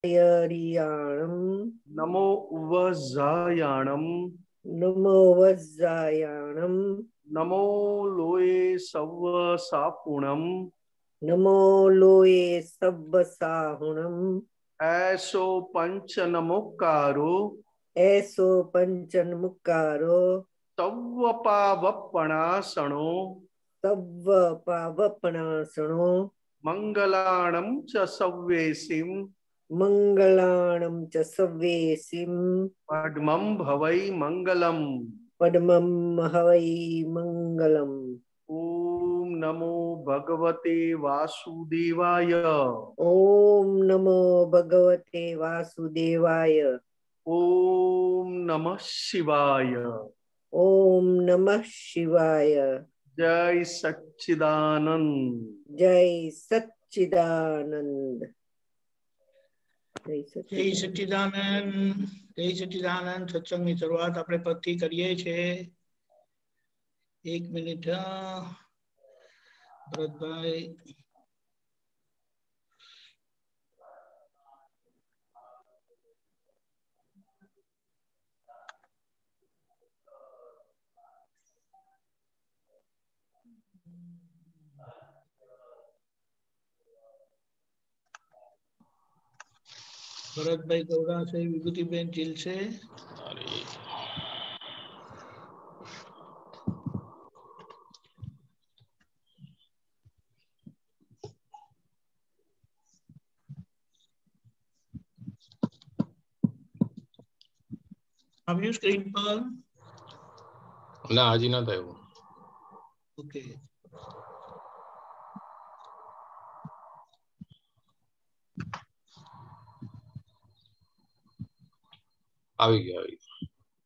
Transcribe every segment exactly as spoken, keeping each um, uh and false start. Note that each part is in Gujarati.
नमो वज्रायाणम नमो वज्रायाणम नमो लोये सव सापुणम नमो लोये सब्ब साहुणम ऐसो पंच नमोकारो ऐसो पंचन मुकारो तव पावपणासणो तव्व पावपणासणो मंगलाणम च सव्येसिम मंगलाणं च सव्येसिं पद्मं भवै मंगलम। पद्मं हवै मंगलम्। ओम नमो भगवते वासुदेवाय। ओम नमो भगवते वासुदेवाय। ओम नमः शिवाय। ओम नमः शिवाय। जय सच्चिदानंद। जय सच्चिदानंद। जय जय सच्चिदानंद। जय सच्चिदानंद। सत्संगની શરૂઆત આપણે પદથી કરીએ છીએ। એક મિનિટ ભરતભાઈ। ભરતભાઈ ગૌડા છે, વિભૂતિબેન ચીલ છે। આવ્યું સ્ક્રીન પર? ના, હજી નથી આવ્યું। ઓકે, આવી ગયો આવી ગયો।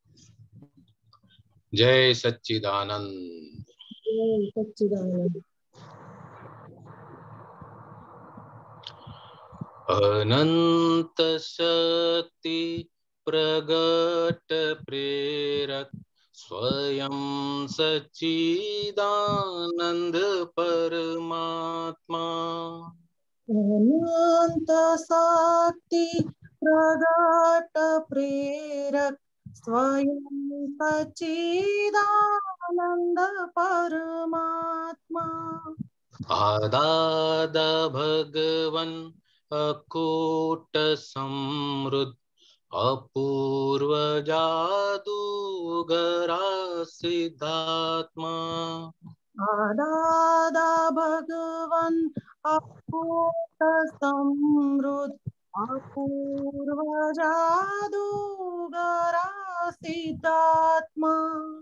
જય સચ્ચિદાનંદ। जय सच्चिदानंद। अनंत शक्ति प्रगट प्रेरक स्वयं सच्चिदानंद परमात्मा। अनंत शक्ति प्रगट प्रेरक स्वयं सच्चिदानंद परमात्मा। आदादा भगवन अकूट समृद्ध अपूर्व जादूगरा सिद्धात्मा। आदादा भगवन अकूट समृद्ध अपूर्व जादूगरा सिद्धात्मा।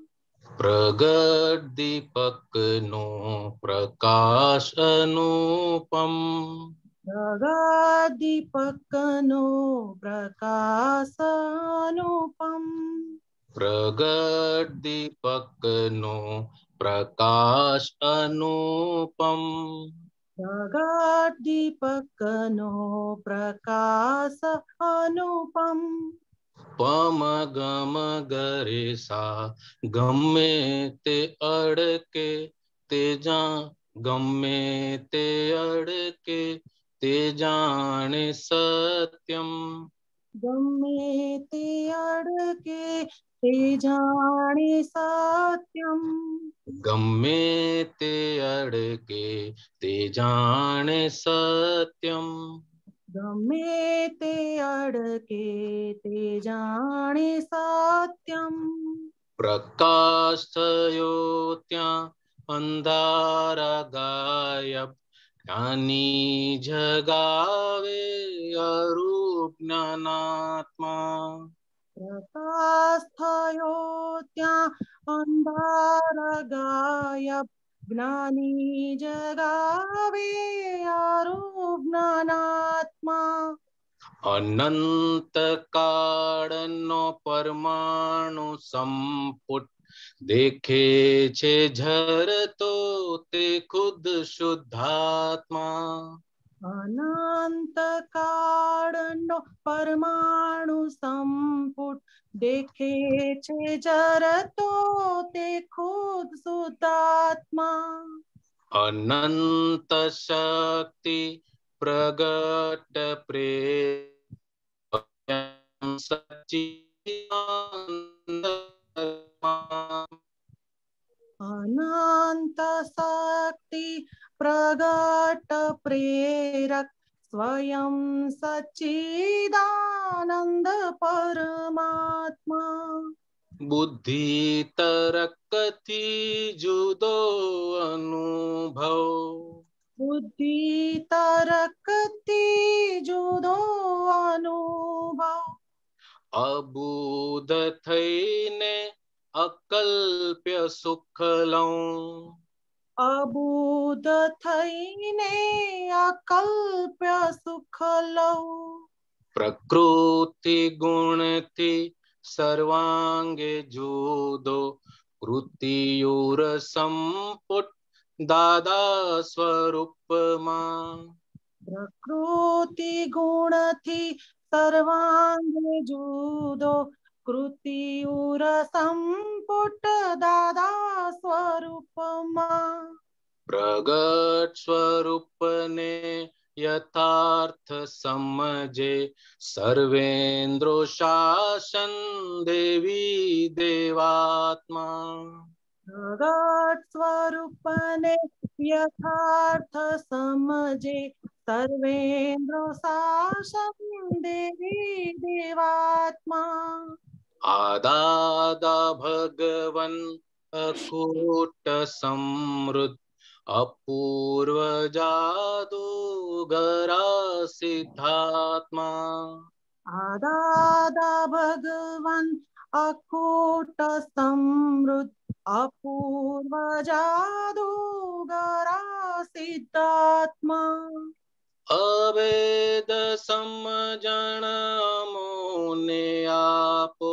प्रगट दीपक नो प्रकाश अनुपम। प्रगट दीपक नो प्रकाश अनुपम। प्रगट दीपक नो प्रकाश अनुपम। प्रगट दीपक नो प्रकाश अनुपम। पम गम गरे सा गमे ते अड़के ते जा गमे ते अड़के ते जाने सत्यम। गमे ते अड़के ते जाने सत्यम। गमे ते अड़के ते जाने सत्यम। गमे ते अड़के ते जाने सत्यम। प्रकाश थयो त्या अंधारा गायब ज्ञानी जगावे अरूप ज्ञानात्मा। प्रकाश थयो त्या अंधारा गायब ज्ञानी जगावे अरूप ज्ञानात्मा। अनंत काळनो परमाणु संपुट देखे छे झरतो ते खुद शुद्धात्मा। अनंत काळनो परमाणु संपुट देखे छे जरतो ते खुद शुद्धात्मा। अनंत शक्ति प्रगट प्रेरक सच्चिदानंद अनंत शक्ति प्रगट प्रेरक स्वयं सच्चिदानंद परमात्मा बुद्धि तर्क थी जुदो अनुभव बुद्धि तर्क थी जुदो अनुभव अबुध थईने अकल्प्य सुख लऊं अबुध थईने अकल्प्य सुख लऊ प्रकृति गुण थी सर्वांगे जुदो कृतियुर संपुट दादा स्वरूप मां प्रकृति गुण थी सर्वांगे जुदो कृतियुर संपुट दादा स्वरूप मां प्रगट स्वरूप ने यथार्थ समझे सर्वेंद्रो शासन देवी देवात्मा प्रगट स्वरूप ने यथार्थ समझे सर्वेंद्र शासन देवी देवात्मा आदादा भगवन अकूट समृद्ध अपूर्व जादूगरा सिद्धात्मा आदादा भगवन अकूट समृद्ध अपूर्व जादूगरा सिद्धात्मा अवेद समझण मोने आपो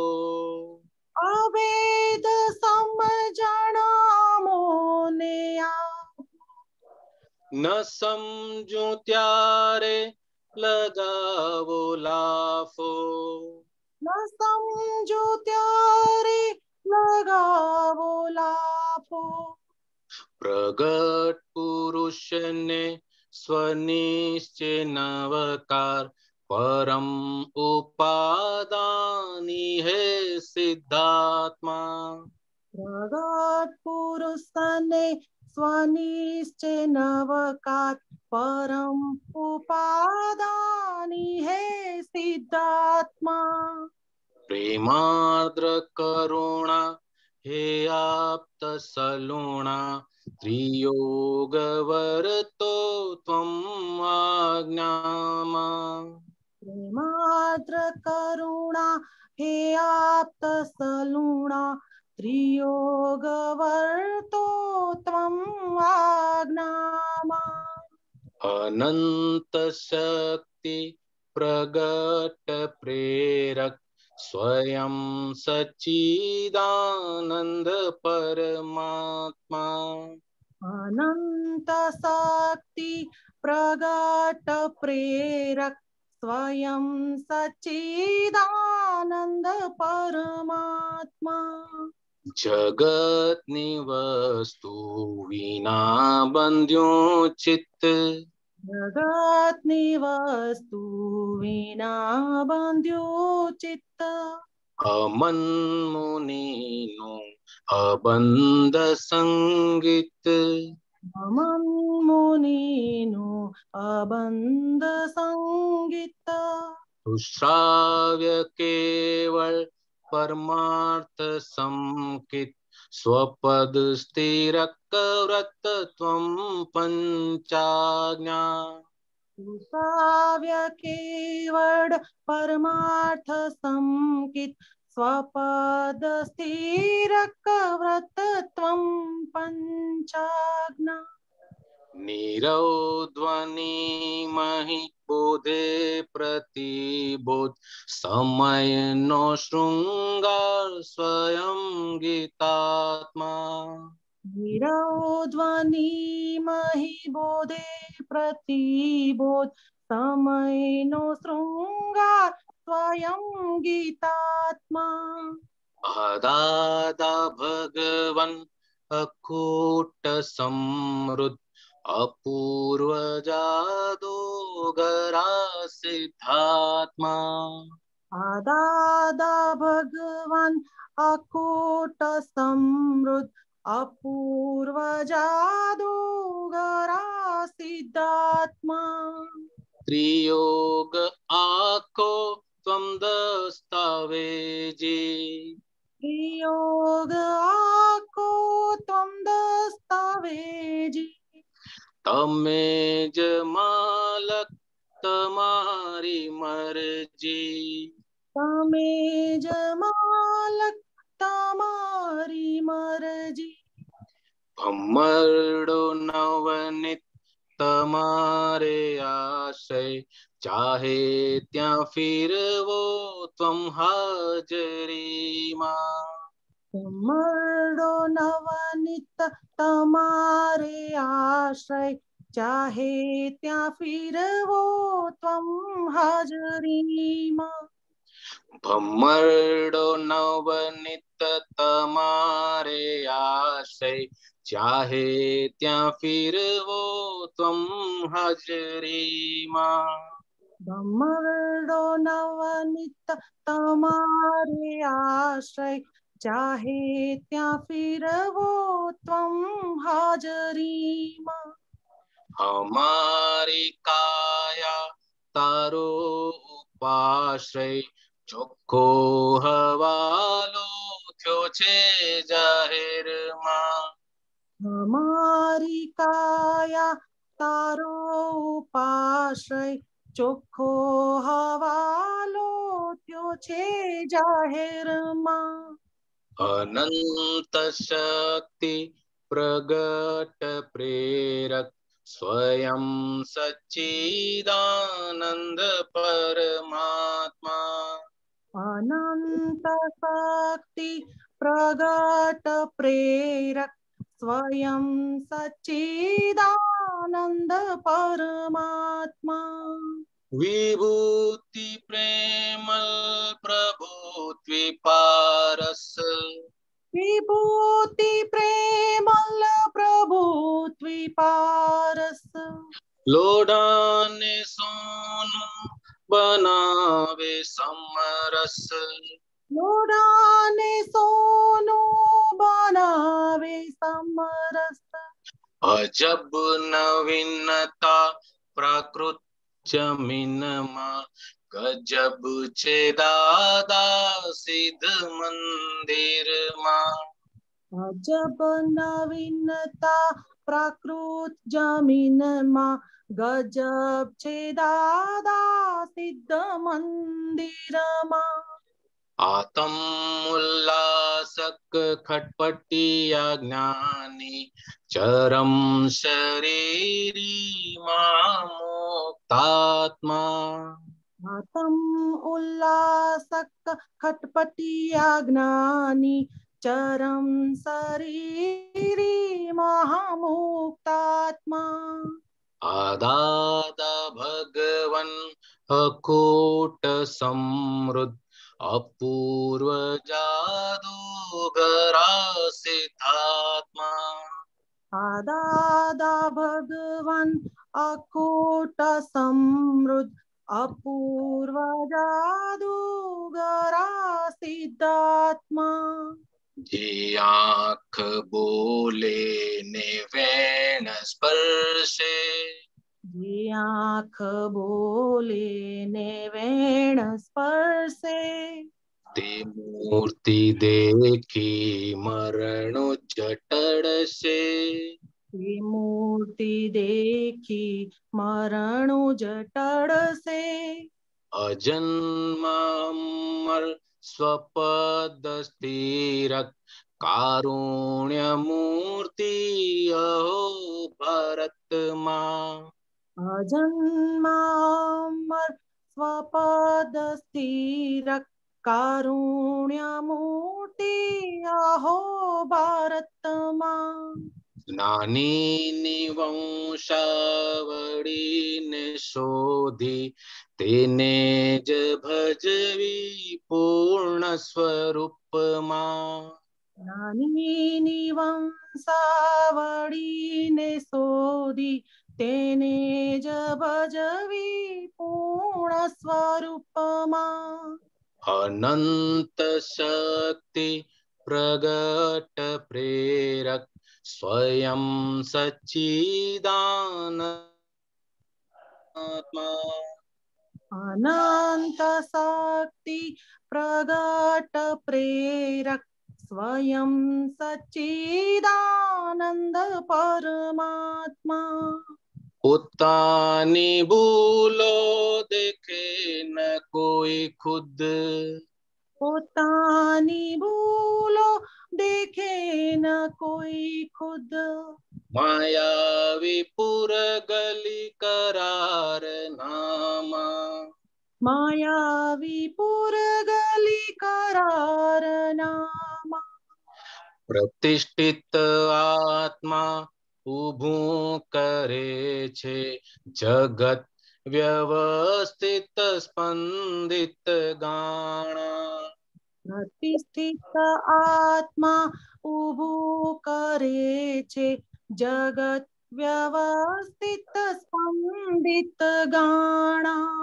अवेद समझण मोने आप न समझू त्यारे लगावो लाफो न समझो त्यारे लगावो लाफो प्रगट पुरुष ने स्वनिश्चय नवकार परम उपादानी है सिद्धात्मा प्रगट पुरुष ने स्वनिश्चय नवकार परम उपादानी है सिद्धात्मा प्रेमार्द्र करुणा हे आप्त सलुणा त्रियोगवर्तो त्वं आज्ञामा प्रेमाद्र करुणा हे आप्त सलुणा त्रियोगवर्तो त्वं आज्ञामा अनंत शक्ति प्रगट प्रेरक स्वयं सच्चिदानंद परमात्मा अनंत शक्ति प्रगट प्रेरक स्वयं सच्चिदानंद परमात्मा जगत निवस्तु विना बंध्यो चित्त जगत निवस्तु विना बंध्यो चित्त अमन मुनिनो अबंध संगीत अमन मुनिनो अबंध संगीत सुश्राव्य केवल परमार्थ संकित स्वपद स्थिरक व्रत त्वं पंचाज्ञा सुसाव्य केवल परमार्थ संकित स्वपद स्थिरक व्रत त्वं पंचाज्ञा निरौध्वनि महि बोधे प्रतिबोध समय नो श्रृंगार स्वयं गीतात्मा निरौध्वनि महि बोधे प्रतिबोध समय नो श्रृंगार स्वयं गीतात्मा अदादा भगवन अकूट समृद्ध अपूर्व जादूगरा सिद्धात्मा आदादा દાદા ભગવાન અકૂટ સમૃદ્ધ અપૂર્વ જાદુગરા સિદ્ધાત્મા ત્રિયોગ આખો ત્વમ દસ્તાવેજી યોગ આખો ત્વમ દસ્તાવેજી તમે જ માલક તમારી મરજી તમે જ માલક તમારી મરજી ભમરડો નવનીત તમારે આશય ચાહે ત્યાં ફિરવો ત્વમ હાજરીમાં મરડો નવનિત તમારે આશ્રય ચાહે ત્યાં ફિરવો ત્વમ હાજરીમાં ભમરડો નવનીત તમારે આશય ચાહે ત્યાં ફિરવો ત્વમ હાજરીમાં મરડો નવનિત તમારે આશ્રય ચાહે ત્યાં ફિરવો ત્વમ હાજરીમાં હમારી કાયા તારો ઉપાશ્રય ચોખ્ખો હવાલો થયો છે જાહેરમાં હમારી કાયા તારો ઉપાશ્રય ચોખ્ખો હવાલો થયો છે જાહેરમાં અનંત શક્તિ પ્રગટ પ્રેરક સ્વયં સચ્ચિદાનંદ પરમાત્મા અનંત શક્તિ પ્રગટ પ્રેરક સ્વયં સચ્ચિદાનંદ પરમાત્મા વિભૂતિ પ્રેમલ પ્રભુ દ્વિપારસ વિભૂતિ પ્રેમલ પ્રભુ દ્વિપારસ લોડાને સોનું બનાવે સમરસ લોડાને સોનું બનાવે સમરસ અજબ નવીનતા પ્રાકૃત જમીનમાં ગજબ છે દાદા સિદ્ધ મંદિરમાં અજબ નવીનતા પ્રાકૃત જમીનમાં ગજબ છે દાદા સિદ્ધ મંદિરમાં આતમ ઉલ્લાસક ખટપટિયા જ્ઞાની ચરમ શરીરી મુક્તાત્મા આતમ ઉલ્લાસક ખટપટિયા જ્ઞાની ચરમ શરીરી મહામુક્તાત્મા આ દાદા ભગવન અખૂટ સમૃદ્ધ અપૂર્વ જાદુગરા સિદ્ધાત્મા આ દાદા ભગવાન અકૂટ સમૃદ્ધ અપૂર્વ જાદુગરા સિદ્ધાત્મા જે આંખ બોલે ને વેણ સ્પર્શે જે આંખ બોલે ને વેણ સ્પર્શે તે મૂર્તિ દેખી મરણો જટડશે તે મૂર્તિ દેખી મરણું જટડશે અજન્મ અમર સ્વપદ સ્થિરક કારુણ્ય મૂર્તિ અહો ભારતમાં અજન્મામર સ્વપદ સ્થિરક કારુણ્ય મૂર્તિ અહો ભારતમાં જ્ઞાની નિવંશાવળીને શોધી તેને જ ભજવી પૂર્ણ સ્વરૂપમાં જ્ઞાનીની વંશાવળીને શોધી તેને જ ભજવી પૂર્ણ સ્વરૂપમાં અનંત શક્તિ પ્રગટ પ્રેરક સ્વયં સચ્ચિદાનંદ અનંત શક્તિ પ્રગટ પ્રેરક સ્વયં સચ્ચિદાનંદ પરમાત્મા પોતાની ભૂલો દેખે ન કોઈ ખુદ પોતાની ભૂલો દેખે ન કોઈ ખુદ માયાવી પુરગલી કરાર નામા માયાવી પુરગલી કરાર નામા પ્રતિષ્ઠિત આત્મા ઊભું કરે છે જગત વ્યવસ્થિત સ્પંદિત ગાણા પ્રતિષ્ઠિત આત્મા ઊભું કરે છે જગત વ્યવસ્થિત સ્પંદિત ગાણા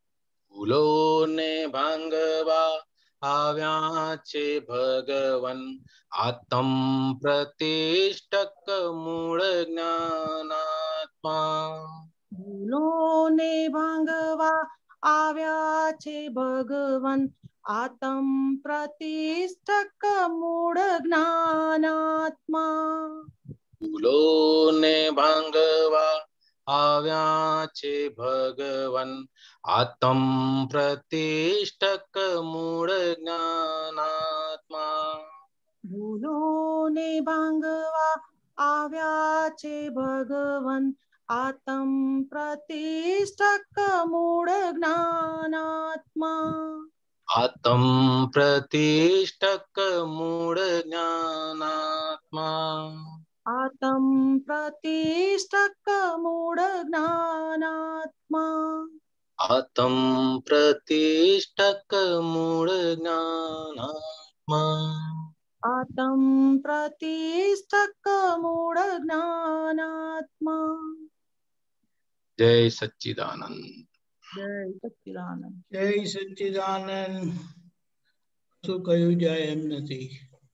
ભૂલોને ભાંગવા આવ્યા છે ભગવન આત્મ પ્રતિષ્ઠક મૂળ જ્ઞાનાત્મા ભૂલોને ભાંગવા આવ્યા છે ભગવન આત્મ પ્રતિષ્ઠક મૂળ જ્ઞાનાત્મા ભૂલોને ભાંગવા આવ્યા છે ભગવન આત્મ પ્રતિષ્ઠક મૂળ જ્ઞાનાત્મા ભૂલોને ભાંગવા આવ્યા છે ભગવન આત્મ પ્રતિષ્ઠક મૂળ જ્ઞાનાત્મા આત્મ પ્રતિષ્ઠક મૂળ જ્ઞાનાત્મા આત્મ પ્રતિષ્ઠક મૂળ જ્ઞાનાત્મા આત્મ પ્રતિષ્ઠક મૂળ જ્ઞાનાત્મા આત્મ પ્રતિષ્ઠક મૂળ જ્ઞાનાત્મા જય સચ્ચિદાનંદ જય સચ્ચિદાનંદ જય સચ્ચિદાનંદ. શું કહ્યું જાય એમ નથી,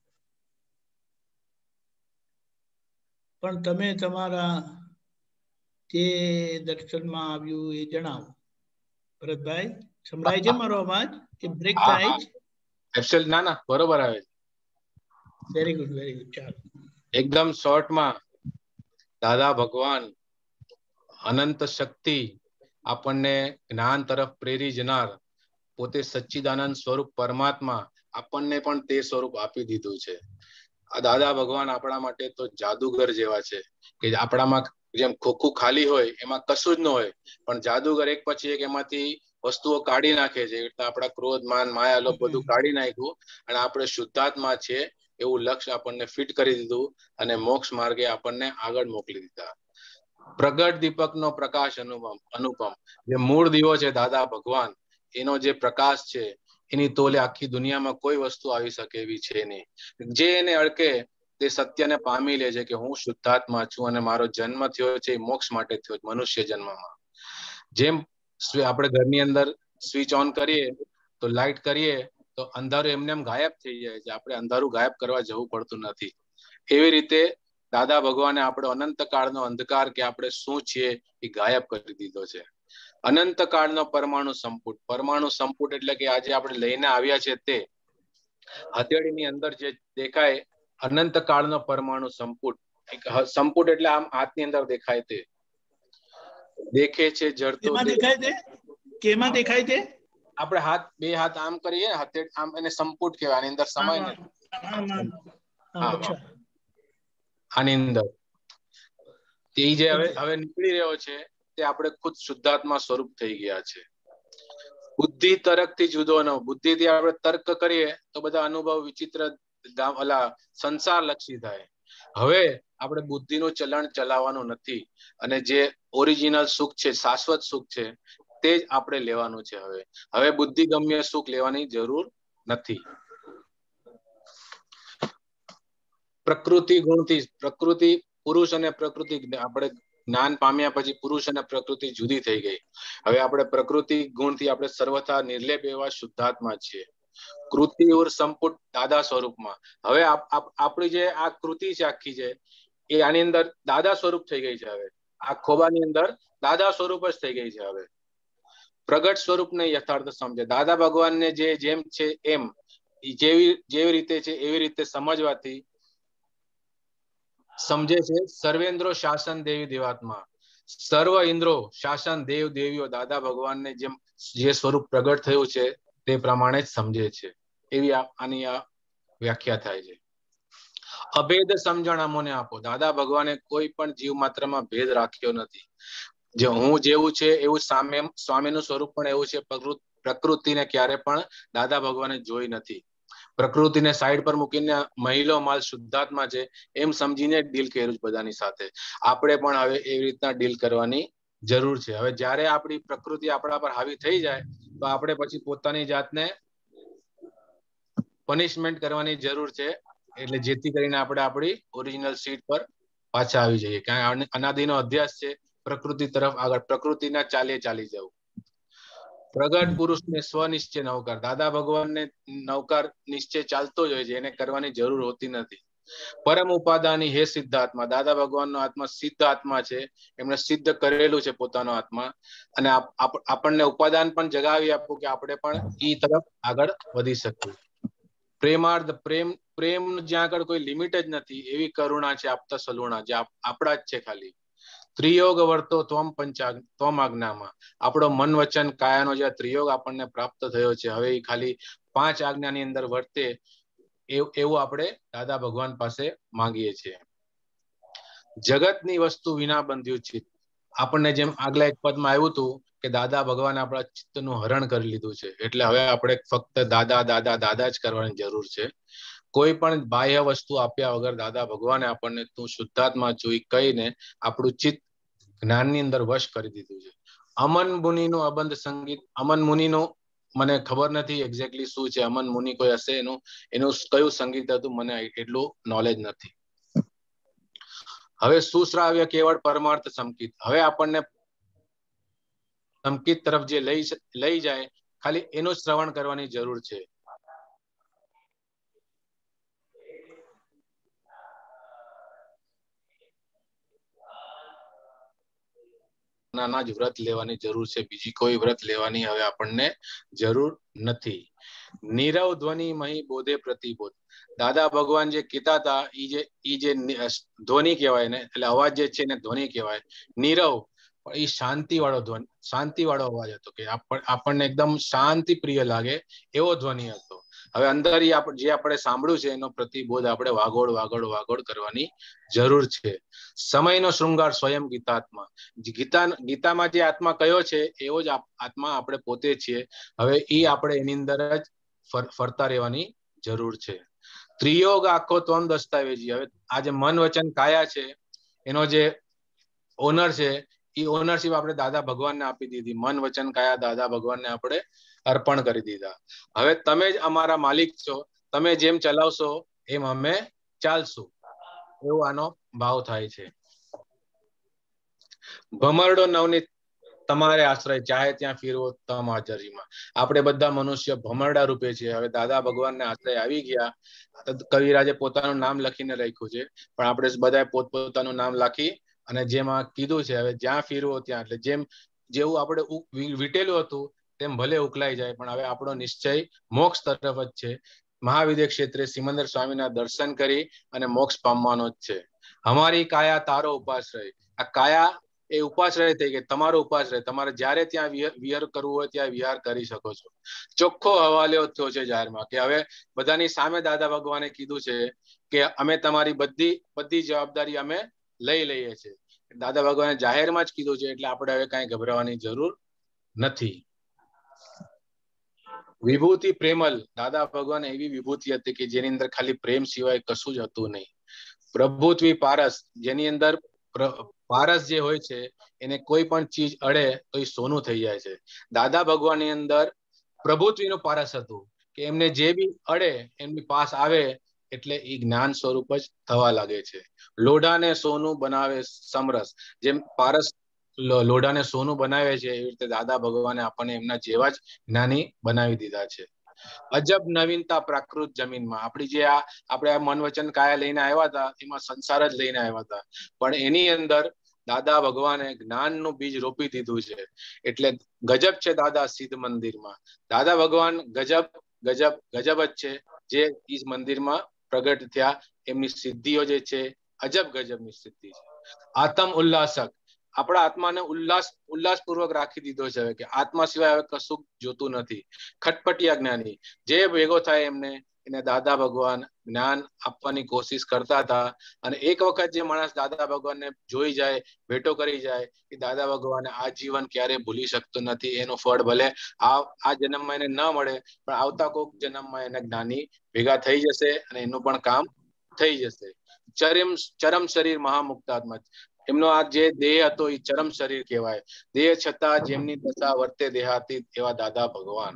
પણ તમે તમારા જે દર્શનમાં આવ્યું એ જણાવો. ભરતભાઈ સંભળાય છે મારો અવાજ કે બ્રેક થાય છે? એબ્સોલ્યુટ ના ના બરોબર આવે છે. Very good very good. ચાલો એકદમ શોર્ટમાં દાદા ભગવાન અનંત શક્તિ આપણને જ્ઞાન તરફ પ્રેરી જનાર પોતે સચ્ચિદાનંદ સ્વરૂપ પરમાત્મા આપણને પણ તે સ્વરૂપ આપી દીધું છે. આ દાદા ભગવાન આપણા માટે તો જાદુગર જેવા છે કે આપણામાં જેમ ખોખું ખાલી હોય એમાં કશું જ ન હોય, પણ જાદુગર એક પછી એક એમાંથી વસ્તુઓ કાઢી નાખે છે. એટલે આપણા ક્રોધ માન માયા લોભ બધું કાઢી નાખ્યું અને આપણે શુદ્ધાત્મા છે એવું લક્ષ્ય આપણને ફિટ કરી દીધું અને મોક્ષ માર્ગે આપણને આગળ મોકલી દીધા. પ્રગટ દીપકનો પ્રકાશ અનુપમ અનુપમ જે મૂળ દીવો છે દાદા ભગવાન, એનો જે પ્રકાશ છે એની તોલે આખી દુનિયામાં કોઈ વસ્તુ આવી શકે એવી છે નહીં. જે એને અડકે તે સત્યને પામી લે છે કે હું શુદ્ધાત્મા છું અને મારો જન્મ થયો છે મોક્ષ માટે થયો છે, મનુષ્ય જન્મમાં. જેમ આપણે ઘરની અંદર સ્વિચ ઓન કરીએ તો લાઈટ કરીએ તો અંધારું એમને એમ ગાયબ થઈ જાય છે, આપણે અંધારું ગાયબ કરવા જવું પડતું નથી. એવી રીતે દાદા ભગવાને આપણો અનંત કાળનો અંધકાર કે આપણે શું છીએ એ ગાયબ કરી દીધો છે. અનંત કાળનો પરમાણુ સંપુટ, પરમાણુ સંપુટ એટલે કે આજે આપણે લઈને આવ્યા છે તે હથેળીની અંદર જે દેખાય અનંત કાળનો પરમાણુ સંપુટ. સંપુટ એટલે આમ હાથની અંદર દેખાય તે દેખે છે જડતો દેખાય છે. કેમાં દેખાય છે? આપણે હાથ બે હાથ આમ કરીએ હથેળ આમ એને સંપુટ કહેવાય. આની અંદર સમાય ને આની અંદર તે જે હવે હવે નીકળી રહ્યો છે તે આપણે ખુદ શુદ્ધાત્મા સ્વરૂપ થઈ ગયા છે. બુદ્ધિ તર્કથી જુદો ન. બુદ્ધિથી આપણે તર્ક કરીએ તો બધા અનુભવ વિચિત્ર ઓલા સંસાર લક્ષી થાય. હવે આપણે બુદ્ધિનું ચલણ ચલાવવાનું નથી અને જે ઓરિજિનલ સુખ છે, શાશ્વત સુખ છે તે જ આપણે લેવાનું છે. હવે હવે બુદ્ધિ ગમ્ય સુખ લેવાની જરૂર નથી. પ્રકૃતિ ગુણથી પ્રકૃતિ પુરુષ અને પ્રકૃતિ આપણે જ્ઞાન પામ્યા પછી પુરુષ અને પ્રકૃતિ જુદી થઈ ગઈ. હવે આપણે પ્રકૃતિ ગુણથી આપણે સર્વથા નિર્લેપ એવા શુદ્ધાત્મા છીએ. કૃતિ ઉર સંપુટ દાદા સ્વરૂપમાં. હવે આપણી જે આ કૃતિ છે આખી છે એ આની અંદર દાદા સ્વરૂપ થઈ ગઈ છે. હવે આ ખોબાની અંદર દાદા સ્વરૂપ જ થઈ ગઈ છે. હવે પ્રગટ સ્વરૂપને યથાર્થ સમજે. દાદા ભગવાનને જે જેમ છે એમ જેવી જેવી રીતે છે એવી રીતે સમજવાથી સમજે છે. સર્વેન્દ્રો શાસન દેવી દેવાત્મા. સર્વ ઇન્દ્રો શાસન દેવ દેવીઓ દાદા ભગવાનને જેમ જે સ્વરૂપ પ્રગટ થયું છે તે પ્રમાણે જ સમજે છે. એવી આની આ વ્યાખ્યા થાય છે. અભેદ સમજણ અમોને આપો. દાદા ભગવાને કોઈ પણ જીવ માત્રમાં ભેદ રાખ્યો નથી. જે હું જેવું છે એવું સામે સ્વામીનું સ્વરૂપ પણ એવું છે. પ્રકૃતિને ક્યારે પણ દાદા ભગવાને જોઈ નથી. પ્રકૃતિને સાઈડ પર મૂકીને મહિલો માલ શુદ્ધાત્મા છે એમ સમજીને ડીલ કર્યું બધાની સાથે. આપણે પણ હવે એવી રીતના ડીલ કરવાની જરૂર છે. હવે જ્યારે આપણી પ્રકૃતિ આપણા પર હાવી થઈ જાય તો આપણે પછી પોતાની જાતને પનિશમેન્ટ કરવાની જરૂર છે. એટલે જેથી કરીને આપણે આપણી ઓરિજિનલ સીટ પર પાછા આવી જઈએ. કારણ અનાદિનો અધ્યાસ છે પ્રકૃતિ તરફ આગળ પ્રકૃતિના ચાલે ચાલી જવું. પ્રગટ પુરુષને સ્વનિશ્ચય નવકાર. દાદા ભગવાનને નવકાર નિશ્ચય ચાલતો જ હોય છે, એને કરવાની જરૂર હોતી નથી. પરમ ઉપાદાની હે સિદ્ધાત્મા. દાદા ભગવાનનો આત્મા સિદ્ધ આત્મા છે. એમણે સિદ્ધ કરેલું છે પોતાનો આત્મા. અને આપણને ઉપાદાન પણ જગાવી આપવું કે આપણે પણ ઈ તરફ આગળ વધી શકીએ. પ્રેમાર્ધ પ્રેમ પ્રેમ જ્યાં આગળ કોઈ લિમિટ જ નથી એવી કરુણા છે આપતા સલુણા જે આપણા જ છે ખાલી. ત્રિયોગ વર્તો ત્વમ પંચાગ ત્વમ આજ્ઞામાં. આપણો મન વચન કાયાનો જે ત્રિયોગ આપણને પ્રાપ્ત થયો છે હવે એ ખાલી પાંચ આજ્ઞાની અંદર વર્તે એવું આપણે દાદા ભગવાન પાસે માંગીએ છીએ. જગતની વસ્તુ વિના બંધ્યું ચિત્ત. આપણને જેમ આગલા એક પદમાં આવ્યું હતું કે દાદા ભગવાન આપણા ચિત્તનું હરણ કરી લીધું છે. એટલે હવે આપણે ફક્ત દાદા દાદા દાદા જ કરવાની જરૂર છે. કોઈ પણ બાહ્ય વસ્તુ આપ્યા વગર દાદા ભગવાને આપણને તું શુદ્ધાત્મા છું કહીને આપણું ચિત્ત જ્ઞાનની અંદર વશ કરી દીધું છે. અમન મુનિનું અબંધ સંગીત. અમન મુનિનું મને ખબર નથી એક્ઝેક્ટલી શું છે. અમન મુનિ કોઈ હશે એનું એનું કયું સંગીત હતું મને એટલું નોલેજ નથી. હવે સુશ્રાવ્ય કેવળ પરમાર્થ સંકિત. હવે આપણને સંકિત તરફ જે લઈ લઈ જાય ખાલી એનું શ્રવણ કરવાની જરૂર છે. નાના જ વ્રત લેવાની જરૂર છે. બીજી કોઈ વ્રત લેવાની હવે આપણને જરૂર નથી. નીરવ ધ્વનિ મહી બોધે પ્રતિબોધ. દાદા ભગવાન જે કીધા હતા ઈ જે ઈ જે ધ્વનિ કહેવાય ને એટલે અવાજ જે છે ને ધ્વનિ કહેવાય. નીરવ એ શાંતિ વાળો ધ્વનિ શાંતિ વાળો અવાજ હતો કે આપણને એકદમ શાંતિ પ્રિય લાગે એવો ધ્વનિ હતો. હવે અંદર જે આપણે સાંભળ્યું છે એનો પ્રતિબોધ આપણે વાગોડ વાગોડ વાગોડ કરવાની જરૂર છે. સમયનો શૃંગાર સ્વયં ગીતાત્મા. ગીતા ગીતામાં જે આત્મા કયો છે એવો જ આત્મા આપણે પોતે છીએ. હવે એ આપણે એની અંદર જ ફરતા રહેવાની જરૂર છે. ત્રિયોગ આખો ત્વમ દસ્તાવેજી. હવે આ જે મન વચન કાયા છે એનો જે ઓનર છે એ ઓનરશીપ આપણે દાદા ભગવાનને આપી દીધી. મન વચન કાયા દાદા ભગવાનને આપણે અર્પણ કરી દીધા. હવે તમે જ અમારા માલિક છો. તમે જેમ ચલાવશો એમ અમે ચાલશું એવો આનો ભાવ થાય છે. ભમરડો નવનીત તમારે આશ્રય ચાહે ત્યાં ફીરવો તમ હાજરીમાં. આપણે બધા મનુષ્ય ભમરડા રૂપે છે. હવે દાદા ભગવાનને આશ્રય આવી ગયા. કવિરાજે પોતાનું નામ લખીને રાખ્યું છે પણ આપણે બધા પોતપોતાનું નામ લખી અને જેમાં કીધું છે હવે જ્યાં ફીરવો ત્યાં એટલે જેમ જેવું આપણે વીટેલું હતું તેમ ભલે ઉકલાઈ જાય પણ હવે આપણો નિશ્ચય મોક્ષ તરફ જ છે. મહાવિદ્ય ક્ષેત્રે સિમંદર સ્વામીના દર્શન કરી અને મોક્ષ પામવાનો જ છે. અમારી કાયા તારો ઉપાશ્રય. આ કાયા એ ઉપાશ્રય થઈ ગઈ. તમારો ઉપાશ્રય. તમારે જ્યારે ત્યાં વિહાર કરવું હોય ત્યાં વિહાર કરી શકો છો. ચોખ્ખો હવાલે થયો છે જાહેરમાં કે હવે બધાની સામે દાદા ભગવાને કીધું છે કે અમે તમારી બધી બધી જવાબદારી અમે લઈ લઈએ છીએ. દાદા ભગવાને જાહેરમાં જ કીધું છે એટલે આપણે હવે કઈ ગભરાવાની જરૂર નથી. વિભૂતિ પ્રેમલ. દાદા ભગવાન એવી વિભૂતિ હતી કે જેની અંદર ખાલી પ્રેમ સિવાય કશું જ હતું નહીં. પ્રભુત્વી પારસ. જેની અંદર પારસ જે હોય છે એને કોઈ પણ ચીજ અડે તો એ સોનું થઈ જાય છે. દાદા ભગવાનની અંદર પ્રભુત્વીનું પારસ હતું કે એમને જે બી અડે એમની પાસ આવે એટલે એ જ્ઞાન સ્વરૂપ જ થવા લાગે છે. લોઢાને સોનું બનાવે સમરસ. જેમ પારસ લોઢાને સોનું બનાવે છે એવી રીતે દાદા ભગવાને આપણને એમના જેવા જ જ્ઞાની બનાવી દીધા છે. અજબ નવીનતા પ્રાકૃત જમીનમાં. આપણી જે આ આપણે આ મન વચન કાયા લઈને આવ્યા હતા એમાં સંસાર જ લઈને આવ્યા હતા, પણ એની અંદર દાદા ભગવાને જ્ઞાનનું બીજ રોપી દીધું છે. એટલે ગજબ છે દાદા સિદ્ધ મંદિરમાં. દાદા ભગવાન ગજબ ગજબ ગજબ જ છે, જે ઈ મંદિરમાં પ્રગટ થયા. એમની સિદ્ધિઓ જે છે અજબ ગજબની સિદ્ધિ છે. આત્મ ઉલ્લાસક, આપણા આત્માને ઉલ્લાસ ઉલ્લાસપૂર્વક રાખી દીધો છે કે આત્મા સિવાય હવે કશું જોતું નથી. ખટપટિયા જ્ઞાની, જે ભેગો થાય એમને એને દાદા ભગવાન જ્ઞાન આપવાની કોશિશ કરતા હતા. અને એક વખત જે માણસ દાદા ભગવાનને જોઈ જાય, ભેટો કરી જાય, એ દાદા ભગવાન આ જીવન ક્યારે ભૂલી શકતો નથી. એનું ફળ ભલે આ આ જન્મમાં એને ન મળે, પણ આવતા કોઈક જન્મમાં એને જ્ઞાની ભેગા થઈ જશે અને એનું પણ કામ થઈ જશે. ચરમ ચરમ શરીર મહામુક્તાત્મા, એમનો આ જે દેહ હતો એ ચરમ શરીર કહેવાય. દેહ છતાં જેમની દશા વર્તે દેહાતીત એવા દાદા ભગવાન.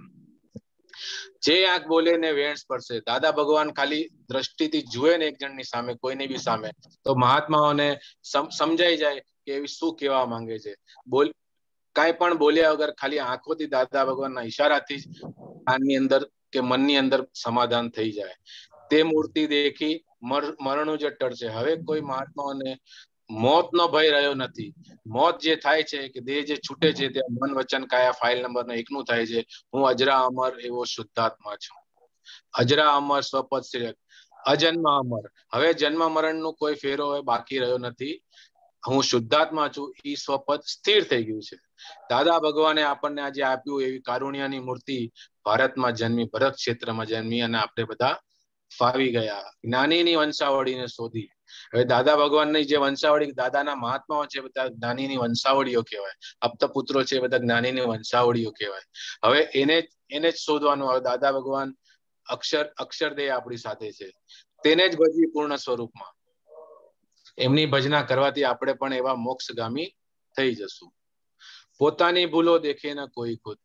જે આંખ બોલે ને વેણ સ્પર્શે. દાદા ભગવાન ખાલી દ્રષ્ટિથી જુએ ને એક જણની સામે, કોઈની બી સામે, તો મહાત્માઓને સમજાઈ જાય કે એવી શું કહેવા માંગે છે. બોલ કાંઈ પણ બોલ્યા વગર ખાલી આંખોથી દાદા ભગવાનના ઈશારાથી જ કાનની અંદર કે મનની અંદર સમાધાન થઈ જાય. તે મૂર્તિ દેખી મરણું જ ટળશે. હવે કોઈ મહાત્માઓને મોતનો ભય રહ્યો નથી. મોત જે થાય છે કે દેહ જે છૂટે છે તે મન વચન કાયા ફાઇલ નંબર એકનું થાય છે. હું અજરા અમર એવો શુદ્ધાત્મા છું. અજરા અમર સ્વપદ શ્રેયક, અજન્મ અમર. હવે જન્મ મરણનું કોઈ ફેરો હવે બાકી રહ્યો નથી. હું શુદ્ધાત્મા છું, એ સ્વપદ સ્થિર થઈ ગયું છે. દાદા ભગવાને આપણને આજે આપ્યું એવી કારુણ્યની મૂર્તિ ભારતમાં જન્મી, ભરત ક્ષેત્રમાં જન્મી અને આપણે બધા ફાવી ગયા જ્ઞાનીની વંશાવળીને શોધી. હવે દાદા ભગવાનની જે વંશાવળી, દાદાના મહાત્માઓ છે બધા જ્ઞાનીની વંશાવળીઓ કહેવાય. આપતપુત્રો છે બધા જ્ઞાનીની વંશાવળીઓ કહેવાય. હવે એને એને જ શોધવાનું. હવે દાદા ભગવાન અક્ષર અક્ષરદેહ આપણી સાથે છે, તેને જ ભજવી પૂર્ણ સ્વરૂપમાં. એમની ભજના કરવાથી આપણે પણ એવા મોક્ષગામી થઈ જશું. પોતાની ભૂલો દેખે ને કોઈ ખુદ.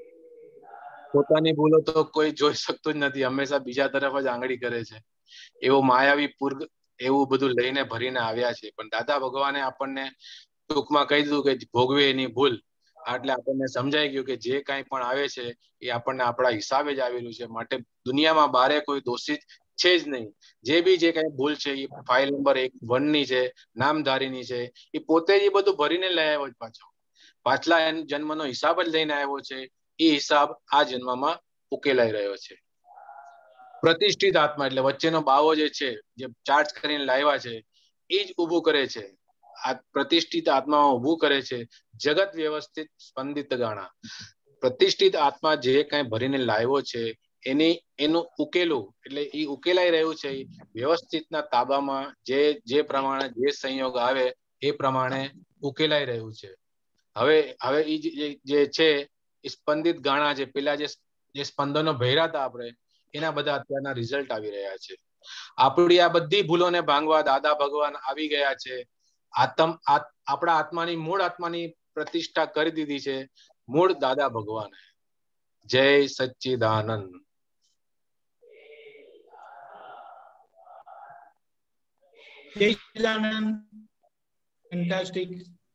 પોતાની ભૂલો તો કોઈ જોઈ શકતું જ નથી, હંમેશા બીજા તરફ જ આંગળી કરે છે. એવો માયાવી પૂર્ગ એવું બધું લઈને ભરીને આવ્યા છે. પણ દાદા ભગવાને આપણને ટૂંકમાં કહી દીધું કે ભોગવે એની ભૂલ. એટલે આપણને સમજાઈ ગયું કે જે કાંઈ પણ આવે છે એ આપણને આપણા હિસાબે જ આવેલું છે. માટે દુનિયામાં બારે કોઈ દોષિત છે જ નહીં. જે બી જે કઈ ભૂલ છે એ ફાઇલ નંબર એક વન ની છે, નામધારીની છે. એ પોતે જ બધું ભરીને લઈ આવ્યો પાછો. પાછલા જન્મનો હિસાબ જ લઈને આવ્યો છે. એ હિસાબ આ જન્મમાં ઉકેલાઈ રહ્યો છે. પ્રતિષ્ઠિત આત્મા એટલે વચ્ચેનો બાવો જે છે, જે ચાર્જ કરીને લાવ્યા છે, એ જ ઉભું કરે છે. આ પ્રતિષ્ઠિત આત્મા ઉભું કરે છે. જગત વ્યવસ્થિત સ્પંદિત ગાણા. પ્રતિષ્ઠિત આત્મા જે કઈ ભરીને લાવ્યો છે એની એનું ઉકેલું એટલે એ ઉકેલાઈ રહ્યું છે. વ્યવસ્થિતના તાબામાં જે જે પ્રમાણે જે સંયોગ આવે એ પ્રમાણે ઉકેલાઈ રહ્યું છે. હવે હવે એ જે છે એ સ્પંદિત ગાણા છે, પેલા જે જે સ્પંદનો ભર્યા હતા આપણે, એના બધા અત્યારના રિઝલ્ટ આવી રહ્યા છે. આપણી આ બધી ભૂલોને ભાંગવા દાદા ભગવાન આવી ગયા છે. આત્મ આપણા આત્માની મૂળ આત્માની પ્રતિષ્ઠા કરી દીધી છે મૂળ દાદા ભગવાન. જય સચ્ચિદાનંદ. જય સચ્ચિદાનંદ. ફેન્ટાસ્ટિક.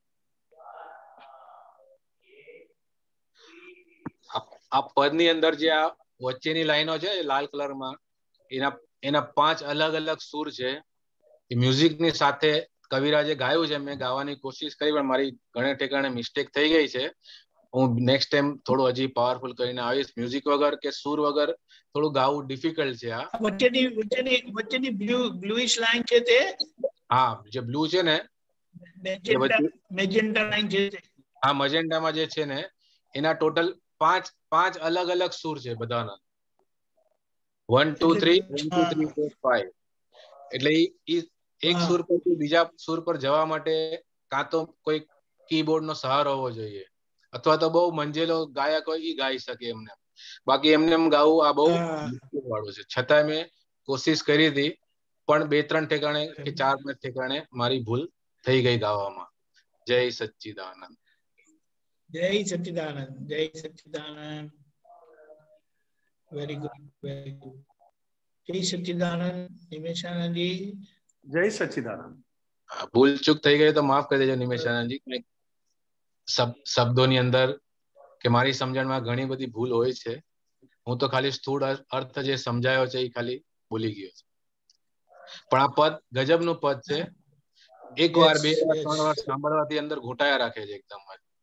આ પદની અંદર જે આ વચ્ચેની લાઈનો છે લાલ કલરમાં, એના એના પાંચ અલગ અલગ સૂર છે. એ મ્યુઝિકની સાથે કવિરાજે ગાયું છે. મેં ગાવાની કોશિશ કરી પણ મારી ઘણે ઠેકાણે મિસ્ટેક થઈ ગઈ છે. હું નેક્સ્ટ ટાઈમ થોડું હજી પાવરફુલ કરીને આવીશ. મ્યુઝિક વગર કે સૂર વગર થોડું ગાવું ડિફિકલ્ટ છે. આ વચ્ચેની વચ્ચેની વચ્ચેની બ્લુ બ્લુઇશ લાઈન છે તે, હા જે બ્લુ છે ને, મેજેન્ટા લાઈન છે. હા મજેન્ટામાં જે છે ને, એના ટોટલ પાંચ પાંચ અલગ અલગ સૂર છે બધાના. One two three one two three four five. એટલે એક સૂર પરથી બીજા સૂર પર જવા માટે કાં તો કોઈ કીબોર્ડ નો સહારો હોવો જોઈએ, અથવા તો બહુ મંજેલો ગાયક હોય એ ગાઈ શકે એમને. બાકી એમને એમ ગાવું આ બહુ મુશ્કેલ વાળું છે. છતાંય મેં કોશિશ કરી હતી, પણ બે ત્રણ ઠેકાણે કે ચાર પાંચ ઠેકાણે મારી ભૂલ થઈ ગઈ ગાવામાં. જય સચ્ચિદાનંદ. જય સચ્ચિદાનંદ. જય Sachchidanand. Very good, very good. જય સચ્ચિદાનંદ. નિમેશાનંદજી. જય સચ્ચિદાનંદ. ભૂલ ચૂક થઈ ગઈ તો માફ કરી દેજો નિમેશાનંદજી. શબ્દોની અંદર કે મારી સમજણમાં ઘણી બધી ભૂલ હોય છે, હું તો ખાલી સ્થૂળ અર્થ જે સમજાયો છે એ ખાલી ભૂલી ગયો છું. પણ આ પદ ગજબનું પદ છે. એક વાર બે વાર ત્રણ વાર સાંભળવાથી અંદર ઘૂંટાયા રાખે છે એકદમ.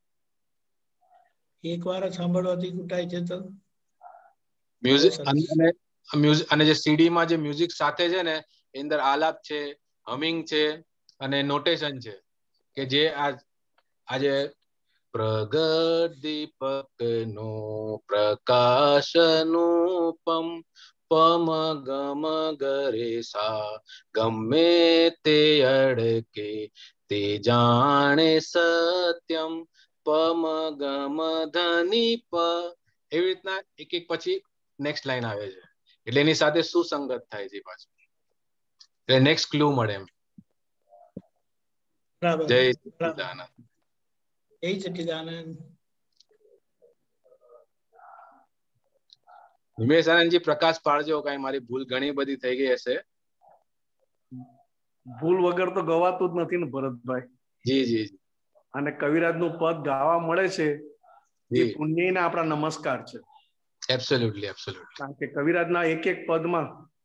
એક વાર સાંભળવાથી ઘૂંટાય છે તો મ્યુઝિક અને મ્યુઝિક અને જે સીડી માં જે મ્યુઝિક સાથે છે ને એ અંદર આલાપ છે, હમિંગ છે અને નોટેશન છે કે જે આ આજે પ્રગટ દીપક નો પ્રકાશનુપમ પમ ગમ ગરે સા ગમે તે અડકે તે જાણે સત્યમ પમ ગમ ધની પ એવી રીતના એક એક પછી નેક્સ્ટ લાઈન આવે છે એટલે એની સાથે સુસંગત થાય છે પાછું એટલે નેક્સ્ટ ક્લુ મળે એમ. બરાબર. જય સચ્ચિદાનંદ. જય સચ્ચિદાનંદ. ઉમેશ આનંદજી પ્રકાશ પાડજો, કઈ મારી ભૂલ ઘણી બધી થઈ ગઈ હશે. ભૂલ વગર તો ગવાતું જ નથી ને ભરતભાઈ. જી જી અને કવિરાજ નું પદ ગાવા મળે છે એ જી પુણ્યના આપણા નમસ્કાર છે. Absolutely absolutely. કારણ કે કવિરાજના એક એક પદમાં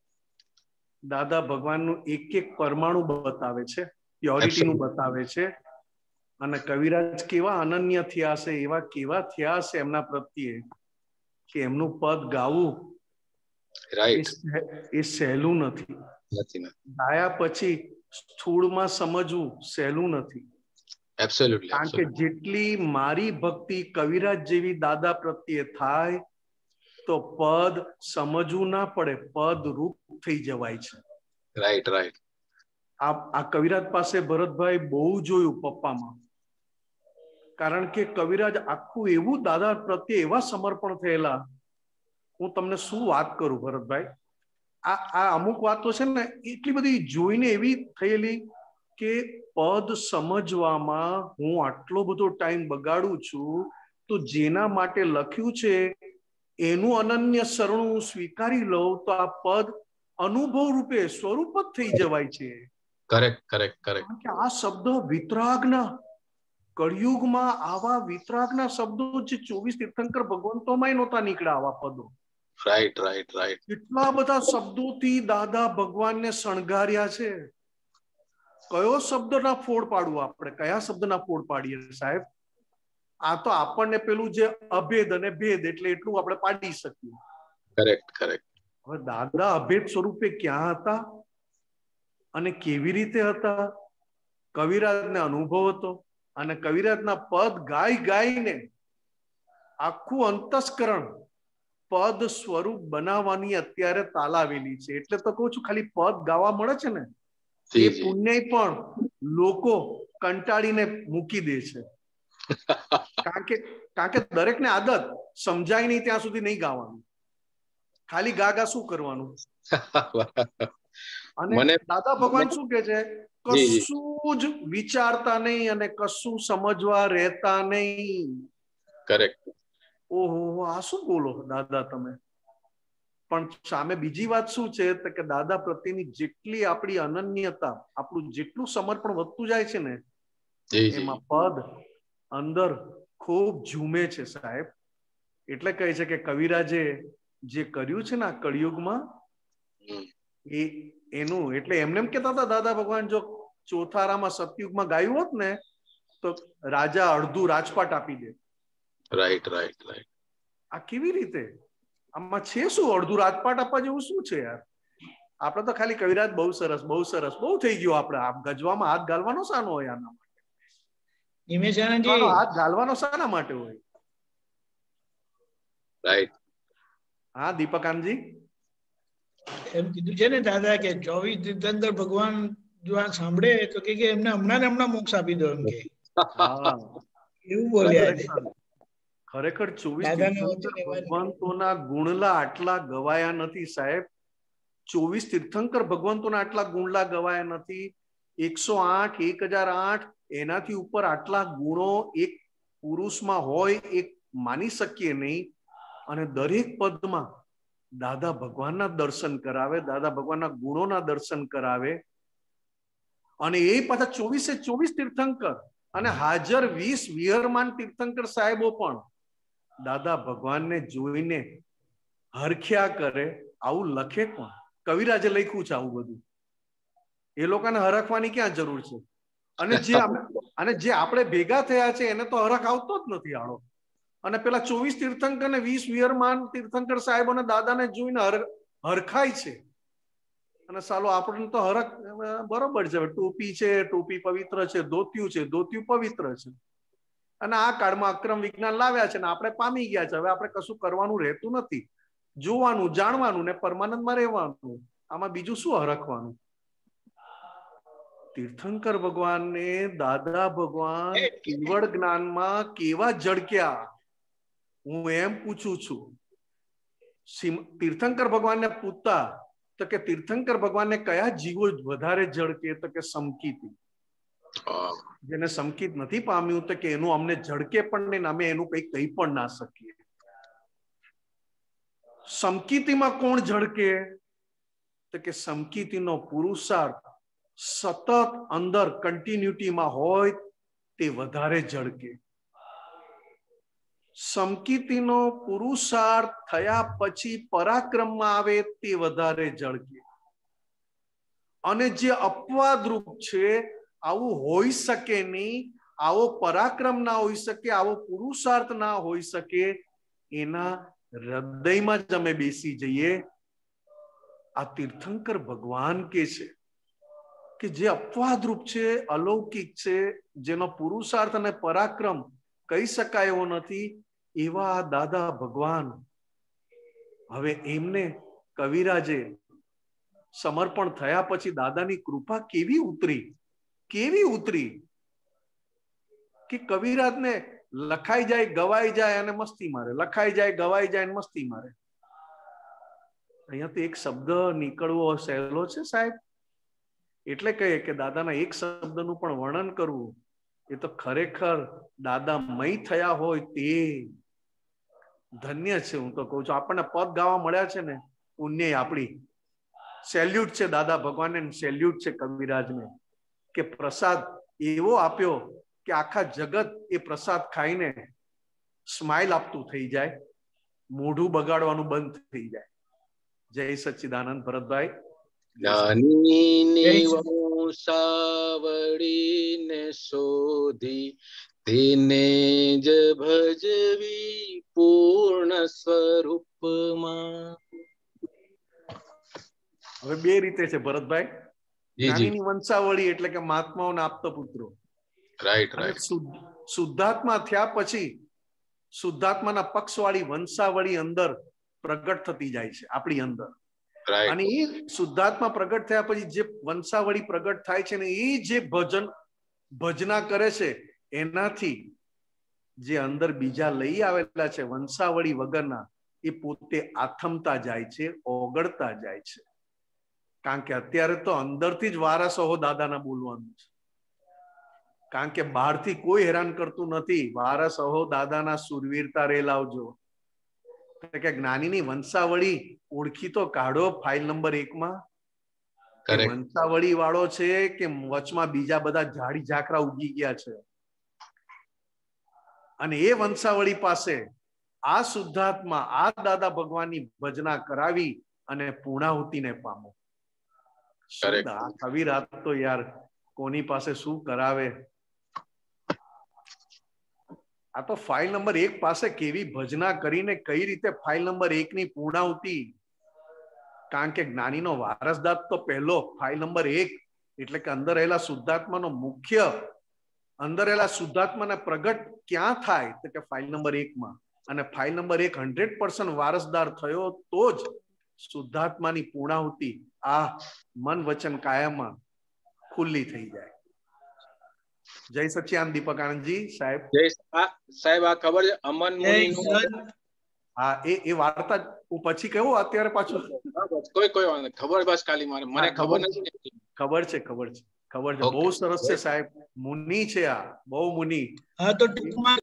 દાદા ભગવાનનું એક એક પરમાણુ બતાવે છે, પ્યોરિટી નું બતાવે છે. અને કવિરાજ કેવા અનન્ય થયા છે, એવા કેવા થયા છે એમના પ્રત્યે કે એમનું પદ ગાવું રાઈટ એ સહેલું નથી. નથી નથી ગાયા પછી સ્થૂળમાં સમજવું સહેલું નથી. એબ્સોલ્યુટલી. કારણ કે જેટલી મારી ભક્તિ કવિરાજ જેવી દાદા પ્રત્યે થાય તો પદ સમજવું ના પડે, પદ રૂપ થઈ જવાય છે. Right right. આ આ કવિરાજ પાસે ભરતભાઈ બહુ જોયું પપ્પામાં. કારણ કે કવિરાજ આખું એવું દાદા પ્રત્યે એવા સમર્પણ થયેલા. હું તમને શું વાત કરું ભરતભાઈ, આ આ અમુક વાતો છે ને એટલી બધી જોઈને એવી થયેલી કે પદ સમજવામાં હું આટલો બધો ટાઈમ બગાડું છું તો જેના માટે લખ્યું છે એનું અનન્ય શરણું સ્વીકારી લઉં તો આ પદ અનુભવ રૂપે સ્વરૂપ જ થઈ જવાય છે. Correct correct correct. કે આ શબ્દો વિતરાગના કળિયુગમાં આવા વિતરાગના શબ્દો જે ચોવીસ તીર્થંકર ભગવંતોમાં નહોતા નીકળ્યા આવા પદો. Right right right. કેટલા બધા શબ્દોથી દાદા ભગવાનને શણગાર્યા છે. કયો શબ્દ ના ફોડ પાડવું આપણે, કયા શબ્દ ના ફોડ પાડીએ સાહેબ? આ તો આપણને પેલું જે અભેદ અને ભેદ એટલે એટલું આપણે પાડી શકીએ. Correct correct. હવે દાદા અભેદ સ્વરૂપે ક્યાં હતા અને કેવી રીતે હતા? કવિરાજને અનુભવ હતો અને કવિરાજના પદ ગાઈ ગાઈને આખું અંતસ્કરણ પદ સ્વરૂપ બનાવવાની અત્યારે તાલાવેલી છે. એટલે તો કહું છું ખાલી પદ ગાવા મળે છે ને એ પુણ્ય પણ લોકો કંટાળીને મૂકી દે છે. કારણ કે કારણ કે દરેકને આદત સમજાય નહીં ત્યાં સુધી નહીં ગાવાનું, ખાલી ગા ગા શું કરવાનું. અને દાદા ભગવાન શું કે છે, કશું જ વિચારતા નહીં અને કશું સમજવા રહેતા નહીં. કરેક્ટ. ઓહો, આ શું બોલો દાદા તમે? પણ સામે બીજી વાત શું છે કે દાદા પ્રત્યેની જેટલી આપણી અનન્યતા, આપણું જેટલું સમર્પણ વધતું જાય છે ને એમાં પદ અંદર ખૂબ ઝૂમે છે સાહેબ. એટલે કહે છે કે કવિરાજે જે કર્યું છે ને આ કળિયુગમાં એ એનું એટલે એમને એમ કહેતા હતા દાદા ભગવાન જો ચોથારામાં સતયુગમાં ગાયું હોત ને તો રાજા અડધું રાજપાટ આપી દે. Right right right. આ કેવી રીતે? આમાં છે શું? અડધું રાજપાટ આપવા જેવું શું છે યાર? આપડે તો ખાલી કવિરાજ બહુ સરસ બહુ સરસ બહુ થઈ ગયું. આપડે આમ ગજવામાં હાથ ગાલવાનો શાનો હોય? આના માટે હાથ ગાલવાનો શાના માટે હોય? રાઈટ. હા દીપકાનજી એમ કીધું છે ને દાદા કે ચોવીસ તીર્થંકર ભગવાન જો આ સાંભળે તો કે એમને હમણાં ને હમણાં મોક્ષ આપી દો એમ કે એવું બોલ્યા. ખરેખર ચોવીસ ભગવંતોના ગુણલા આટલા ગવાયા નથી સાહેબ. ચોવીસ તીર્થંકર ભગવંતોના આટલા ગુણલા ગવાયા નથી. એકસો આઠ એક હજાર આઠ એનાથી ઉપર આટલા ગુણો એક પુરુષમાં હોય એક માની શકીએ નહીં. અને દરેક પદમાં દાદા ભગવાનના દર્શન કરાવે, દાદા ભગવાનના ગુણોના દર્શન કરાવે. અને એ પાછા ચોવીસે ચોવીસ તીર્થંકર અને હાજર વીસ વિહરમાન તીર્થંકર સાહેબો પણ દાદા ભગવાનને જોઈને હરખ્યા કરે, આવું લખે કોણ? કવિરાજે લખ્યું છે આવું બધું. એ લોકોને હરખવાની ક્યાં જરૂર છે? અને જે અને જે આપણે ભેગા થયા છે એને તો હરખ આવતો જ નથી આળો. અને પેલા ચોવીસ તીર્થંકર ને વીસ વિયરમાન તીર્થંકર સાહેબ અને દાદાને જોઈને હરખાય છે. અને સાલો આપણને તો હરખ બરોબર છે, ટોપી છે, ટોપી પવિત્ર છે, ધોતિયું છે, ધોતિયું પવિત્ર છે. અને આ કાળમાં અક્રમ વિજ્ઞાન લાવ્યા છે ને આપણે પામી ગયા છે. હવે આપણે કશું કરવાનું રહેતું નથી, જોવાનું, જાણવાનું ને પરમાનંદમાં રહેવાનું. આમાં બીજું શું હરખવાનું? તીર્થંકર ભગવાનને દાદા ભગવાન કેવળ જ્ઞાનમાં કેવા ઝળક્યા, હું એમ પૂછું છું. તીર્થંકર ભગવાનને પૂછતા તો કે તીર્થંકર ભગવાનને કયા જીવો વધારે ઝળકે? તો કે સમકીતી. જેને સમકીત નથી પામ્યું તો કે એનું અમને ઝળકે પણ નહીં, અમે એનું કઈ કહી પણ ના શકીએ. સમકીતીમાં કોણ ઝળકે? તો કે સમકીતીનો પુરુષાર્થ સતત અંદર કન્ટિન્યુટીમાં હોય તે વધારે ઝળકે. સમકીતીનો પુરુષાર્થ થયા પછી પરાક્રમમાં આવે તે વધારે ઝળકે. અને જે અપવાદરૂપ છે, આવું હોઈ શકે નહીં, આવો પરાક્રમ ના હોઈ શકે, આવો પુરુષાર્થ ના હોઈ શકે, એના હૃદયમાં જ અમે બેસી જઈએ. આ તીર્થંકર ભગવાન કે છે કે જે અપવાદરૂપ છે, અલૌકિક છે, જેનો પુરુષાર્થ અને પરાક્રમ કહી શકાય એવો નથી, એવા દાદા ભગવાન હવે એમને કવિરાજે સમર્પણ થયા પછી દાદાની કૃપા કેવી ઉતરી, કેવી ઉતરી કે કવિરાજને લખાઈ જાય, ગવાઈ જાય અને મસ્તી મારે, લખાઈ જાય, ગવાઈ જાય અને મસ્તી મારે. અહીંયાથી એક શબ્દ નીકળવો સહેલો છે સાહેબ. એટલે કહીએ કે દાદાના એક શબ્દનું પણ વર્ણન કરવું એ તો ખરેખર દાદા મય થયા હોય તે ધન્ય છે. હું તો કહું છું, આપણને પદ ગાવા મળ્યા છે ને, પુણ્ય આપણી. સેલ્યુટ છે દાદા ભગવાનને, સેલ્યુટ છે કવિરાજને કે પ્રસાદ એવો આપ્યો કે આખા જગત એ પ્રસાદ ખાઈને સ્માઇલ આપતું થઈ જાય, મોઢું બગાડવાનું બંધ થઈ જાય. જય સચ્ચિદાનંદ. ભરતભાઈ. જ્ઞાની વંશાવળીને શોધી તેને જ ભજવી પૂર્ણ સ્વરૂપમાં. હવે બે રીતે છે ભરતભાઈ. જ્ઞાનીની વંશાવળી એટલે કે મહાત્માઓના આપતા પુત્રો. Right right. શુદ્ધાત્મા થયા પછી શુદ્ધાત્માના પક્ષવાળી વંશાવળી અંદર પ્રગટ થતી જાય છે આપણી અંદર. અને એ શુદ્ધાત્મા પ્રગટ થયા પછી જે વંશાવળી પ્રગટ થાય છે ને, એ જે ભજન ભજના કરે છે, એનાથી જે અંદર બીજા લઈ આવેલા છે વંશાવળી વગરના, એ પોતે આથમતા જાય છે, ઓગળતા જાય છે. કારણ કે અત્યારે તો અંદરથી જ વારસો દાદાના બોલવાનું છે. કારણ કે બહારથી કોઈ હેરાન કરતું નથી. વારસો દાદાના સુરવીરતા રે લાવજો. કે જ્ઞાનીની વંશાવળી ઓળખી તો કાઢો ફાઇલ નંબર એક માં. વંશાવળી વાળો છે કે વચમાં બીજા બધા ઝાડી ઝાકરા ઉગી ગયા છે, અને એ વંશાવળી પાસે આ શુદ્ધાત્મા, આ દાદા ભગવાનની ભજના કરાવી અને પૂર્ણાહુતિને પામો. આ કવિરાજ તો યાર કોની પાસે શું કરાવે. આ તો ફાઇલ નંબર એક પાસે કેવી ભજના કરીને કઈ રીતે ફાઇલ નંબર એક ની પૂર્ણાહુતિ. કારણ કે જ્ઞાનીનો વારસદાર તો પહેલો ફાઇલ નંબર એક, એટલે કે અંદર રહેલા શુદ્ધાત્માનો મુખ્ય, અંદર રહેલા શુદ્ધાત્માના પ્રગટ ક્યાં થાય તો કે ફાઇલ નંબર એક માં. અને ફાઇલ નંબર એક હંડ્રેડ પર્સન્ટ વારસદાર થયો તો જ શુદ્ધાત્માની પૂર્ણાહુતિ આ મન વચન કાયામાં ખુલ્લી થઈ જાય. જય સચ્ચિદાનંદ દીપક આનંદજી સાહેબ. સાહેબ આ ખબર છે અમન મુનિ? હા, એ એ વાર્તા હું પછી કહું, અત્યારે પાછું કોઈ કોઈ વાંધો નહીં. ખબર બસ ખાલી મારે, મને ખબર નથી. ખબર છે ખબર છે ખબર છે. બહુ સરસ છે સાહેબ. મુનિ છે આ, બહુ મુનિ. હા તો ટૂંકમાં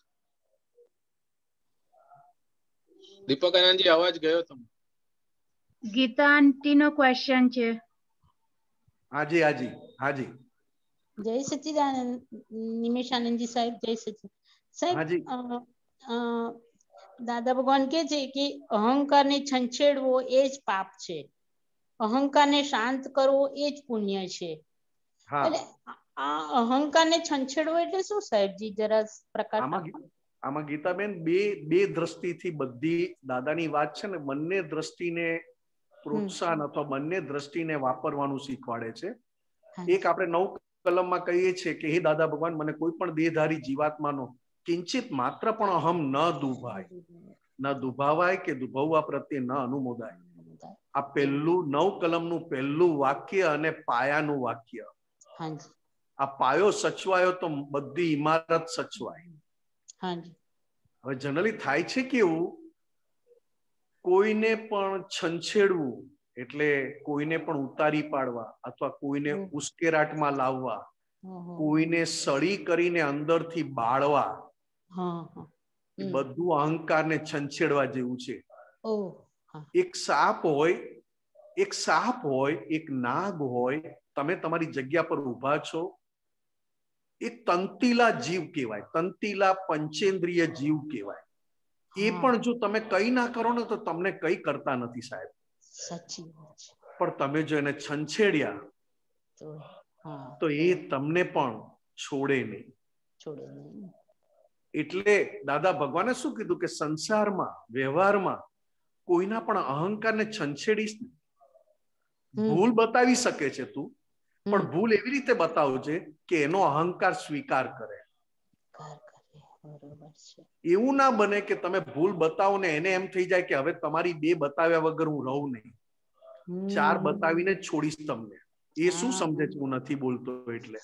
દીપક આનંદજી અવાજ ગયો તમે. ગીતા આંટી નો ક્વેશ્ચન છે. હાજી હાજી હાજી જય સચ્ચિદાનંદ નિમેશાનંદજી સાહેબ, જય સચ્ચિદ સાહેબ. હાજી અ, અ, દાદા ભગવાન કે છે કે અહંકારને છંછેડવો એ જ પાપ છે, અહંકારને શાંત કરવો એ જ પુણ્ય છે. હા એટલે આ અહંકારને છંછેડવો એટલે શું સાહેબજી, જરા પ્રકાશ આમાં આપો. આમાં ગીતાબેન બે બે દ્રષ્ટિથી બધી દાદાની વાત છે ને, બંને દ્રષ્ટિને પ્રોત્સાહન અથવા બંને દ્રષ્ટિને વાપરવાનું શીખવાડે છે. એક આપણે નવ કલમમાં કહીએ છીએ કે હે દાદા ભગવાન, મને કોઈ પણ દેહધારી જીવાત્માનો કિંચિત માત્ર પણ અહમ ન દુભાય, ન દુભાવાય કે દુભવવા પ્રત્યે ન અનુમોદાય. આ પહેલું નવ કલમનું પહેલું વાક્ય અને પાયાનું વાક્ય. આ પાયો સચવાયો તો બધી ઇમારત સચવાય. હવે જનરલી થાય છે કેવું, કોઈને પણ છંછેડવું એટલે કોઈને પણ ઉતારી પાડવા અથવા કોઈને ઉશ્કેરાટમાં લાવવા, કોઈને સળી કરીને અંદરથી બાળવા, એ બધું અહંકારને છંછેડવા જેવું છે. એક સાપ હોય, એક સાપ હોય, એક નાગ હોય, તમે તમારી જગ્યા પર ઊભા છો, એ તંતીલા જીવ કહેવાય, તંતીલા પંચેન્દ્રિય જીવ કહેવાય. એ પણ જો તમે કઈ ના કરો ને તો તમને કઈ કરતા નથી સાહેબ. સાચી વાત છે. પણ તમે જો એને છંછેડ્યા તો એ તમને પણ છોડે નહીં. છોડે નહીં. એટલે દાદા ભગવાને શું કીધું કે સંસારમાં, વ્યવહારમાં કોઈના પણ અહંકારને છંછેડીશ ને. ભૂલ બતાવી શકે છે તું, પણ ભૂલ એવી રીતે બતાવજે કે એનો અહંકાર સ્વીકાર કરે. એવું ના બને કે તમે ભૂલ બતાવો ને એને એમ થઈ જાય કે હવે તમારી બે બતાવ્યા વગર હું રહું નહીં, ચાર બતાવીને જ છોડીશ તમને. એ શું સમજે છે હું નથી બોલતો એટલે.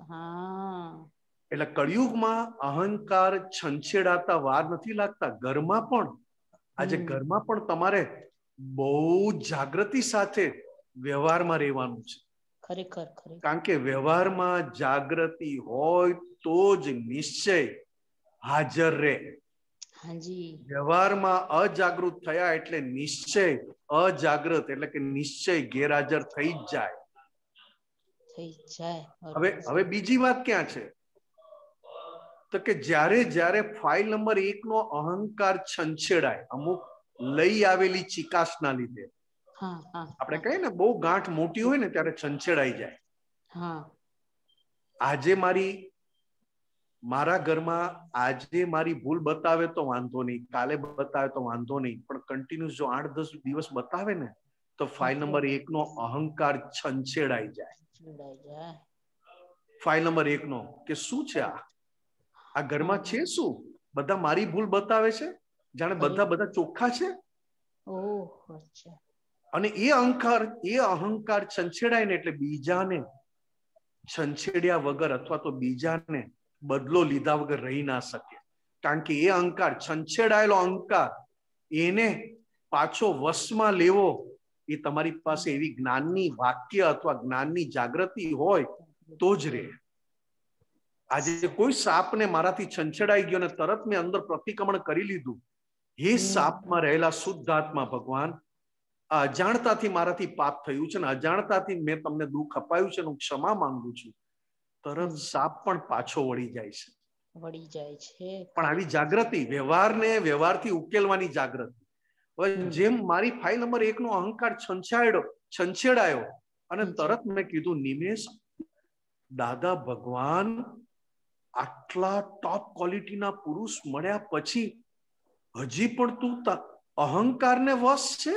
એટલે કળિયુગમાં અહંકાર છંછેડાતા વાર નથી લાગતા. ઘરમાં પણ, આજે ઘરમાં પણ તમારે બહુ જાગૃતિ સાથે વ્યવહારમાં રહેવાનું છે. ખરેખર ખરેખર. કારણ કે વ્યવહારમાં જાગૃતિ હોય તો જ નિશ્ચય હાજર રહે. વ્યવહારમાં અજાગૃત થયા એટલે નિશ્ચય અજાગ્રત, એટલે કે નિશ્ચય ગેરહાજર થઈ જ જાય. થઈ જાય. હવે હવે બીજી વાત ક્યાં છે તો કે જ્યારે જ્યારે ફાઇલ નંબર એક નો અહંકાર છંછેડાય, અમુક લઈ આવેલી ચિકાસના લીધે, આપણે કહીએ ને બહુ ગાંઠ મોટી હોય ને ત્યારે છંછેડાઈ જાય. આજે મારી મારા ઘરમાં આજે મારી ભૂલ બતાવે તો વાંધો નહીં, કાલે બતાવે તો વાંધો નહીં, પણ કન્ટિન્યુઅસ જો આઠ દસ દિવસ બતાવે ને તો ફાઇલ નંબર એક નો અહંકાર છંછેડાઈ જાય. ફાઇલ નંબર એક નો કે શું છે આ આ ઘરમાં છે શું? બધા મારી ભૂલ બતાવે છે, જાણે બધા બધા ચોખ્ખા છે. અને એ અહંકાર એ અહંકાર છંછેડાય ને એટલે બીજાને છંછેડ્યા વગર અથવા તો બીજાને બદલો લીધા વગર રહી ના શકે. કારણ કે એ અહંકાર, છંછેડાયેલો અહંકાર, એને પાછો વશમાં લેવો એ તમારી પાસે એવી જ્ઞાનની વાક્ય અથવા જ્ઞાનની જાગૃતિ હોય તો જ રહે. આજે કોઈ સાપને મારાથી છંછેડાઈ ગયો ને તરત મેં અંદર પ્રતિક્રમણ કરી લીધું, એ સાપમાં રહેલા શુદ્ધાત્મા ભગવાન અજાણતાથી મારાથી પાપ થયું છે ને અજાણતાથી મેં તમને દુઃખ અપાયું છે, હું ક્ષમા માંગુ છું, તરત સાપ પણ પાછો વળી જાય છે. વળી જાય છે. પણ આવી જાગૃતિ, વ્યવહારને વ્યવહારથી ઉકેલવાની જાગૃતિ. હવે જેમ મારી ફાઇલ નંબર એક નો અહંકાર છંછાડ્યો છંછેડાયો અને તરત મેં કીધું, નિમેશ, દાદા ભગવાન આટલા ટોપ ક્વોલિટીના પુરુષ મળ્યા પછી હજી પણ તું અહંકારને વશ છે?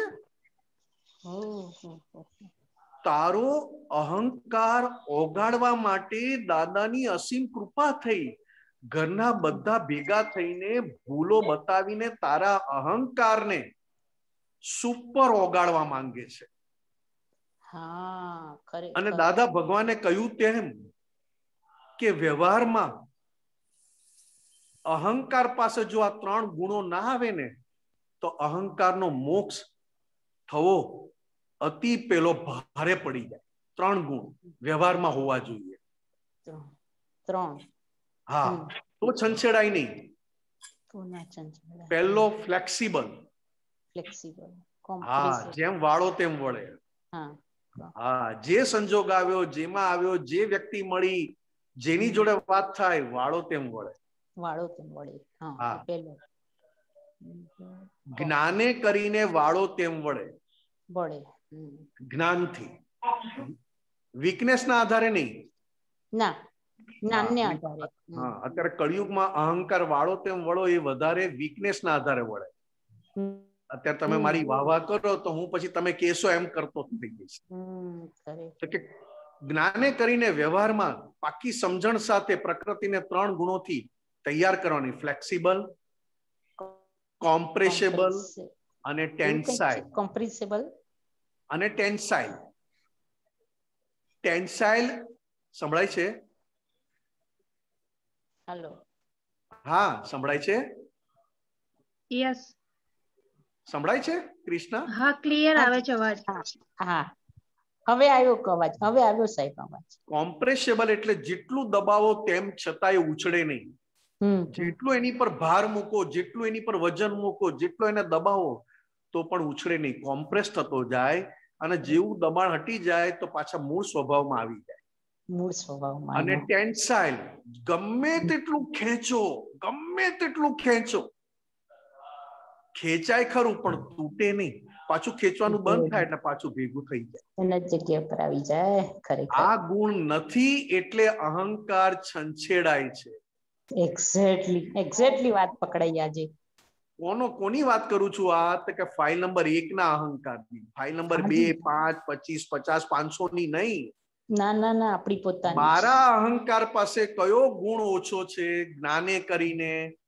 તારો અહંકાર ઓગાળવા માટે દાદાની અસીમ કૃપા થઈ. ઘરના બધા ભેગા થઈને ભૂલો બતાવીને તારા અહંકારને સુપર ઓગાળવા માંગે છે. અને દાદા ભગવાને કહ્યું તેમ કે વ્યવહારમાં અહંકાર પાસે જો આ ત્રણ ગુણો ના આવે ને તો અહંકારનો મોક્ષ થવો અતિ પેલો ભારે પડી જાય. ત્રણ ગુણ વ્યવહારમાં હોવા જોઈએ. ત્રણ. હા, તો છંછેડાય નહીં. પહેલો ફ્લેક્સિબલ. ફ્લેક્સિબલ. હા, જેમ વાળો તેમ વળે. હા હા, જે સંજોગ આવ્યો, જેમાં આવ્યો, જે વ્યક્તિ મળી, જેની જોડે વાત થાય, વાળો તેમ વળે. વાળો તેમ વળે. હા, પેલું જ્ઞાને કરીને વાળો તેમ વળે. વળે. જ્ઞાનથી, વીકનેસ ના આધારે નહીં. ના, જ્ઞાનને આધારે. હા, અત્યારે કળિયુગમાં અહંકાર વાળો તેમ વળો એ વધારે વીકનેસ ના આધારે વળે. અત્યારે તમે મારી વાહ વાહ કરો તો હું પછી તમે કેશો એમ કરતો થઈ જઈશ. તો કે જ્ઞાને કરીને વ્યવહારમાં પાકી સમજણ સાથે પ્રકૃતિને ત્રણ ગુણોથી તૈયાર કરવાની: ફ્લેક્સિબલ, કોમ્પ્રેશેબલ અને ટેન્સાઇલ. કોમ્પ્રેશેબલ અને ટેન્સાઇલ. ટેન્સાઇલ સંભળાય છે? હેલો. હા, સંભળાય છે? યસ. સંભળાય છે કૃષ્ણા? હા, ક્લિયર આવે છે અવાજ. હા, હવે આવ્યો અવાજ. હવે આવ્યો સાહેબ અવાજ. કોમ્પ્રેશેબલ એટલે જેટલું દબાવો તેમ છતાં એ ઉછળે નહીં. જેટલું એની પર ભાર મૂકો, જેટલું એની પર વજન મૂકો, જેટલો એને દબાવો તો પણ ઉછળે નહીં, કોમ્પ્રેસ થતો જાય. અને જેવું દબાણ હટી જાય તો પાછા મૂળ સ્વભાવમાં આવી જાય. મૂળ સ્વભાવમાં. અને ટેન્સાઇલ, ગમે તેટલું ખેંચો, ગમે તેટલું ખેંચો, ખેંચાય ખરું પણ તૂટે નહીં. પાછું ખેંચવાનું બંધ થાય એટલે પાછું ભેગું થઈ જાય. એના જગ્યા પર આવી જાય. ખરેખર આ ગુણ નથી એટલે અહંકાર છંછેડાય છે. એક્ઝેક્ટલી એક્ઝેક્ટલી વાત પકડાઈ આજે. કોનો કોની વાત કરું છું? આ તો કે ફાઇલ નંબર એક ના અહંકારની. ફાઇલ નંબર બે, પાંચ, પચીસ, પચાસ, પાંચસો ની નહીં. ના ના ના, આપણી પોતાની. મારા અહંકાર પાસે કયો ગુણ ઓછો છે જ્ઞાને કરીને?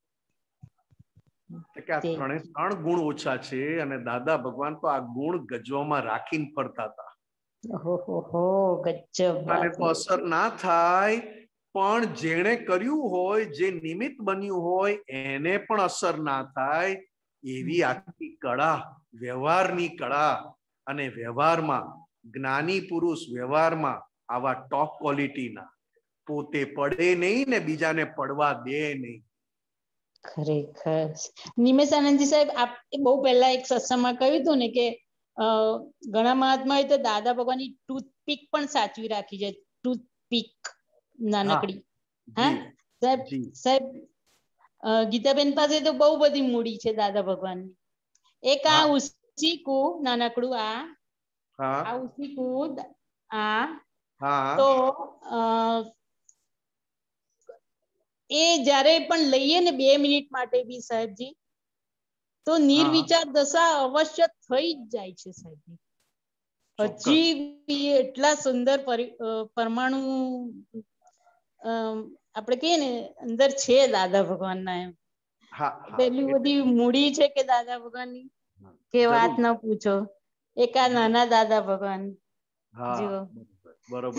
કે આ ત્રણે ત્રણ ગુણ ઓછા છે અને દાદા ભગવાન તો આ ગુણ ગજવામાં રાખીને ફરતા હતા. ઓહો, ગજબ. અને તો અસર ના થાય, પણ જેણે કર્યું હોય, જે નિમિત્ત બન્યું હોય એને પણ અસર ના થાય એવી આખી કળા, વ્યવહારની કળા. અને વ્યવહારમાં જ્ઞાની પુરુષ વ્યવહારમાં આવા ટોપ ક્વોલિટીના, પોતે પડે નહીં ને બીજાને પડવા દે નહીં. ખરેખર નિમેશાનંદજી સાહેબ, આપ બહુ પહેલા એક સત્સંગમાં કહ્યું હતું ને કે ઘણા મહાત્માએ તો દાદા ભગવાનની ટૂથપીક પણ સાચવી રાખી છે. ટૂથપીક નાનકડી. હા સાહેબ, સાહેબ ગીતાબેન પાસે તો બહુ બધી મૂડી છે દાદા ભગવાનની. એક આ ઉસીકુ નાનકડું, આ આ ઉસીકુ આ તો એ જયારે પણ લઈએ ને બે મિનિટ માટે બી સાહેબજી, તો નિર્વિચાર દશા અવશ્ય થઈ જ જાય છે સાહેબજી. હજી એટલા સુંદર પરમાણુ આપણે કહીએ ને અંદર છે દાદા ભગવાનના. એમ પેલી બધી મૂડી છે કે દાદા ભગવાનની કે વાત ન પૂછો. એક આ નાના દાદા ભગવાન જુઓ. બરોબર.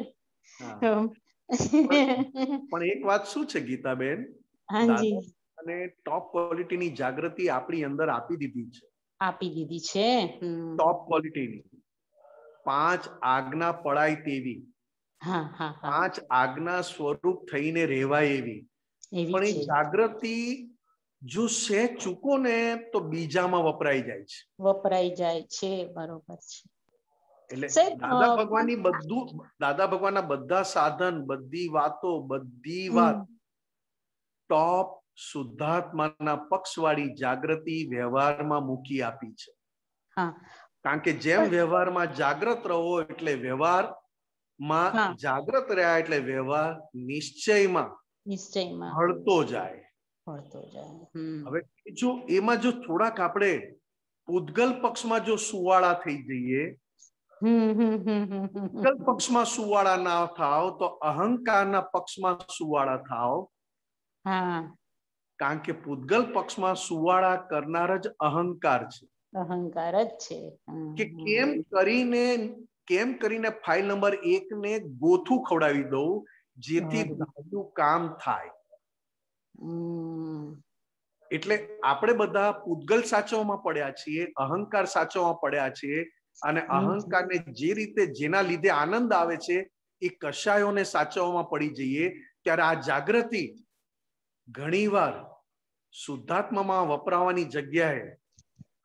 પણ એક વાત શું છે ગીતાબેન, અને ટોપ ક્વોલિટીની જાગૃતિ આપણી અંદર આપી દીધી છે. આપી દીધી છે ટોપ ક્વોલિટીની. પાંચ આજ્ઞા પડાય તેવી, પાંચ આજ્ઞા સ્વરૂપ થઈને રહેવાય એવી. પણ એ જાગૃતિ જો સે ચૂકો ને તો બીજામાં વપરાઈ જાય છે. વપરાઈ જાય છે, બરોબર છે. એટલે દાદા ભગવાનની બધું, દાદા ભગવાનના બધા સાધન, બધી વાતો, બધી વાત ટોપ શુદ્ધાત્માના પક્ષવાળી જાગૃતિ વ્યવહારમાં મૂકી આપી છે. કારણ કે જેમ વ્યવહારમાં જાગૃત રહો એટલે વ્યવહારમાં જાગૃત રહ્યા એટલે વ્યવહાર નિશ્ચયમાં નિશ્ચયમાં હળતો જાય. હળતો જાય. હવે જો એમાં જો થોડાક આપણે પૂતગલ પક્ષમાં જો સુવાળા થઈ જઈએ, પૂતગલ પક્ષમાં સુવાળા ના થાવ તો અહંકારના પક્ષમાં સુવાળા થાવ. કારણ કે પૂતગલ પક્ષમાં સુવાળા કરનાર જ અહંકાર છે. અહંકાર જ છે કે કેમ કરીને કેમ કરીને ફાઇલ નંબર એક ને ગોથું ખવડાવી દઉં જેથી બીજું કામ થાય. એટલે આપણે બધા પૂતગલ સાચવવામાં પડ્યા છીએ, અહંકાર સાચવવામાં પડ્યા છીએ. અને અહંકારને જે રીતે જેના લીધે આનંદ આવે છે એ કશાયોને સાચવવામાં પડી જઈએ ત્યારે આ જાગૃતિ ઘણીવાર શુદ્ધાત્મામાં વપરાવાની જગ્યાએ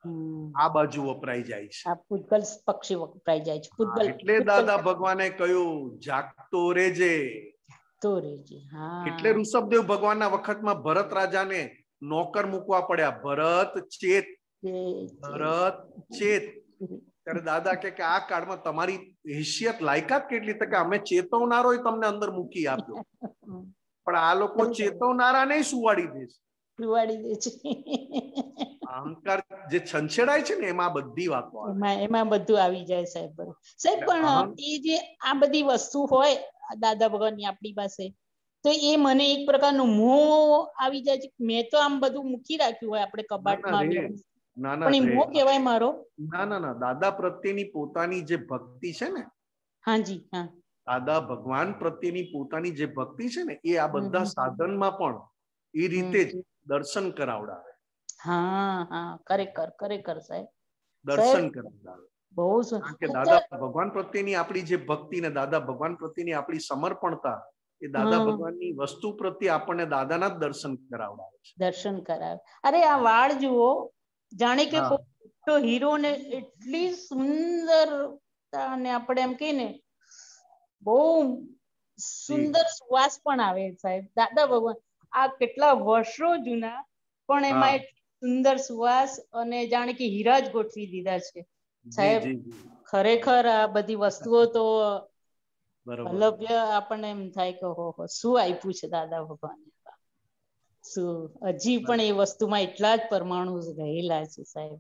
આ બાજુ વપરાઈ જાય છે. આ પૂતગલ પક્ષી વપરાઈ જાય છે. પૂતગલ એટલે દાદા ભગવાને કહ્યું જાગતો રેજે. તો રેજે. હા. એટલે ઋષભદેવ ભગવાનના વખતમાં ભરત રાજાને નોકર મૂકવા પડ્યા. ભરત ચેત, ભરત ચેત. ત્યારે દાદા કે આ કાળમાં તમારી હેસિયત લાયકાત કેટલી? કે અમે ચેતવનારો તમને અંદર મૂકી આપ્યો, પણ આ લોકો ચેતવનારા નહીં સુવાડી દે છે. સુવાડી દે છે. અહંકાર જે છંછેડાય છે ને એમાં બધી વાતો એમાં એમાં બધું આવી જાય સાહેબ. સાહેબ પણ એ જે આ બધી વસ્તુ હોય દાદા ભગવાનની આપણી પાસે, તો એ મને એક પ્રકારનો મોહ આવી જાય છે. મેં તો આમ બધું મૂકી રાખ્યું હોય આપણે કબાટમાં, પણ એ મોહ કહેવાય મારો. ના ના ના, દાદા પ્રત્યેની પોતાની જે ભક્તિ છે ને, હાજી હા, દાદા ભગવાન પ્રત્યેની પોતાની જે ભક્તિ છે ને, એ આ બધા સાધનમાં પણ એ રીતે જ દર્શન કરાવડાવે. હા હા, ખરેખર ખરેખર સાહેબ, દર્શન કરાવડાવે. બહુ કારણ કે દાદા ભગવાન પ્રત્યેની આપણી જે ભક્તિ ને દાદા ભગવાન પ્રત્યેની આપણી સમર્પણતા, એ દાદા ભગવાનની વસ્તુ પ્રત્યે આપણને દાદાના જ દર્શન કરાવડાવે છે. દર્શન કરાવે. અરે આ વાળ જુઓ, જાણે કે કોઈ હીરો ને એટલી સુંદર, અને આપણે એમ કહીએ ને બહુ સુંદર સુવાસ પણ આવે સાહેબ. દાદા ભગવાન આ કેટલા વર્ષો જૂના, પણ એમાં સુંદર સુવાસ, અને જાણે કે હીરા જ ગોઠવી દીધા છે સાહેબ. ખરેખર આ બધી વસ્તુઓ તો અલભ્ય, આપણને એમ થાય કે હો શું આપ્યું છે દાદા ભગવાન. શું હજી પણ એ વસ્તુમાં એટલા જ પરમાણુ રહેલા છે સાહેબ.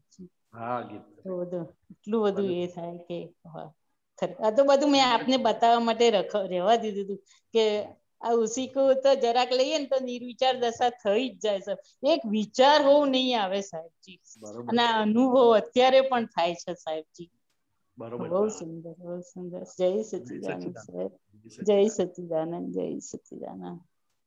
એટલું બધું એ થાય કે આ તો બધું મેં આપને બતાવવા માટે રહેવા દીધું હતું કે આ ઉસીકો તો જરાક લઈએ ને તો નિર્વિચાર દશા થઈ જ જાય સાહેબ. એક વિચાર હોવું નહીં આવે સાહેબજી, અને આ અનુભવ અત્યારે પણ થાય છે સાહેબજી. બહુ સુંદર, બહુ સુંદર. જય સચ્ચિદાનંદ સાહેબ, જય સચ્ચિદાનંદ, જય સચ્ચિદાનંદ.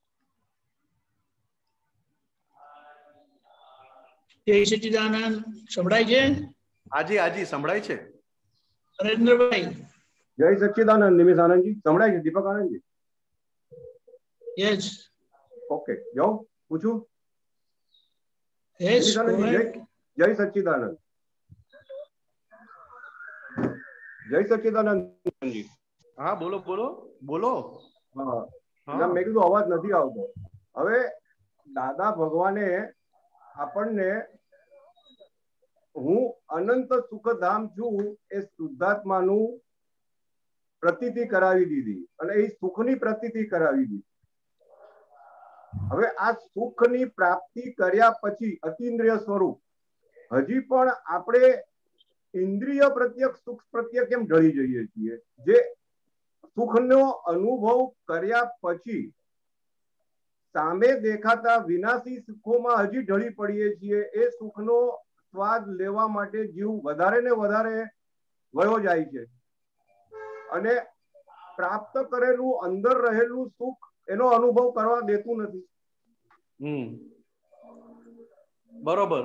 જય સચ્ચિદાનંદ. સંભળાય છે? હાજી હાજી સંભળાય છે. નરેન્દ્રભાઈ. જય સચ્ચિદાનંદ. નિમિષ આનંદજી સંભળાય છે? દીપક આનંદજી? યસ. ઓકે, જાઓ પૂછું. યસ, જય સચ્ચિદાનંદ. જય સચ્ચિદાનંદજી. હા બોલો બોલો બોલો. હા, મેં કીધું અવાજ નથી આવતો. હવે દાદા ભગવાને આપણને હું અનંત સુખધામ છું એ શુદ્ધાત્માનું પ્રતીતિ કરાવી દીધી, અને એ સુખની પ્રતીતિ કરાવી દીધી. હવે આ સુખની પ્રાપ્તિ કર્યા પછી અતિન્દ્રિય સ્વરૂપ હજી પણ આપણે ઇન્દ્રિય પ્રત્યક્ષ સુખ પ્રત્યે કેમ ઢળી જઈએ છીએ? જે સુખનો અનુભવ કર્યા પછી સામે દેખાતા વિનાશી સુખોમાં હજી ઢળી પડીએ છીએ. એ સુખનો સ્વાદ લેવા માટે જીવ વધારે ને વધારે વયો જાય છે, અને પ્રાપ્ત કરેલું અંદર રહેલું સુખ એનો અનુભવ કરવા દેતું નથી. હમ બરોબર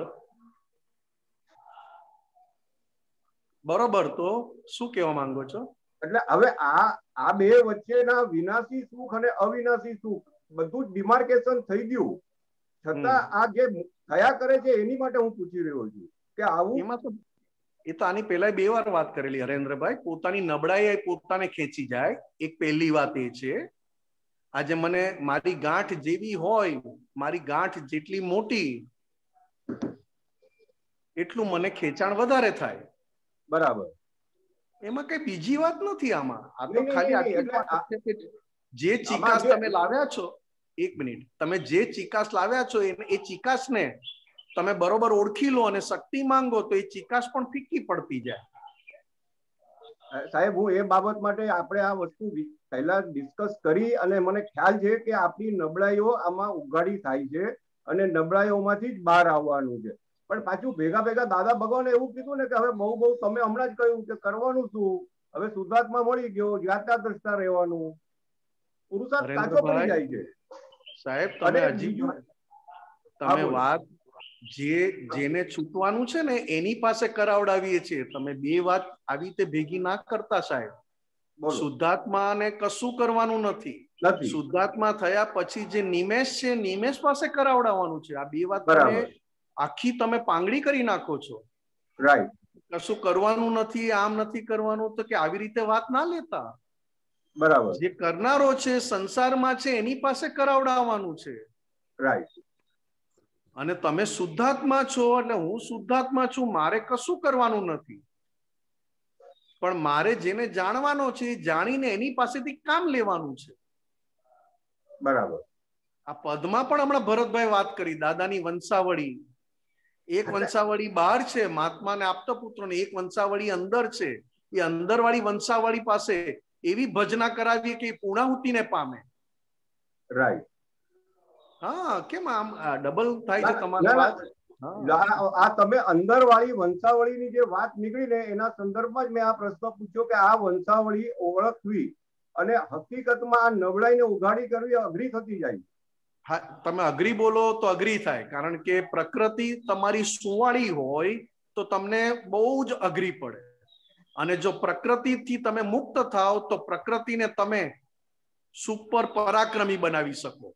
બરોબર. તો શું કહેવા માંગો છો? એટલે હવે આ આ બે વચ્ચેના વિનાશી સુખ અને અવિનાશી સુખ બધું જ ડિમાર્કેશન થઈ ગયું, છતાં આ જે થયા કરે છે એની માટે હું પૂછી રહ્યો છું કે આવું. એમાં તો એ તો આની પહેલા બે વાર વાત કરેલી હરેન્દ્રભાઈ. પોતાની નબળાઈ પોતાને ખેંચી જાય, એક પહેલી વાત એ છે. આજે મને મારી ગાંઠ જેવી હોય, મારી ગાંઠ જેટલી મોટી એટલું મને ખેંચાણ વધારે થાય. બરાબર. એમાં કઈ બીજી વાત નથી. આમાં આ તો ખાલી આટલી છે કે જે ચિકાસ તમે લાવ્યા છો, એક મિનિટ, તમે જે ચિકાસ લાવ્યા છો એ ચિકાસ ને તમે બરોબર ઓળખી લો અને શક્તિ માંગો તો એ ચિકાસ પણ ફીકી પડતી જાય. સાહેબ, હું એ બાબત માટે આપણે આ વસ્તુ પહેલા ડિસ્કસ કરી, અને મને ખ્યાલ છે કે આપણી નબળાઈઓ આમાં ઉઘાડી થાય છે, અને નબળાઈઓમાંથી જ બહાર આવવાનું છે. પણ પાછું ભેગા ભેગા દાદા ભગવાને એવું કીધું ને કે હવે બહુ બહુ તમે હમણાં જ કહ્યું કે કરવાનું શું, હવે શુદ્ધાત્મા મળી ગયો, જ્ઞાતા દ્રષ્ટા રહેવાનું, પુરુષાર્થ કાચો પડી જાય છે. સાહેબ તમે હજી તમે વાત જે જેને છૂટવાનું છે ને એની પાસે કરાવડાવીએ છીએ. તમે બે વાત આવી રીતે ભેગી ના કરતા સાહેબ. શુદ્ધાત્માને કશું કરવાનું નથી. શુદ્ધાત્મા થયા પછી જે નિમેષ છે નિમેષ પાસે કરાવડાવવાનું છે. આ બે વાત તમે આખી તમે પાંગડી કરી નાખો છો. રાઈટ. કશું કરવાનું નથી, આમ નથી કરવાનું, તો કે આવી રીતે વાત ના લેતા. બરાબર. જે કરનારો છે સંસારમાં છે એની પાસે કરાવડાવવાનું છે. રાઈટ. અને તમે શુદ્ધાત્મા છો એટલે હું શુદ્ધાત્મા છું, મારે કશું કરવાનું નથી, પણ મારે જેને જાણવાનો છે જાણીને એની પાસેથી કામ લેવાનું છે. બરાબર. આ પદમાં પણ હમણાં ભરતભાઈ વાત કરી દાદાની વંશાવળી. એક વંશાવળી બહાર છે મહાત્મા ને આપતા પુત્રો ને, એક વંશાવળી અંદર છે. એ અંદર વાળી વંશાવળી પાસે એવી ભજના કરાવીએ કે પૂર્ણાહુતિને પામે. રાઈટ. હા, કેમ આમ ડબલ થાય છે તમારી વાત? આ તમે અંદર વાળી વંશાવળીની જે વાત નીકળી ને એના સંદર્ભમાં જ મેં આ પ્રશ્ન પૂછ્યો કે આ વંશાવળી ઓળખવી અને હકીકતમાં આ નબળાઈને ઉઘાડી કરવી અઘરી થતી જાય. હા, તમે અઘરી બોલો તો અઘરી થાય, કારણ કે પ્રકૃતિ તમારી સુવાળી હોય તો તમને બહુ જ અઘરી પડે. અને જો પ્રકૃતિથી તમે મુક્ત થાવ તો પ્રકૃતિને તમે સુપર પરાક્રમી બનાવી શકો.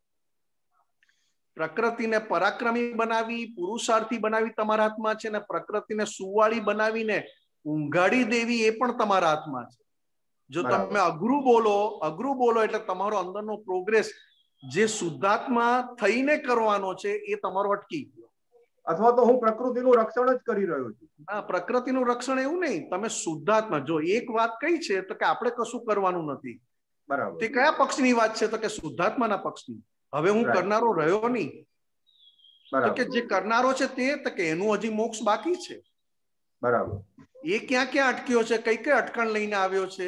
પ્રકૃતિને પરાક્રમી બનાવી, પુરુષાર્થી બનાવી તમારા હાથમાં છે, ને પ્રકૃતિને સુવાળી બનાવીને ઊંઘાડી દેવી એ પણ તમારા હાથમાં છે. જો તમે અઘરું બોલો અઘરું બોલો એટલે તમારો અંદરનો પ્રોગ્રેસ જે શુદ્ધાત્મા થઈને કરવાનો છે એ તમારો અટકી ગયો. અથવા તો હું પ્રકૃતિનું રક્ષણ જ કરી રહ્યો છું. હા, પ્રકૃતિનું રક્ષણ એવું નહીં, તમે શુદ્ધાત્મા. જો એક વાત કઈ છે તો કે આપણે કશું કરવાનું નથી. બરાબર. તે કયા પક્ષની વાત છે? તો કે શુદ્ધાત્માના પક્ષની. હવે હું કરનારો રહ્યો નહીં, તો કે જે કરનારો છે તે તો કે એનું હજી મોક્ષ બાકી છે. બરાબર. એ ક્યાં ક્યાં અટક્યો છે, કઈ કઈ અટકણ લઈને આવ્યો છે?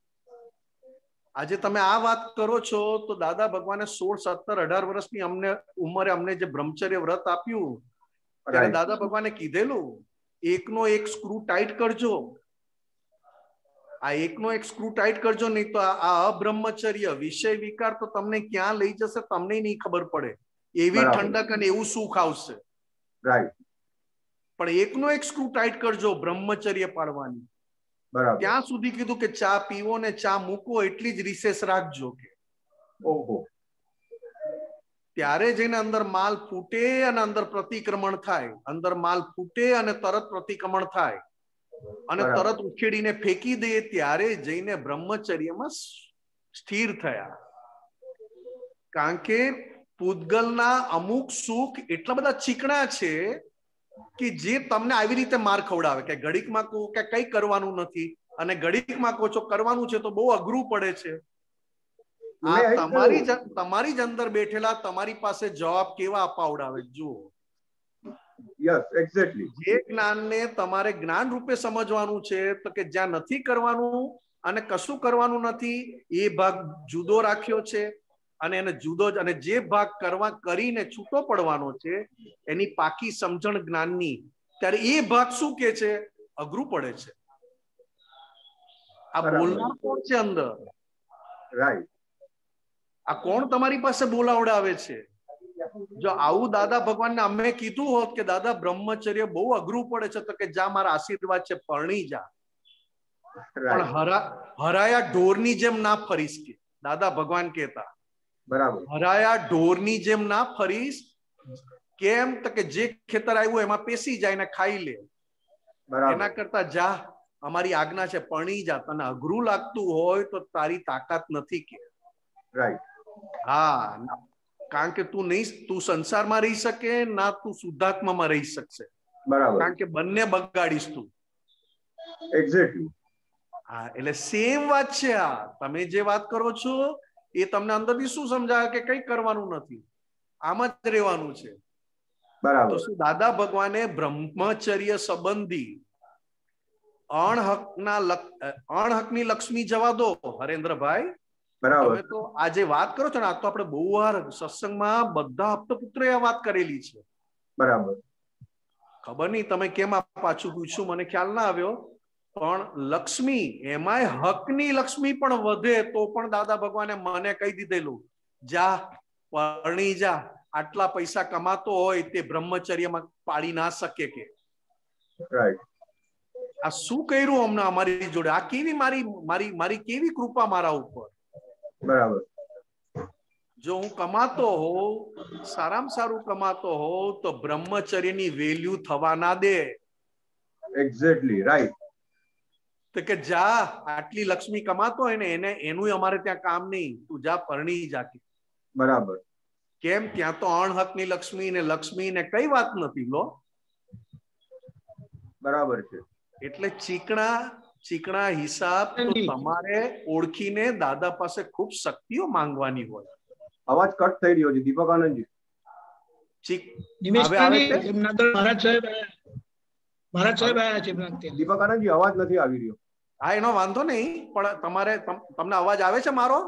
આજે તમે આ વાત કરો છો તો દાદા ભગવાને સોળ સત્તર અઢાર વર્ષની અમને ઉંમરે અમને જે બ્રહ્મચર્ય વ્રત આપ્યું ત્યારે દાદા ભગવાને કીધેલું એકનો એક સ્ક્રૂ ટાઈટ કરજો. આ એકનો એક સ્ક્રૂ ટાઈટ કરજો, નહીં તો આ અબ્રહ્મચર્ય વિષય વિકાર તો તમને ક્યાં લઈ જશે તમને નહીં ખબર પડે. એવી ઠંડક અને એવું સુખ આવશે. રાઈટ. પણ એકનો એક સ્ક્રૂ ટાઈટ કરજો બ્રહ્મચર્ય પાડવાની. બરાબર. ત્યાં સુધી કીધું કે ચા પીવો ને ચા મૂકો એટલી જ રિસેસ રાખજો કે. ઓહો. ત્યારે જઈને અંદર માલ ફૂટે અને અંદર પ્રતિક્રમણ થાય, અંદર માલ ફૂટે અને તરત પ્રતિક્રમણ થાય અને તરત ઉખેડીને ફેંકી દે, ત્યારે જઈને બ્રહ્મચર્યમાં સ્થિર થયા. કારણ કે પૂતગલના અમુક સુખ એટલા બધા ચીકણા છે કે જે તમને આવી રીતે માર ખવડાવે કે ઘડીકમાં કહો કે કઈ કરવાનું નથી અને ઘડીકમાં કહો છો કરવાનું છે તો બહુ અઘરું પડે છે. આ તમારી જ તમારી જ અંદર બેઠેલા તમારી પાસે જવાબ કેવા અપાવડાવે જુઓ. Yes, exactly. જે જ્ઞાનને તમારે જ્ઞાન રૂપે સમજવાનું છે તો કે જ્યાં નથી કરવાનું અને કશું કરવાનું નથી એ ભાગ જુદો રાખ્યો છે અને એને જુદો જ, અને જે ભાગ કરવા કરીને છૂટો પડવાનો છે એની પાકી સમજણ જ્ઞાનની, ત્યારે એ ભાગ શું કે છે? અઘરું પડે છે. આ બોલનાર કોણ છે અંદર? રાઈટ. આ કોણ તમારી પાસે બોલાવડાવે છે? જો આવું દાદા ભગવાનને અમે કીધું હોત કે દાદા બ્રહ્મચર્ય બહુ અઘરું પડે છે તો કે જા મારા આશીર્વાદ છે પરણી જા, પણ હરા હરાયા ઢોરની જેમ ના ફરીશ કે દાદા ભગવાન કહેતા. બરાબર. હરાયા ઢોરની જેમ ના ફરીશ. કેમ? તો કે જે ખેતર આવ્યું એમાં પેસી જાય ને ખાઈ લે. એના કરતા જા અમારી આજ્ઞા છે પરણી જા. તને અઘરું લાગતું હોય તો તારી તાકાત નથી કે. રાઈટ. હા, કારણ કે તું નહીં, તું સંસારમાં રહી શકે ના તું શુદ્ધાત્મામાં રહી શકશે. બરાબર. કારણ કે બંને બગાડીશ તું. એક્ઝેક્ટલી. હા, એટલે સેમ વાત છે આ. તમે જે વાત કરો છો એ તમને અંદરથી શું સમજાવે કે કઈ કરવાનું નથી, આમ જ રહેવાનું છે. બરાબર. તો શું દાદા ભગવાને બ્રહ્મચર્ય સંબંધી અણહકના અણહકની લક્ષ્મી જવા દો હરેન્દ્રભાઈ. બરાબર. તમે તો આ જે વાત કરો છો ને, આ તો આપણે બહુ વાર સત્સંગમાં બધા હપ્તપુત્રોએ આ વાત કરેલી છે. બરાબર. ખબર નહીં તમે કેમ આ પાછું પૂછ્યું, મને ખ્યાલ ના આવ્યો. પણ લક્ષ્મી, એમાંય હકની લક્ષ્મી પણ વધે તો પણ દાદા ભગવાને મને કહી દીધેલું જા પરણી જા. આટલા પૈસા કમાતો હોય તે બ્રહ્મચર્યમાં પાડી ના શકે કે. રાઈટ. આ શું કર્યું હમણાં અમારી જોડે? આ કેવી મારી મારી મારી કેવી કૃપા મારા ઉપર. બરાબર. જો હું કમાતો હોઉં, સારામાં સારું કમાતો હોઉં તો બ્રહ્મચર્યની વેલ્યુ થવા ના દે. Exactly right. તો કે જા આટલી લક્ષ્મી કમાતો હોય ને એને એનું અમારે ત્યાં કામ નહીં, તું જા પરણી જા. બરાબર. કેમ? ત્યાં તો અણહકની લક્ષ્મી ને લક્ષ્મી ને કઈ વાત નથી લો. બરાબર છે. એટલે ચીકણા ચીકણા હિસાબ તો તમારે ઓળખીને દાદા પાસે ખૂબ શક્તિઓ માંગવાની હોય. અવાજ કટ થઈ રહ્યો છે દીપક આનંદજી. દીપક આનંદજી અવાજ નથી આવી રહ્યો. હા, એનો વાંધો નહીં, પણ તમારે તમને અવાજ આવે છે મારો?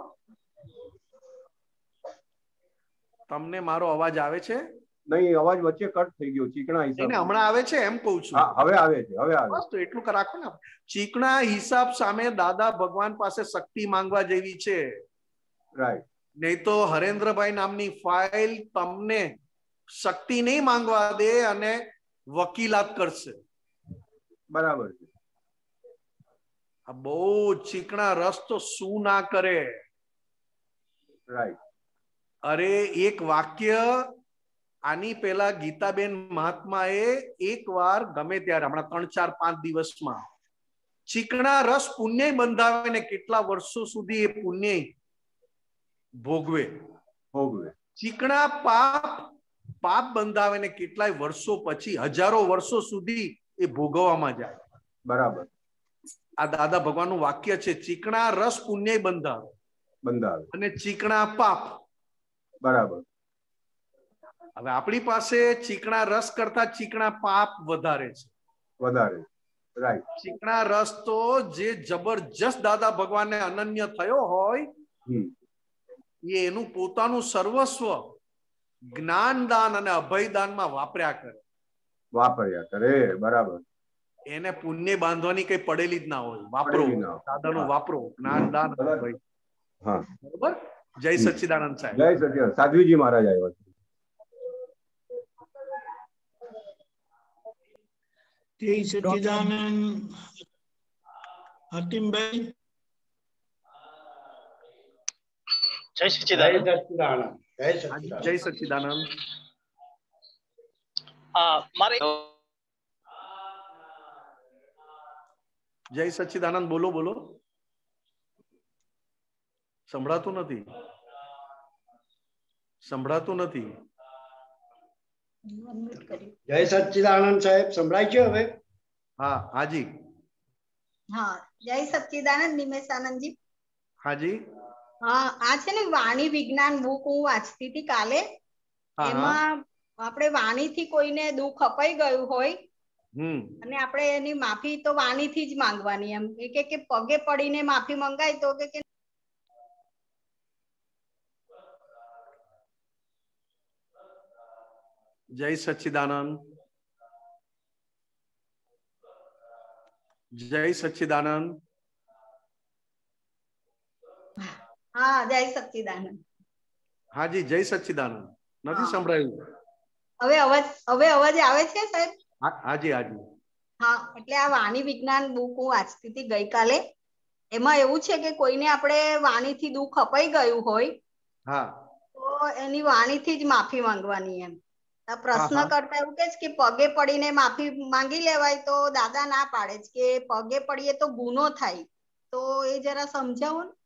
તમને મારો અવાજ આવે છે? નહીં, અવાજ વચ્ચે કટ થઈ ગયો. ચીકણા હિસાબ હમણાં આવે છે એમ કઉ છું. હવે આવે છે, હવે આવે. બસ તો એટલું રાખો ને. ચીકણા હિસાબ સામે દાદા ભગવાન પાસે શક્તિ માંગવા જેવી છે. રાઈટ. નહીં તો હરેન્દ્રભાઈ નામની ફાઇલ તમને શક્તિ નહીં માંગવા દે અને વકીલાત કરશે. બરાબર છે. આ બહુ ચીકણા રસ તો શું ના કરે. રાઈટ. અરે એક વાક્ય આની પેલા ગીતાબેન મહાત્માએ એક વાર ગમે ત્યારે હમણાં ત્રણ ચાર પાંચ દિવસમાં ચીકણા રસ પુણ્ય બંધાવે ને કેટલા વર્ષો સુધી એ પુણ્ય ભોગવે ભોગવે ચીકણા પાપ પાપ બંધાવે ને કેટલાય વર્ષો પછી હજારો વર્ષો સુધી એ ભોગવવામાં જાય. બરાબર. આ દાદા ભગવાનનું વાક્ય છે, ચીકણા રસ પુણ્ય બંધાવે બંધાવે અને ચીકણા પાપ. બરાબર. હવે આપણી પાસે ચીકણા રસ કરતા ચીકણા પાપ વધારે છે. વધારે. રાઈટ. ચીકણા રસ તો જે જબરજસ્ત દાદા ભગવાનને અનન્ય થયો હોય એ એનું પોતાનું સર્વસ્વ જ્ઞાનદાન અને અભયદાનમાં વાપર્યા કરે. વાપર્યા કરે. બરાબર. એને પુણ્ય બાંધવાની કઈ પડેલી જ ના હોય. વાપરો દાદાનું, વાપરો જ્ઞાનદાન. હા, બરોબર. જય સચ્ચિદાનંદ સાહેબ. જય સચ્ચિદાનંદ. સાધ્વીજી મહારાજ આવ્યા છે. જય સચ્ચિદાનંદ. હતીમભાઈ. જય સચ્ચિદાનંદ. જય સચ્ચિદાનંદ. મારે જય સચ્ચિદાનંદ. બોલો બોલો. સંભળાતું નથી. સંભળાતું નથી. જય સચ્ચિદાનંદ સાહેબ, સંભળાય છે હવે? હા, હાજી. હા, જય સચ્ચિદાનંદ નિમેશાનંદજી. હાજી. હા, આ છે ને વાણી વિજ્ઞાન બુક હું વાંચતી હતી કાલે. એમાં આપણે વાણીથી કોઈને દુઃખ અપાઈ ગયું હોય અને આપણે એની માફી તો વાણીથી જ માંગવાની. એમ કે કે પગે પડીને માફી મંગાય તો કે જય સચ્ચિદાનંદ. જય સચ્ચિદાનંદ. હા, જય સચ્ચિદાનંદ. હાજી, જય સચ્ચિદાનંદ. નથી સંભળાયું? હવે અવાજ હવે અવાજ આવે છે સાહેબ? હાજી હાજી. હા, એટલે આ વાણી વિજ્ઞાન બુક હું વાંચતી હતી ગઈકાલે. એમાં એવું છે કે કોઈને આપણે વાણીથી દુઃખ અપાઈ ગયું હોય હા તો એની વાણીથી જ માફી માંગવાની. એમ પ્રશ્ન કરતા એવું કે કે પગે પડીને માફી માંગી લેવાય તો દાદા ના પાડે છે કે પગે પડીએ તો ગુનો થાય. તો એ જરા સમજાવો ને.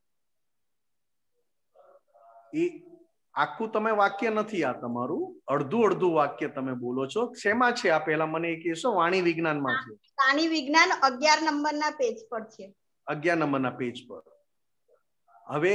એ આખું તમે વાક્ય નથી, આ તમારું અડધું અડધું વાક્ય તમે બોલો છો. શેમાં છે આ? પહેલા મને એ કહેશો. વાણી વિજ્ઞાનમાં છે. વાણી વિજ્ઞાન અગિયાર નંબરના પેજ પર છે. અગિયાર નંબરના પેજ પર. હવે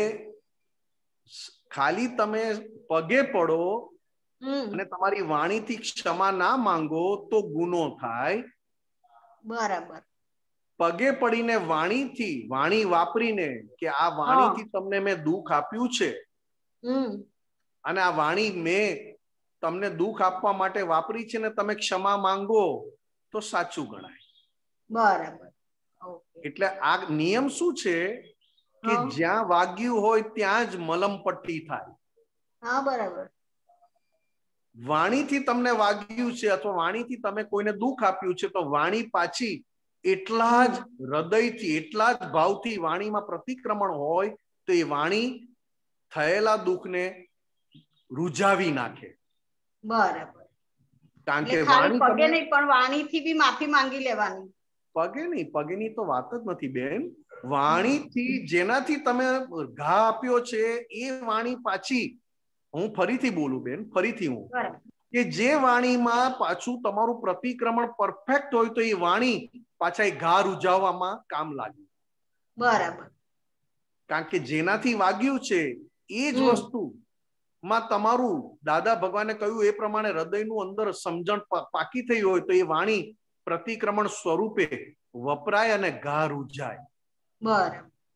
ખાલી તમે પગે પડો અને તમારી વાણીથી ક્ષમા ના માંગો તો ગુનો થાય. બરાબર. પગે પડીને વાણીથી, વાણી વાપરીને કે આ વાણીથી તમને મેં દુઃખ આપ્યું છે અને આ વાણી મેં તમને દુઃખ આપવા માટે વાપરી છે ને તમે ક્ષમા માંગો તો સાચું ગણાય. બરાબર. એટલે આ નિયમ શું છે કે જ્યાં વાગ્યું હોય ત્યાં જ મલમ પટ્ટી થાય. હા, બરાબર. વાણીથી તમને વાગ્યું છે અથવા વાણીથી તમે કોઈને દુઃખ આપ્યું છે તો વાણી પાછી એટલા જ હૃદયથી, એટલા જ ભાવથી વાણીમાં પ્રતિક્રમણ હોય તો એ વાણી થયેલા દુઃખને રૂઝાવી નાખે. બરાબર. કારણ કે ખાલી વાણી પગે નહીં પણ વાણીથી બી માફી માંગી લેવાની. પગે નહીં, પગેની તો વાત જ નથી બેન. વાણીથી જેનાથી તમે ઘા આપ્યો છે એ વાણી પાછી, હું ફરીથી બોલું બેન, ફરીથી હું કે જે વાણીમાં પાછું તમારું પ્રતિક્રમણ પરફેક્ટ હોય તો એ વાણી પાછા એ ઘા રૂજાવવામાં કામ લાગે. બરાબર. કારણ કે જેનાથી વાગ્યું છે એ જ વસ્તુ માં તમારું દાદા ભગવાને કહ્યું એ પ્રમાણે હૃદયનું અંદર સમજણ પાકી થઈ હોય તો એ વાણી પ્રતિક્રમણ સ્વરૂપે વપરાય અને ઘા રૂજાય. બરાબર.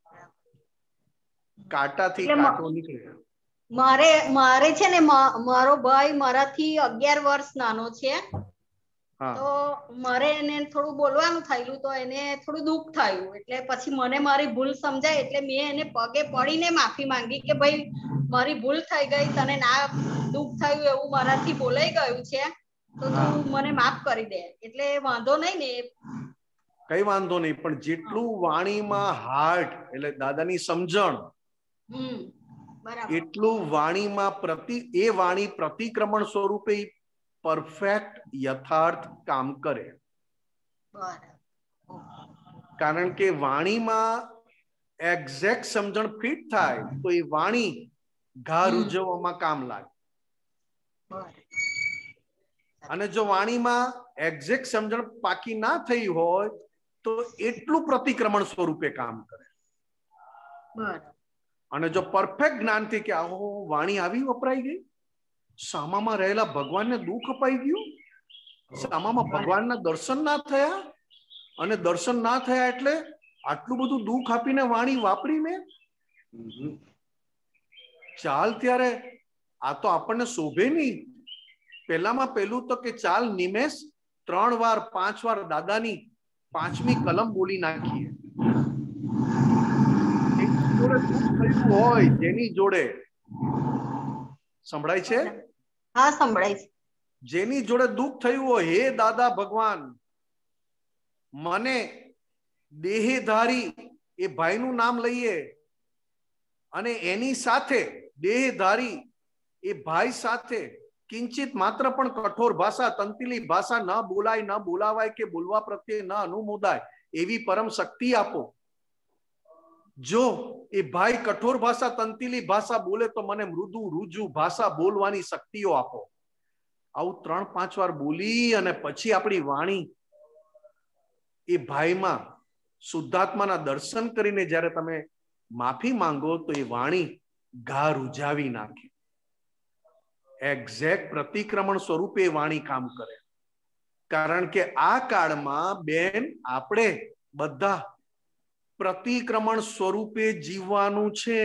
કાંટાથી કાંટો નીકળે. મારે મારે છે ને મારો ભાઈ મારાથી અગિયાર વર્ષ નાનો છે, તો મારે એને થોડું બોલવાનું થયેલું તો એને થોડું દુઃખ થયું, એટલે પછી મને મારી ભૂલ સમજાય એટલે મેં એને પગે પડીને માફી માંગી કે ભાઈ મારી ભૂલ થઈ ગઈ, તને ના દુઃખ થયું એવું મારાથી બોલાઈ ગયું છે તો તું મને માફ કરી દે. એટલે વાંધો નહીં ને? કઈ વાંધો નહીં, પણ જેટલું વાણીમાં હાર્ટ એટલે દાદાની સમજણ એટલું વાણીમાં પ્રતિ એ વાણી પ્રતિક્રમણ સ્વરૂપે પરફેક્ટ યથાર્થ કામ કરે. કારણ કે વાણીમાં એક્ઝેક્ટ સમજણ ફિટ થાય તો એ વાણી ઘા રૂજવવામાં કામ લાગે. અને જો વાણીમાં એક્ઝેક્ટ સમજણ પાકી ના થઈ હોય તો એટલું પ્રતિક્રમણ સ્વરૂપે કામ કરે. અને જો પરફેક્ટ જ્ઞાનથી કે આહો વાણી આવી વપરાઈ ગઈ, સામામાં રહેલા ભગવાનને દુઃખ અપાઈ ગયું, સામામાં ભગવાનના દર્શન ના થયા, અને દર્શન ના થયા એટલે આટલું બધું દુઃખ આપીને વાણી વાપરીને ચાલ, ત્યારે આ તો આપણને શોભે નહીં. પહેલામાં પહેલું તો કે ચાલ નિમેષ ત્રણ વાર પાંચ વાર દાદાની પાંચમી કલમ બોલી નાખીએ. જોડે દુઃખ થયું હોય જેની જોડે, સંભળાય છે? હા સંભળાય છે. જેની જોડે દુઃખ થયું હોય, હે દાદા ભગવાન, મને દેહધારી એ ભાઈનું નામ લઈએ અને એની સાથે દેહધારી એ ભાઈ સાથે કિંચિત માત્ર પણ કઠોર ભાષા, તંતિલી ભાષા ન બોલાય, ન બોલાવાય કે બોલવા પ્રત્યે ન અનુમોદાય એવી પરમ શક્તિ આપો. જો એ ભાઈ કઠોર ભાષા, તંતિલી ભાષા બોલે તો મને મૃદુ રુજુ ભાષા બોલવાની શક્તિઓ આપો. આવું ત્રણ પાંચ વાર બોલી અને પછી આપણી વાણી એ ભાઈમાં શુદ્ધાત્માના દર્શન કરીને જ્યારે તમે માફી માંગો તો એ વાણી ઘા રૂજાવી નાખે. એક્ઝેક્ટ પ્રતિક્રમણ સ્વરૂપે વાણી કામ કરે. કારણ કે આ કાળમાં બેન આપણે બધા પ્રતિક્રમણ સ્વરૂપે જીવવાનું છે.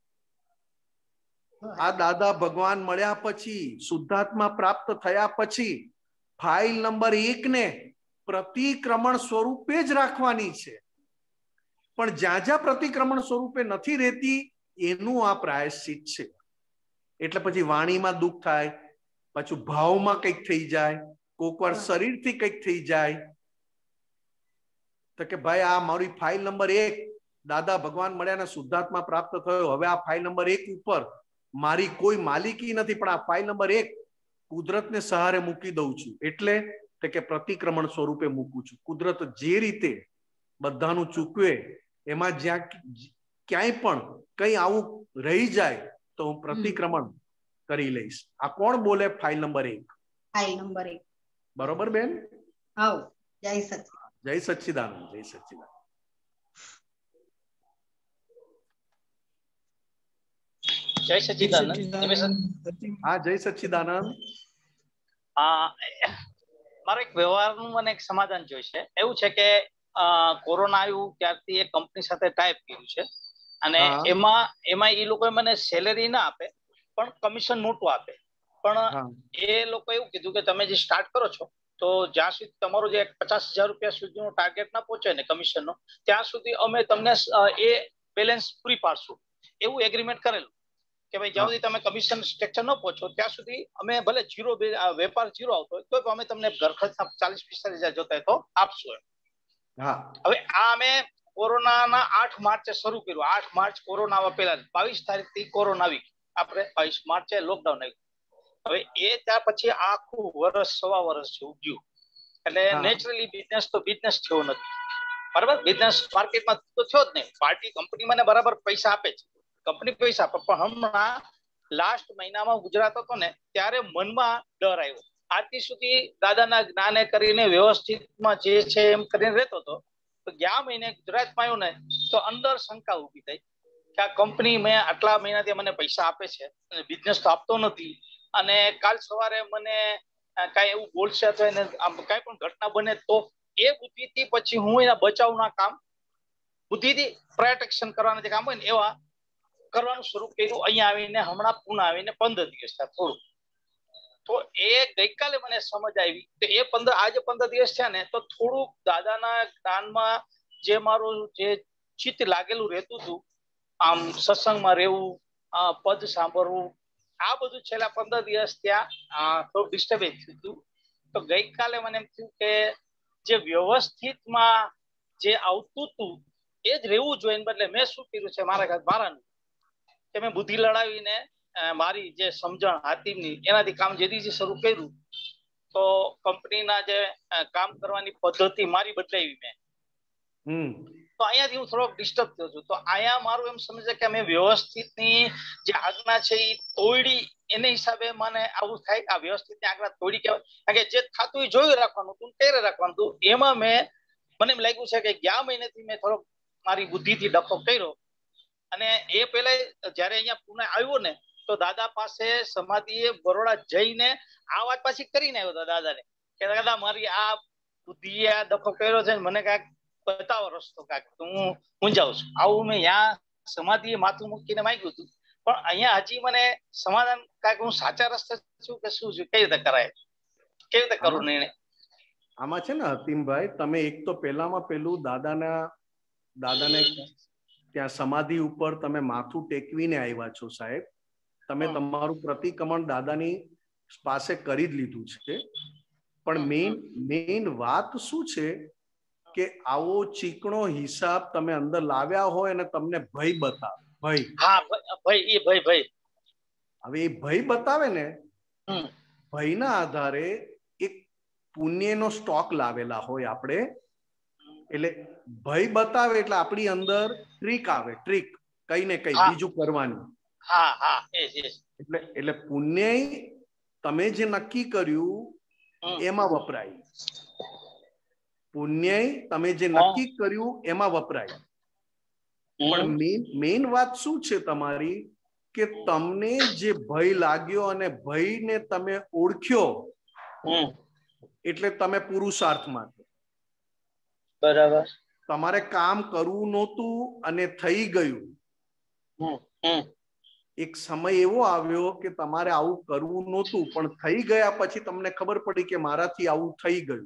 આ દાદા ભગવાન મળ્યા પછી, શુદ્ધાત્મા પ્રાપ્ત થયા પછી ફાઇલ નંબર એક ને પ્રતિક્રમણ સ્વરૂપે જ રાખવાની છે. પણ જ્યાં જ્યાં પ્રતિક્રમણ સ્વરૂપે નથી રહેતી એનું આ પ્રાયશ્ચિત છે. એટલે પછી વાણીમાં દુઃખ થાય, પાછું ભાવમાં કંઈક થઈ જાય, કોક વાર શરીરથી કંઈક થઈ જાય. તો કે ભાઈ આ મારી ફાઇલ નંબર એક, દાદા ભગવાન મળ્યા ને શુદ્ધાત્મા પ્રાપ્ત થયો, હવે આ ફાઇલ નંબર એક ઉપર મારી કોઈ માલિકી નથી, પણ આ ફાઇલ નંબર એક કુદરતને સહારે મૂકી દઉં છું. એટલે કે પ્રતિક્રમણ સ્વરૂપે મૂકું છું. કુદરત જે રીતે બધાનું ચૂકવે એમાં જ્યાં ક્યાંય પણ કઈ આવું રહી જાય તો હું પ્રતિક્રમણ કરી લઈશ. આ કોણ બોલે? ફાઇલ નંબર એક. ફાઇલ નંબર એક. બરોબર બેન? હા. જય સચિદાનંદ. જય સચ્ચિદાનંદ. જય સચ્ચિદાનંદ. જય સચ્ચિદાનંદ. હા જય સચ્ચિદાનંદ. હા, મારો એક વ્યવહારનું મને એક સમાધાન જોઈશે. એવું છે કે કોરોના આવ્યું ત્યારથી એક કંપની સાથે ટાઈપ કર્યું છે અને એમાં એમાં એ લોકો મને સેલેરી ના આપે પણ કમિશન મોટું આપે. પણ એ લોકો એવું કીધું કે તમે જે સ્ટાર્ટ કરો છો તો જ્યાં સુધી તમારો જે પચાસ હજાર રૂપિયા સુધીનો ટાર્ગેટ ના પહોંચે ને કમિશનનો, ત્યાં સુધી અમે તમને એ બેલેન્સ પૂરી પાડશું. એવું એગ્રીમેન્ટ કરેલું કે ભાઈ જ્યાં સુધી તમે કમિશન સ્ટ્રક્ચર ન પહોંચો ત્યાં સુધી અમે ભલે જીરો વેપાર જીરો આવતો હોય તો અમે તમને ઘર ખર્ચના ચાલીસ પિસ્તાલીસ હજાર જોતા હોય તો આપશું. હવે આ અમે કોરોનાના આઠ માર્ચે શરૂ કર્યું. આઠ માર્ચ કોરોના આવવા પહેલા બાવીસ તારીખ થી કોરોના આવી. આપણે બાવીસ માર્ચે લોકડાઉન આવ્યું. હવે એ ત્યાર પછી આખું વર્ષ સવા વર્ષ જેવું ગયું. એટલે નેચરલી બિઝનેસ તો બિઝનેસ થયો નથી, બરાબર. બિઝનેસ માર્કેટમાં તો થયો જ નહીં. પાર્ટી કંપની મને બરાબર પૈસા આપે છે, કંપની પૈસા આપે, પણ હમણાં લાસ્ટ મહિનામાં ગુજરાત હતો ને ત્યારે મનમાં ડર આવ્યો. આથી સુધી દાદાના જ્ઞાને કરીને વ્યવસ્થિતમાં જે છે એમ કરીને રહેતો હતો. તો ગયા મહિને ગુજરાતમાં આવ્યો ને તો અંદર શંકા ઉભી થઈ કે આ કંપની મેં આટલા મહિનાથી મને પૈસા આપે છે અને બિઝનેસ તો આપતો નથી, અને કાલ સવારે મને કાંઈ એવું બોલશે તો એને કાંઈ પણ ઘટના બને તો એ બુદ્ધિથી પછી હું એના બચાવના કામ બુદ્ધિથી પ્રોટેક્શન કરવાના જે કામ હોય ને એવા કરવાનું શરૂ કર્યું. અહીંયા આવીને હમણાં પૂના આવીને પંદર દિવસ થયા થોડું. તો એ ગઈકાલે મને સમજ આવી તો એ પંદર આજે પંદર દિવસ થયા ને તો થોડુંક દાદાના જ્ઞાનમાં જે મારું જે ચિત્ત લાગેલું રહેતું હતું, આમ સત્સંગમાં રહેવું, પદ સાંભળવું, આ બધું છેલ્લા પંદર દિવસ ત્યાં થોડું ડિસ્ટર્બેન્સ થયું હતું. તો ગઈકાલે મને એમ થયું કે જે વ્યવસ્થિતમાં જે આવતું હતું એ જ રહેવું જોઈએ, બદલે મેં શું કર્યું છે મારા મારાનું કે મેં બુદ્ધિ લડાવીને મારી જે સમજણ હાથીની એનાથી કામ જે દિવસે શરૂ કર્યું. તો કંપનીના જે કામ કરવાની પદ્ધતિ મારી બદલાવી મેં. તો અહીંયાથી હું થોડોક ડિસ્ટર્બ થયો છું. તો અહીંયા મારું એમ સમજે કે મેં વ્યવસ્થિતની જે આજ્ઞા છે એ તોડી, એને હિસાબે મને આવું થાય કે આ વ્યવસ્થિતની આજ્ઞા તોડી કહેવાય. કારણ કે જે થતું એ જોયું રાખવાનું હતું, તેરે રાખવાનું હતું. એમાં મેં મને એમ લાગ્યું છે કે ગયા મહિનેથી મેં થોડોક મારી બુદ્ધિથી ડખો કર્યો. અને એ પહેલા જયારે અહીંયા પુણે આવ્યો ને તો દાદા પાસે સમાધિએ બરોડા જઈને આ વાત પાછી કરીને આવ્યો હતો દાદાને કે દાદા મારી આ બુદ્ધિએ આ ડખો કર્યો છે, મને કાંઈક બતાવો રસ્તો, કાંઈક હું મૂંઝાવું છું. આવું મેં ત્યાં સમાધિએ માથું મૂકીને માંગ્યું હતું. પણ અહીંયા હજી મને સમાધાન કાંઈક હું સાચા રસ્તે છું કે શું છું, કઈ રીતે કરાય, કેવી રીતે કરું નિર્ણય? આમાં છે ને હતીમભાઈ, તમે એક તો પહેલામાં પેલું દાદાના દાદાને ત્યાં સમાધિ ઉપર તમે માથું ટેકવીને આવ્યા છો સાહેબ. તમે તમારું પ્રતિક્રમણ દાદાની પાસે કરી જ લીધું છે. પણ મેઇન મેઇન વાત શું છે કે આવો ચીકણો હિસાબ તમે અંદર લાવ્યા હોય અને તમને ભય બતાવે. ભય હા ભય એ ભય ભય હવે એ ભય બતાવે ને, ભયના આધારે એક પુણ્યનો સ્ટોક લાવેલા હોય આપણે. એટલે ભય બતાવે એટલે આપણી અંદર ટ્રીક આવે, ટ્રીક કઈ ને કઈ બીજું કરવાની. હા હા એટલે એટલે પુણ્ય તમે જે નક્કી કર્યું એમાં વપરાય, પુણ્ય તમે જે નક્કી કર્યું એમાં વપરાય. પણ મેઇન મેઇન વાત શું છે તમારી કે તમને જે ભય લાગ્યો અને ભયને તમે ઓળખ્યો એટલે તમે પુરુષાર્થમાં છો. બરાબર. તમારે કામ કરવું નહોતું અને થઈ ગયું. એક સમય એવો આવ્યો કે તમારે આવું કરવું નહોતું પણ થઈ ગયા પછી તમને ખબર પડી કે મારાથી આવું થઈ ગયું.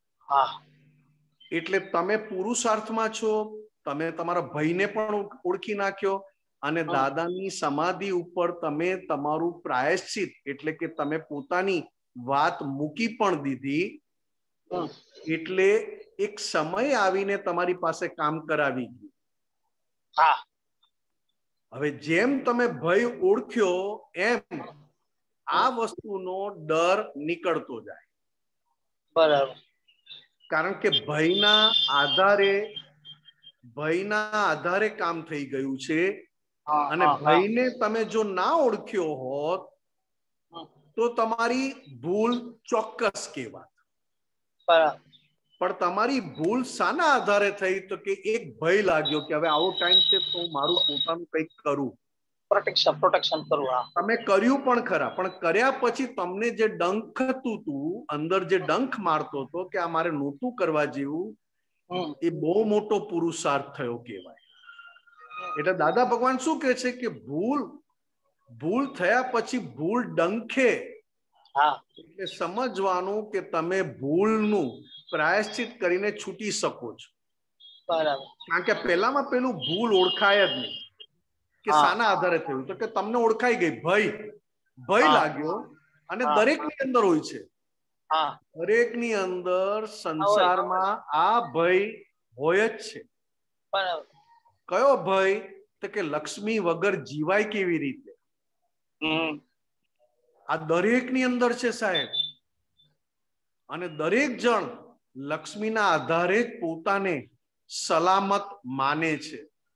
એટલે તમે પુરુષાર્થમાં છો, તમે તમારા ભયને પણ ઓળખી નાખ્યો અને દાદાની સમાધિ ઉપર તમે તમારું પ્રાયશ્ચિત એટલે કે તમે પોતાની વાત મૂકી પણ દીધી. એટલે એક સમય આવીને તમારી પાસે કામ કરાવી ગયું. હવે જેમ તમે ભય ઓળખ્યો એમ આ વસ્તુનો ડર નીકળતો જાય. બરાબર. કારણ કે ભયના આધારે ભયના આધારે કામ થઈ ગયું છે અને ભયને તમે જો ના ઓળખ્યો હોત તો તમારી ભૂલ ચોક્કસ કહેવાત. બરાબર. પણ તમારી ભૂલ શાના આધારે થઈ તો કે એક ભય લાગ્યો કે હવે આવો ટાઈમ છે તો હું મારું પોતાનું કંઈક કરું, પ્રોટેક્શન પ્રોટેક્શન કરું. તમે કર્યું પણ ખરા, પણ કર્યા પછી તમને જે ડંખ હતું અંદર, જે ડંખ મારતો હતો કે આ મારે નહોતું કરવા જેવું, એ બહુ મોટો પુરુષાર્થ થયો કહેવાય. એટલે દાદા ભગવાન શું કહે છે કે ભૂલ ભૂલ થયા પછી ભૂલ ડંખે એટલે સમજવાનું કે તમે ભૂલનું પ્રાયશ્ચિત કરીને છૂટી શકો છો. બરાબર. કારણ કે પહેલામાં પેલું ભૂલ ઓળખાય જ નહીં કે શાના આધારે થયું, તો કે તમને ઓળખાઈ ગઈ ભય, ભય લાગ્યો અને દરેકની અંદર હોય છે. દરેકની અંદર સંસારમાં આ ભય હોય જ છે. બરાબર. કયો ભય? તો કે લક્ષ્મી વગર જીવાય કેવી રીતે? આ દરેકની અંદર છે સાહેબ. અને દરેક જણ લક્ષ્મીના આધારે જ પોતાને સલામત માને છે.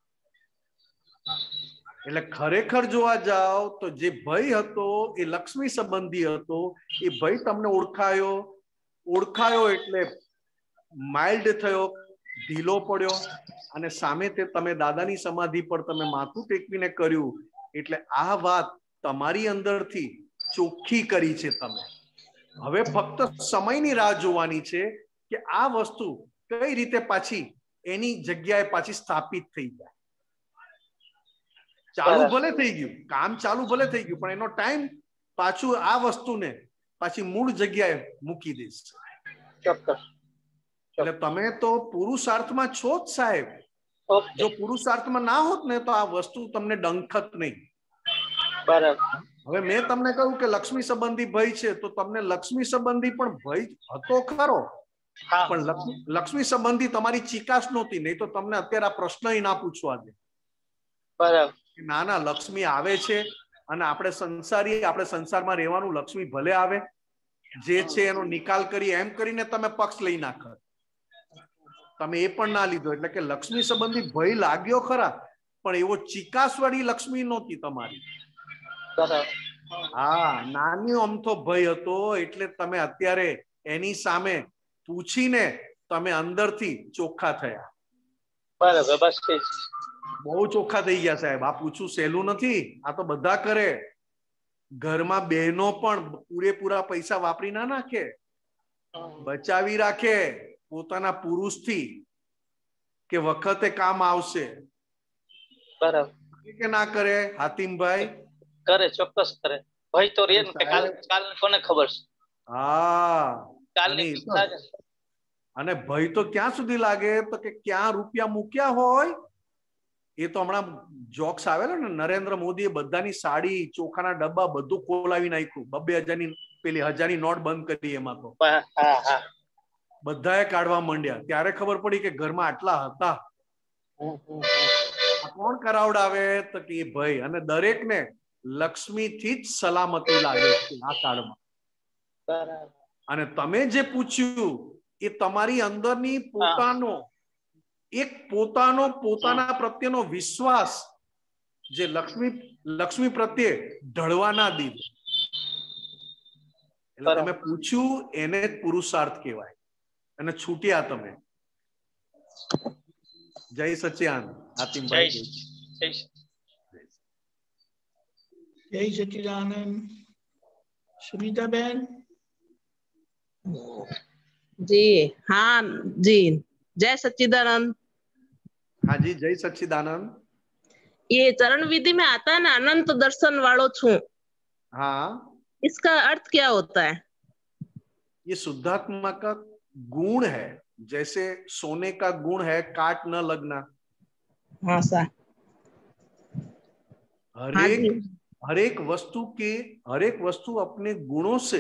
એટલે ખરેખર જોવા જાઓ તો જે ભય હતો એ લક્ષ્મી સંબંધી હતો. એ ભય તમને ઓળખાયો, ઓળખાયો એટલે માઇલ્ડ થયો, ઢીલો પડ્યો, અને સામે તે તમે દાદાની સમાધિ પર તમે માથું ટેકવીને કર્યું. એટલે આ વાત તમારી અંદરથી ચોખ્ખી કરી છે તમે. હવે ફક્ત સમયની રાહ જોવાની છે કે આ વસ્તુ કઈ રીતે પાછી એની જગ્યાએ પાછી સ્થાપિત થઈ જાય. ચાલુ ભલે થઈ ગયું, કામ ચાલુ ભલે થઈ ગયું, પણ એનો ટાઈમ પાછું આ વસ્તુને પાછી મૂળ જગ્યાએ મૂકી દેશે. એટલે તમે તો પુરુષાર્થમાં છો જ સાહેબ. જો પુરુષાર્થમાં ના હોત ને તો આ વસ્તુ તમને ડંખત નહીં. બરાબર. હવે મેં તમને કહ્યું કે લક્ષ્મી સંબંધી ભય છે, તો તમને લક્ષ્મી સંબંધી પણ ભય હતો ખરો, પણ લક્ષ્મી સંબંધી તમારી ચિકાસ નહોતી. નહીં તો તમને અત્યારે આ પ્રશ્ન ના પૂછવા દે. બરાબર. ના ના, લક્ષ્મી આવે છે અને આપણે સંસારી, આપણે સંસારમાં રહેવાનું, લક્ષ્મી ભલે આવે, જે છે એનો નિકાલ કરી એમ કરીને તમે પક્ષ લઈ નાખો. તમે એ પણ ના લીધો. એટલે કે લક્ષ્મી સંબંધી ભય લાગ્યો ખરા, પણ એવો ચિકાસ વાળી લક્ષ્મી નહોતી તમારી. હા, નાની અમથો ભય હતો. એટલે તમે અત્યારે એની સામે પૂછીને તમે અંદરથી ચોખ્ખા થયા. બરાબર. બસ બહુ ચોખ્ખા થઈ ગયા સાહેબ. આ પૂછવું સહેલું નથી. આ તો બધા કરે. ઘરમાં બહેનો પણ પૂરેપૂરા પૈસા વાપરી ના નાખે, બચાવી રાખે પોતાના પુરુષથી કે વખતે કામ આવશે. બરાબર કે ના કરે હાતિમભાઈ? કરે, ચોક્કસ કરે. ભાઈ તો રે ને કાલ કાલ કોને ખબર છે. હા, કાલની અને ભય તો ક્યાં સુધી લાગે તો કે ક્યાં રૂપિયા મૂક્યા હોય. એ તો હમણાં જોક્સ આવેલો ને, નરેન્દ્ર મોદીએ બધાની સાડી, ચોખાના ડબ્બા બધું ખોલાવી નાખ્યું. બબ્બે હજારની પેલી હજારની નોટ બંધ કરી. એમાં તો બધાએ કાઢવા માંડ્યા. ત્યારે ખબર પડી કે ઘરમાં આટલા હતા. કોણ કરાવડાવે તો કે ભય. અને દરેકને લક્ષ્મી થી જ સલામતી લાગે છે આ કાળમાં. અને તમે જે પૂછ્યું એ તમારી અંદરની પોતાનો એક પોતાનો પોતાના પ્રત્યેનો વિશ્વાસ જે લક્ષ્મી લક્ષ્મી પ્રત્યે ઢળવા ના દીધો. એટલે તમે પૂછ્યું એને જ પુરુષાર્થ કહેવાય. અને છૂટ્યા તમે. જય સચ્ચિદાનંદ. હાતિમભાઈ જય સચ્ચિદાનંદ. सुनीताबेन जी हाँ जी जय सच्चिदानंद। हाँ जी जय सच्चिदानंद। ये चरण विधि में आता है ना अनंत दर्शन वालो छू। हाँ इसका अर्थ क्या होता है? ये शुद्धात्मा का गुण है। जैसे सोने का गुण है काट न लगना। हाँ सर। हरेक हरेक वस्तु के हरेक वस्तु अपने गुणों से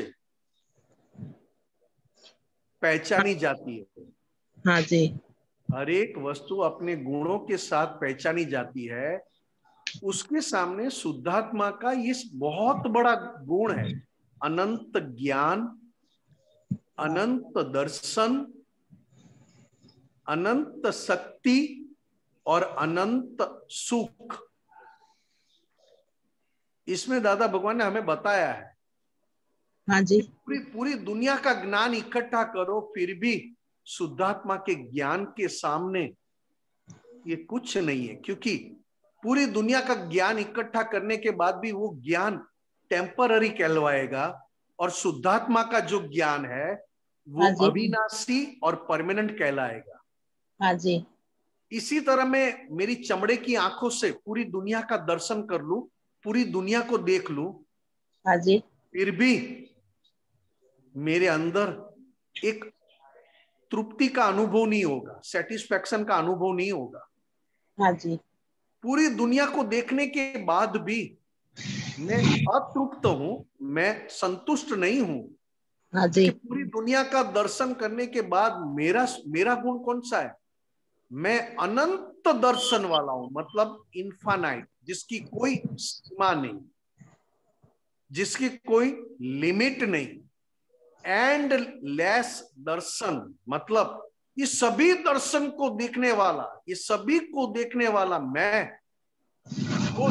पहचानी जाती है। हाँ जी। हरेक वस्तु अपने गुणों के साथ पहचानी जाती है। उसके सामने शुद्धात्मा का ये बहुत बड़ा गुण है, अनंत ज्ञान, अनंत दर्शन, अनंत शक्ति और अनंत सुख। इसमें दादा भगवान ने हमें बताया है। हाँ जी। पूरी पूरी दुनिया का ज्ञान इकट्ठा करो फिर भी शुद्धात्मा के ज्ञान के सामने ये कुछ नहीं है, क्योंकि पूरी दुनिया का ज्ञान इकट्ठा करने के बाद भी वो ज्ञान टेम्पररी कहलवाएगा और शुद्धात्मा का जो ज्ञान है वो हाँ अविनाशी और परमानेंट कहलाएगा। हाँ जी। इसी तरह मैं मेरी चमड़े की आंखों से पूरी दुनिया का दर्शन कर लूं, पूरी दुनिया को देख लूं, हाँ जी, फिर भी मेरे अंदर एक तृप्ति का अनुभव नहीं होगा, सेटिस्फैक्शन का अनुभव नहीं होगा। हाँ जी। पूरी दुनिया को देखने के बाद भी मैं अतृप्त हूं, मैं संतुष्ट नहीं हूं। हाँ जी। पूरी दुनिया का दर्शन करने के बाद मेरा मेरा गुण कौन सा है? मैं अनंत दर्शन वाला हूं, मतलब इन्फानाइट, जिसकी कोई सीमा नहीं, जिसकी कोई लिमिट नहीं, एंड लेस दर्शन, मतलब ये सभी दर्शन को देखने वाला, ये सभी को देखने वाला मैं, वो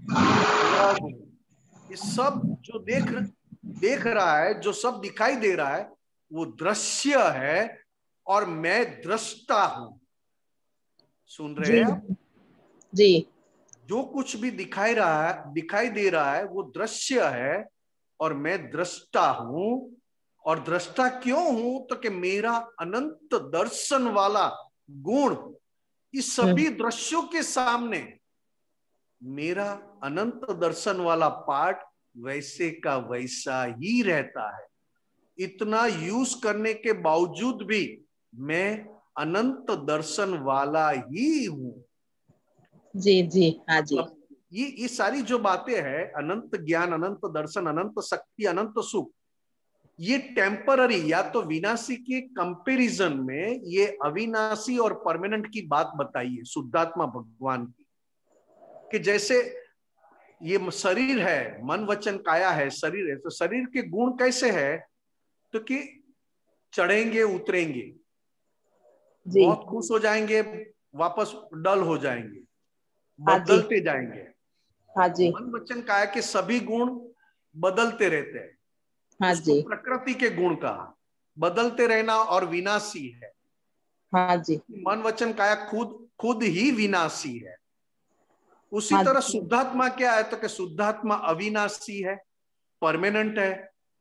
ये सब जो देख देख रहा है, जो सब दिखाई दे रहा है, वो दृश्य है और मैं दृष्टा हूं। सुन रहे हैं आप? जी। जो कुछ भी दिखाई रहा है, दिखाई दे रहा है, वो दृश्य है और मैं दृष्टा हूं। और दृष्टा क्यों हूं? तो कि मेरा अनंत दर्शन वाला गुण इस सभी दृश्यों के सामने, मेरा अनंत दर्शन वाला पार्ट वैसे का वैसा ही रहता है। इतना यूज करने के बावजूद भी मैं अनंत दर्शन वाला ही हूं। जी जी हाँ जी। ये ये सारी जो बातें हैं, अनंत ज्ञान, अनंत दर्शन, अनंत शक्ति, अनंत सुख, ये टेम्पररी या तो विनाशी के कंपैरिजन में ये अविनाशी और परमानेंट की बात बताई है शुद्धात्मा भगवान की। कि जैसे ये शरीर है, मन वचन काया है, शरीर है, तो शरीर के गुण कैसे है? तो कि चढ़ेंगे उतरेंगे, बहुत खुश हो जाएंगे, वापस डल हो जाएंगे, बदलते जाएंगे। हाँ जी। मन वचन काया के सभी गुण बदलते रहते हैं। हाँ जी। प्रकृति के गुण का बदलते रहना और विनाशी है। हाँ जी। मन वचन काया खुद खुद ही विनाशी है। उसी हाँ तरह शुद्धात्मा क्या है? तो कि शुद्धात्मा अविनाशी है, परमानेंट है,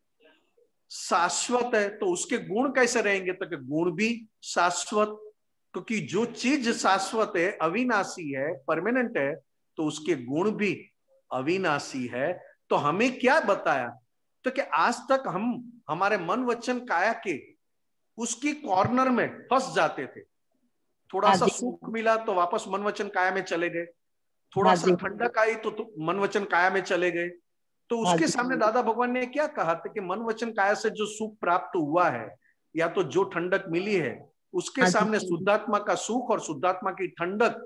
शाश्वत है। तो उसके गुण कैसे रहेंगे? तो कि गुण भी शाश्वत, क्योंकि जो चीज शाश्वत है, अविनाशी है, परमानेंट है, तो उसके गुण भी अविनाशी है। तो हमें क्या बताया? तो कि आज तक हम हमारे मन वचन काया के उसकी कॉर्नर में फंस जाते थे। थोड़ा सा सुख मिला तो वापस मन वचन काया में चले गए, थोड़ा सा ठंडक आई तो, तो मन वचन काया में चले गए। तो उसके सामने दादा भगवान ने क्या कहा था? कि मन वचन काया से जो सुख प्राप्त हुआ है या तो जो ठंडक मिली है, उसके सामने शुद्धात्मा का सुख और शुद्धात्मा की ठंडक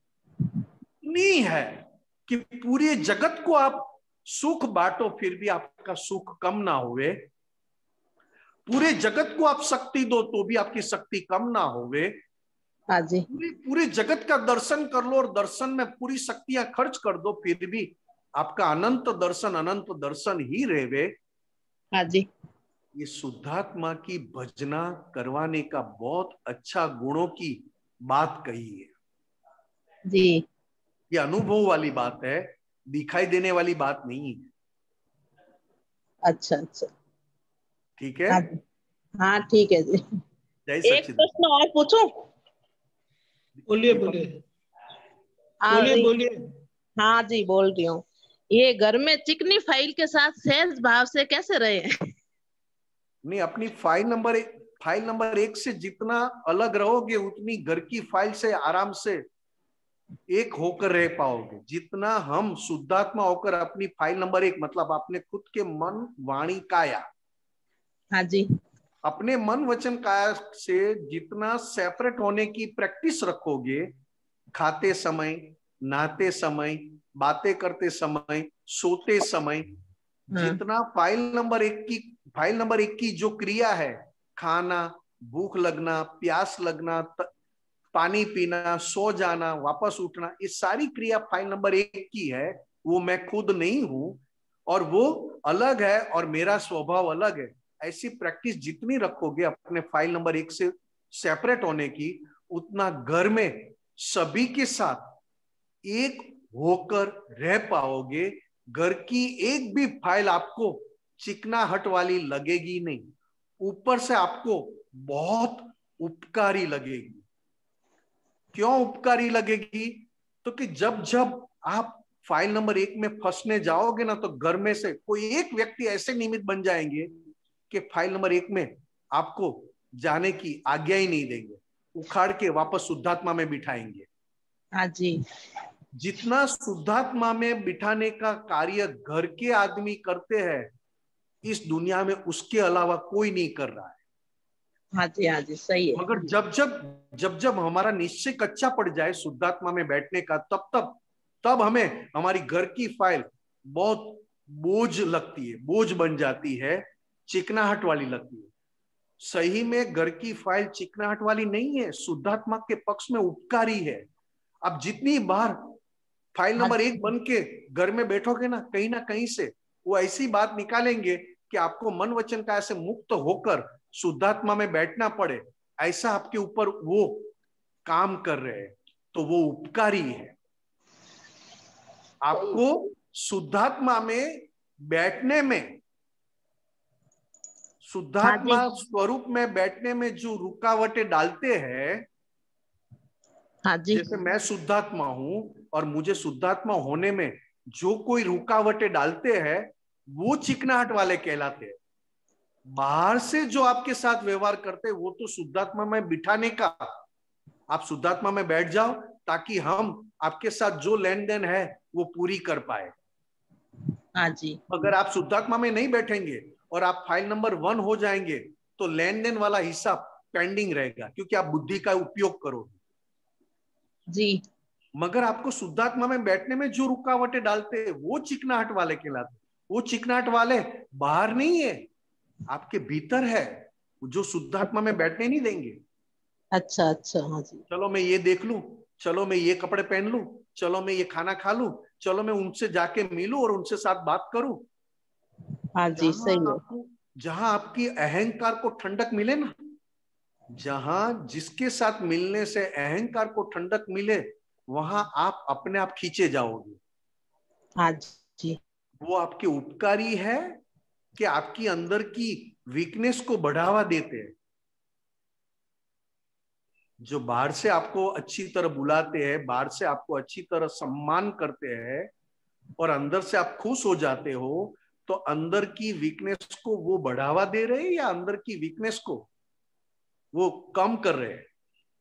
नहीं है कि पूरे जगत को आप सुख बांटो फिर भी आपका सुख कम ना होवे, पूरे जगत को आप शक्ति दो तो भी आपकी शक्ति कम ना होवे। हाँ जी। पूरे पूरे जगत का दर्शन कर लो और दर्शन में पूरी शक्तियां खर्च कर दो, फिर भी आपका अनंत दर्शन अनंत दर्शन ही रहेवे। हाँ जी। ये शुद्धात्मा की भजना करवाने का बहुत अच्छा गुणों की बात कही है जी। ये अनुभव वाली बात है, दिखाई देने वाली बात नहीं है। अच्छा अच्छा ठीक है। हाँ ठीक है जी। एक प्रश्न और पूछूं? बोलिए बोलिए बोलिए बोलिए। हाँ जी बोल रही हूँ। ये घर में चिकनी फाइल के साथ सहज भाव से कैसे रहे? नहीं, अपनी फाइल नंबर एक फाइल नंबर एक से जितना अलग रहोगे उतनी घर की फाइल से आराम से एक होकर रह पाओगे। जितना हम शुद्धात्मा होकर अपनी फाइल नंबर एक, मतलब अपने खुद के मन वाणी काया, हाँ जी, अपने मन वचन काया से जितना सेपरेट होने की प्रैक्टिस रखोगे, खाते समय, नहाते समय, बातें करते समय, सोते समय, जितना फाइल नंबर एक की फाइल नंबर एक की जो क्रिया है, खाना, भूख लगना, प्यास लगना, पानी पीना, सो जाना, वापस उठना, ये सारी क्रिया फाइल नंबर एक की है। वो मैं खुद नहीं हूं और वो अलग है और मेरा स्वभाव अलग है। ऐसी प्रैक्टिस जितनी रखोगे अपने फाइल नंबर एक से सेपरेट होने की, उतना घर में सभी के साथ एक होकर रह पाओगे। घर की एक भी फाइल आपको चिकनाहट वाली लगेगी नहीं, ऊपर से आपको बहुत उपकारी लगेगी। क्यों उपकारी लगेगी? तो कि जब जब आप फाइल नंबर एक में फंसने जाओगे ना, तो घर में से कोई एक व्यक्ति ऐसे निमित्त बन जाएंगे कि फाइल नंबर एक में आपको जाने की आज्ञा ही नहीं देंगे, उखाड़ के वापस शुद्धात्मा में बिठाएंगे। हाँ जी। जितना शुद्धात्मा में बिठाने का कार्य घर के आदमी करते हैं इस दुनिया में, उसके अलावा कोई नहीं कर रहा है। हाँ जी हाँ जी सही है। मगर जब जब जब जब हमारा निश्चय कच्चा पड़ जाए शुद्धात्मा में बैठने का, तब तब तब हमें हमारी घर की फाइल बहुत बोझ लगती है, बोझ बन जाती है, चिकनाहट वाली लगती है। सही में घर की फाइल चिकनाहट वाली नहीं है, शुद्धात्मा के पक्ष में उपकारी है। आप जितनी बार फाइल नंबर एक बन के घर में बैठोगे ना, कहीं ना कहीं से वो ऐसी बात निकालेंगे कि आपको मन वचन का ऐसे मुक्त होकर शुद्धात्मा में बैठना पड़े, ऐसा आपके ऊपर वो काम कर रहे हैं, तो वो उपकारी है। आपको शुद्धात्मा में बैठने में, शुद्धात्मा स्वरूप में बैठने में जो रुकावटें डालते हैं, हाँ जी। जैसे मैं शुद्धात्मा हूं और मुझे शुद्धात्मा होने में जो कोई रुकावटें डालते हैं, वो चिकनाहट वाले कहलाते हैं। बाहर से जो आपके साथ व्यवहार करते हैं, वो तो शुद्धात्मा में बिठाने का, आप शुद्धात्मा में बैठ जाओ ताकि हम आपके साथ जो लेन देन है वो पूरी कर पाए। हाँ जी। अगर आप शुद्धात्मा में नहीं बैठेंगे और आप फाइल नंबर वन हो जाएंगे, तो लेन देन वाला हिस्सा पेंडिंग रहेगा, क्योंकि आप बुद्धि का उपयोग करोगे जी। मगर आपको शुद्धात्मा में बैठने में जो रुकावटें डालते हैं, वो चिकनाहट वाले कहलाते हैं। वो चिकनाहट वाले बाहर नहीं है, आपके भीतर है, जो शुद्धात्मा में बैठने नहीं देंगे। अच्छा अच्छा। हाँ जी। चलो मैं ये देख लूं, चलो मैं ये कपड़े पहन लूं, चलो मैं ये खाना खा लूं, चलो मैं उनसे जाके मिलूं और उनसे साथ बात करूं। हाँ जी, सही है। आपको जहां आपकी अहंकार को ठंडक मिले ना, जहां जिसके साथ मिलने से अहंकार को ठंडक मिले, वहां आप अपने आप खींचे जाओगे। हाँ जी। वो आपके उपकारी है कि आपकी अंदर की वीकनेस को बढ़ावा देते हैं। जो बाहर से आपको अच्छी तरह बुलाते हैं, बाहर से आपको अच्छी तरह सम्मान करते हैं और अंदर से आप खुश हो जाते हो, तो अंदर की वीकनेस को वो बढ़ावा दे रहे हैं या अंदर की वीकनेस को वो कम कर रहे हैं?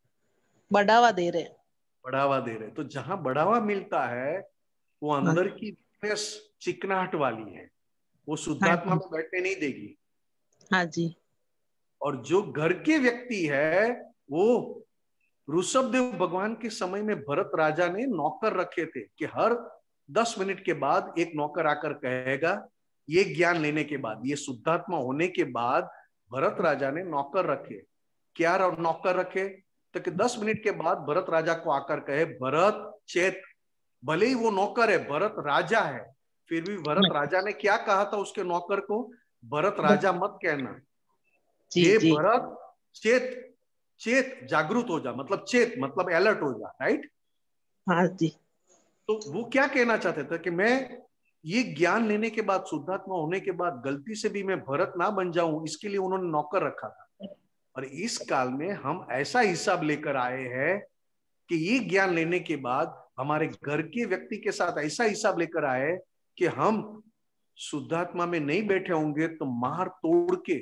बढ़ावा दे रहे हैं। बढ़ावा दे रहे हैं। तो जहां बढ़ावा मिलता है, वो अंदर की वीकनेस चिकनाहट वाली है, वो शुद्धात्मा में बैठने नहीं देगी। हाँ जी। और जो घर के व्यक्ति है, वो ऋषभदेव भगवान के समय में भरत राजा ने नौकर रखे थे कि हर दस मिनट के बाद एक नौकर आकर कहेगा, ये ज्ञान लेने के बाद, ये शुद्धात्मा होने के बाद भरत राजा ने नौकर रखे। क्या नौकर रखे? तो कि दस मिनट के बाद भरत राजा को आकर कहे, भरत चेत। भले ही वो नौकर है, भरत राजा है, फिर भी भरत राजा ने क्या कहा था उसके नौकर को? भरत राजा मत कहना, ये भरत चेत, चेत, जागरूक हो जा, मतलब चेत मतलब अलर्ट हो जा, राइट? हाँ जी। तो वो क्या कहना चाहते थे कि मैं ये ज्ञान लेने के बाद, शुद्धात्मा होने के बाद गलती से भी मैं भरत ना बन जाऊं, इसके लिए उन्होंने नौकर रखा था। और इस काल में हम ऐसा हिसाब लेकर आए हैं कि ये ज्ञान लेने के बाद हमारे घर के व्यक्ति के साथ ऐसा हिसाब लेकर आए कि हम शुद्धात्मा में नहीं बैठे होंगे तो मार तोड़ के,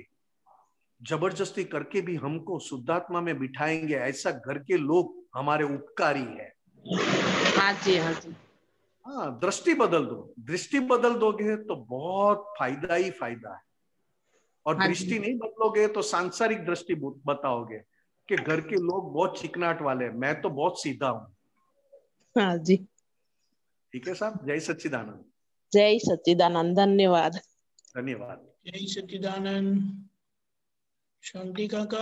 जबरदस्ती करके भी हमको शुद्धात्मा में बिठाएंगे। ऐसा घर के लोग हमारे उपकारी है। हाँ जी, हाँ जी। हाँ, दृष्टि बदल दो, दृष्टि बदल दोगे तो बहुत फायदा ही फायदा है। और हाँ दृष्टि नहीं बदलोगे तो सांसारिक दृष्टि बताओगे कि घर के लोग बहुत चिकनाट वाले हैं, मैं तो बहुत सीधा हूँ। हाँ जी। ठीक है साहब। जय सच्चिदानंद। जय सच्चिदानंद। धन्यवाद। धन्यवाद। जय सच्चिदानंद। शांति काका।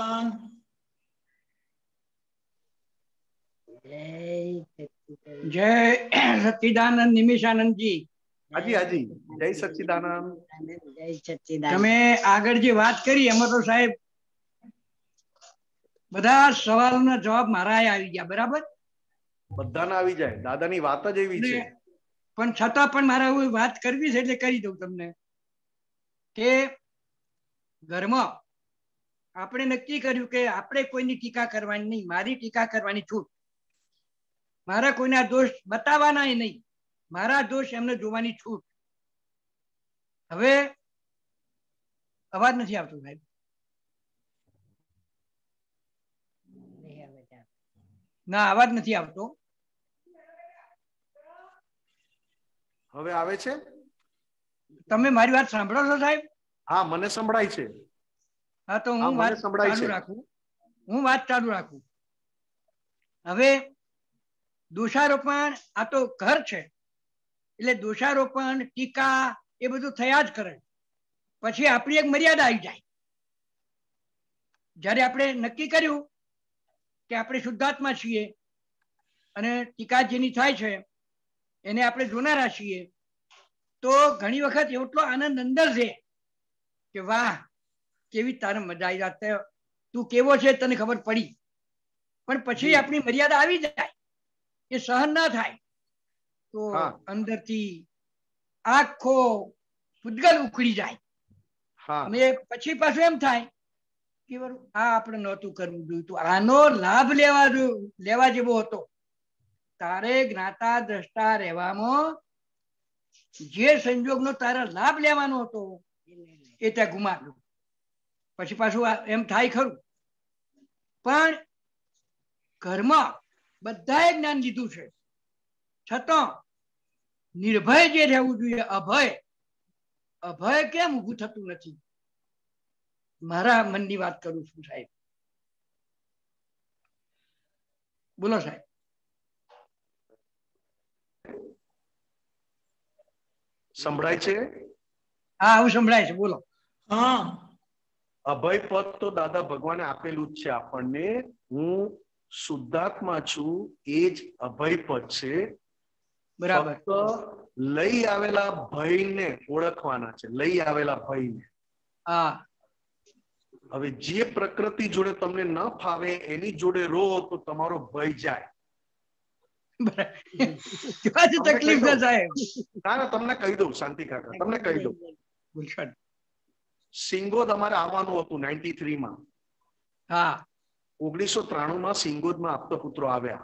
जय सच्चिदानंद निमिषानंद जी। હાજી હાજી જય સચ્ચિદાનંદ. જય સચ્ચિદાનંદ. તમે આગળ જે વાત કરી એમાં તો સાહેબ બધા સવાલોના જવાબ મારા આવી ગયા, બરાબર? બધાના આવી જાય, દાદાની વાત જ એવી છે. પણ છતાં પણ મારે એવું વાત કરવી છે એટલે કરી દઉં તમને કે ઘરમાં આપણે નક્કી કર્યું કે આપણે કોઈની ટીકા કરવાની નહીં, મારી ટીકા કરવાની છૂટ, મારા કોઈના દોષ બતાવવાના નહીં, મારા દોષ એમને જોવાની છૂટ. હવે અવાજ નથી આવતો સાહેબ. ના, અવાજ નથી આવતો. હવે આવે છે? તમે મારી વાત સાંભળો છો સાહેબ? હા, મને સંભળાય છે. હા, તો હું વાત ચાલુ રાખું હું વાત ચાલુ રાખું હવે દોષારોપણ, આ તો ઘર છે એટલે દોષારોપણ, ટીકા, એ બધું થયા જ કરે. પછી આપણી એક મર્યાદા આવી જાય. જ્યારે આપણે નક્કી કર્યું કે આપણે શુદ્ધાત્મા છીએ અને ટીકા જેની થાય છે એને આપણે જોનારા છીએ, તો ઘણી વખત એટલો આનંદ અંદર છે કે વાહ કેવી તારે મજા આવી જાય, તું કેવો છે તને ખબર પડી. પણ પછી આપણી મર્યાદા આવી જાય, એ સહન ના થાય તો અંદરથી આખો પૂતગલ ઉખડી જાય. અને પછી પાછું એમ થાય કે આ આપણે નહોતું કરવું જોઈતું, આનો લાભ લેવા લેવા જેવો હતો. તારે જ્ઞાતા દ્રષ્ટા રહેવામાં જે સંજોગનો તારે લાભ લેવાનો હતો એ ત્યાં ગુમાવ્યો. પછી પાછું એમ થાય ખરું. પણ ઘરમાં બધાએ જ્ઞાન લીધું છે, છતાં નિર્ભય જે રહેવું જોઈએ, અભય, અભય કેમ ઊભું થતું નથી? મારા મનની વાત કરું છું સાહેબ. બોલો સાહેબ. સંભળાય છે? હા, હું સંભળાય છે, બોલો. હા, અભય પદ તો દાદા ભગવાને આપેલું જ છે આપણને. હું શુદ્ધાત્મા છું, એ જ અભય પદ છે. બરાબર. લઈ આવેલા ભયને ઓળખવાના છે, લઈ આવેલા ભયને. હા. હવે જે પ્રકૃતિ જોડે તમને ન ફાવે એની જોડે રહો તો તમારો ભય જાય. તકલીફ ના થાય. ના ના, તમને કહી દઉં શાંતિ કાકા, તમને કહી દઉં. સિંગોદ અમારે આવવાનું હતું નાઇન્ટી થ્રી માં. હા. ઓગણીસો ત્રાણું માં સિંગોદમાં આપતા પુત્રો આવ્યા.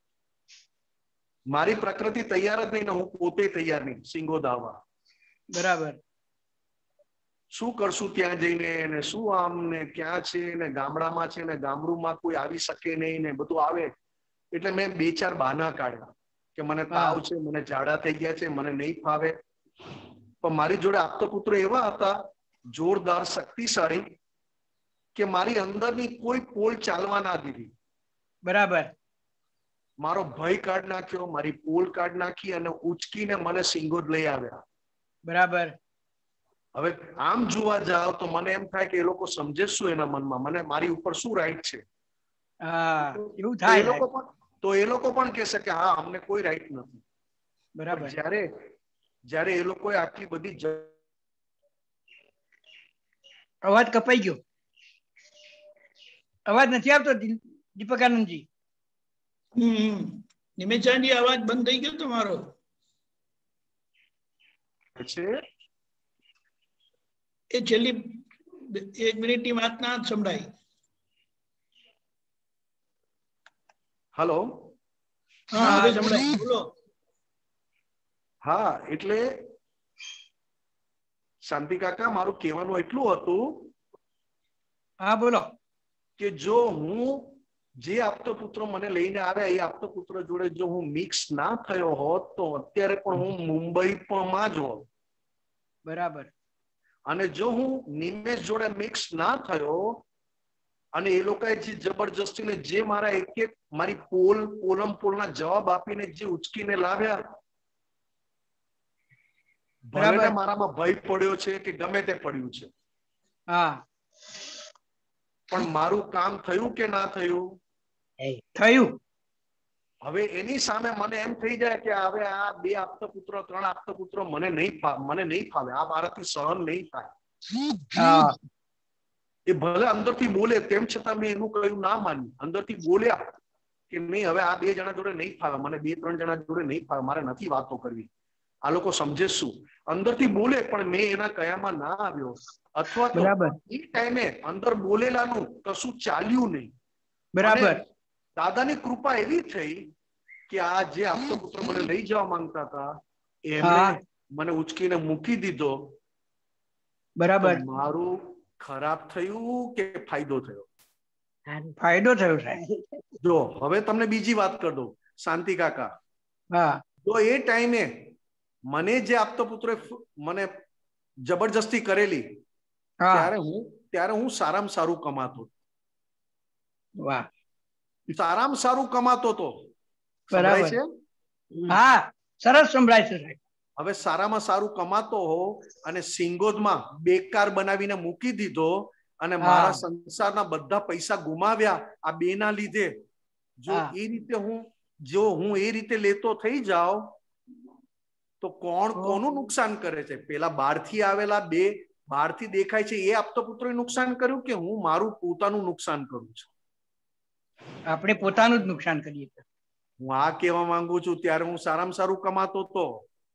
મારી પ્રકૃતિ તૈયાર જ નહીં ને હું પોતે તૈયાર નહીં સિંગોદ આવવા. બરાબર. શું કરશું ત્યાં જઈને, ને શું આમ ને ક્યાં છે ને ગામડામાં છે ને ગામડુંમાં કોઈ આવી શકે નહીં ને બધું આવે. એટલે મેં બે ચાર બહાના કાઢ્યા કે મને તાવ છે, મને ઝાડા થઈ ગયા છે, મને નહીં ફાવે. પણ મારી જોડે આપતા પુત્રો એવા હતા જોરદાર શક્તિશાળી કે મારી અંદરની કોઈ પોલ ચાલવા ના દીધી. બરાબર. મારો ભય કાઢ નાખ્યો, મારી પોલ કાઢ નાખી અને ઉચકીને મને સિંગોદ લઈ આવ્યા. બરાબર. હવે આમ જોવા જાવ તો મને એમ થાય કે એ લોકો સમજે શું એના મનમાં, મને મારી ઉપર શું રાઈટ છે. એવું થાય. એ લોકો પણ તો એ લોકો પણ કહેશે કે હા અમને કોઈ રાઈટ નથી. બરાબર. જ્યારે જ્યારે એ લોકોએ આટલી બધી અવાજ કપાઈ ગયો, અવાજ નથી આવતો દીપકાનંદજી. હમ નિમેશાજી અવાજ બંધ થઈ ગયો તમારો. છે એ છેલ્લી એક મિનિટ ની વાત ના સંભળાય. હલો. હા, હવે સંભળાય, બોલો. હા, એટલે શાંતિ કાકા મારું કહેવાનું એટલું હતું. હા, બોલો. કે જો હું જે આપતો પુત્ર મને લઈને આવ્યા એ આપતો પુત્ર જોડે જો હું મિક્સ ના થયો હોત તો અત્યારે પણ હું મુંબઈ માં જ હોત. બરાબર. અને જો હું નિમેશ જોડે મિક્સ ના થયો અને એ લોકોએ જે જબરજસ્તીને જે મારા એક એક મારી પોલ પોલમ પોલના જવાબ આપીને જે ઉચકીને લાવ્યા, ભલે મારામાં ભય પડ્યો છે કે ગમે તે પડ્યું છે, હા, પણ મારું કામ થયું કે ના થયું? થયું. હવે એની સામે મને એમ થઈ જાય કે હવે આ બે આપતા પુત્રો ત્રણ આપતા પુત્રો મને નહીં મને નહીં ફાવે, આ મારાથી સહન નહીં થાય. એ ભલે અંદરથી બોલે તેમ છતાં મેં એનું કહ્યું ના માન્યું. અંદરથી બોલ્યા કે નહીં હવે આ બે જણા જોડે નહીં ફાવે, મને બે ત્રણ જણા જોડે નહીં ફાવે, મારે નથી વાતો કરવી, આ લોકો સમજે શું. અંદરથી બોલે પણ મેં એના કયામાં ના આવ્યો. અથવા તો એ ટાઈમે અંદર બોલેલાનું કશું ચાલ્યું નહીં. બરાબર. દાદાની કૃપા એવી થઈ કે આ જે આપતો પુત્ર મને લઈ જવા માંગતા હતા એમણે મને ઉચકીને મૂકી દીધો. બરાબર. મારું ખરાબ થયું કે ફાયદો થયો? ફાયદો થયો સાહેબ. જો હવે તમને બીજી વાત કરી દઉં શાંતિ કાકા. હા. તો એ ટાઈમે મને જે આપતો પુત્રોએ મને જબરજસ્તી કરેલી ત્યારે હું ત્યારે હું સારામાં સારું કમાતો. વાહ. સારામાં સારું કમાતો તો. બરાબર. હા, સરસ સંભળાય છે સાહેબ. હવે સારામાં સારું કમાતો હો અને સિંગોદમાં બેકાર બનાવીને મૂકી દીધો અને મારા સંસારના બધા પૈસા ગુમાવ્યા આ બે ના લીધે, જો એ રીતે હું જો હું એ રીતે લેતો થઈ જાઉં તો કોણ કોનું નુકસાન કરે છે? પેલા બહારથી આવેલા બે બહારથી દેખાય છે એ આપતો પુત્રોએ નુકસાન કર્યું કે હું મારું પોતાનું નુકસાન કરું છું? આપણે પોતાનું જ નુકસાન કરીએ. હું આ કહેવા માંગુ છું, ત્યારે હું સારામાં સારું કમાતો હતો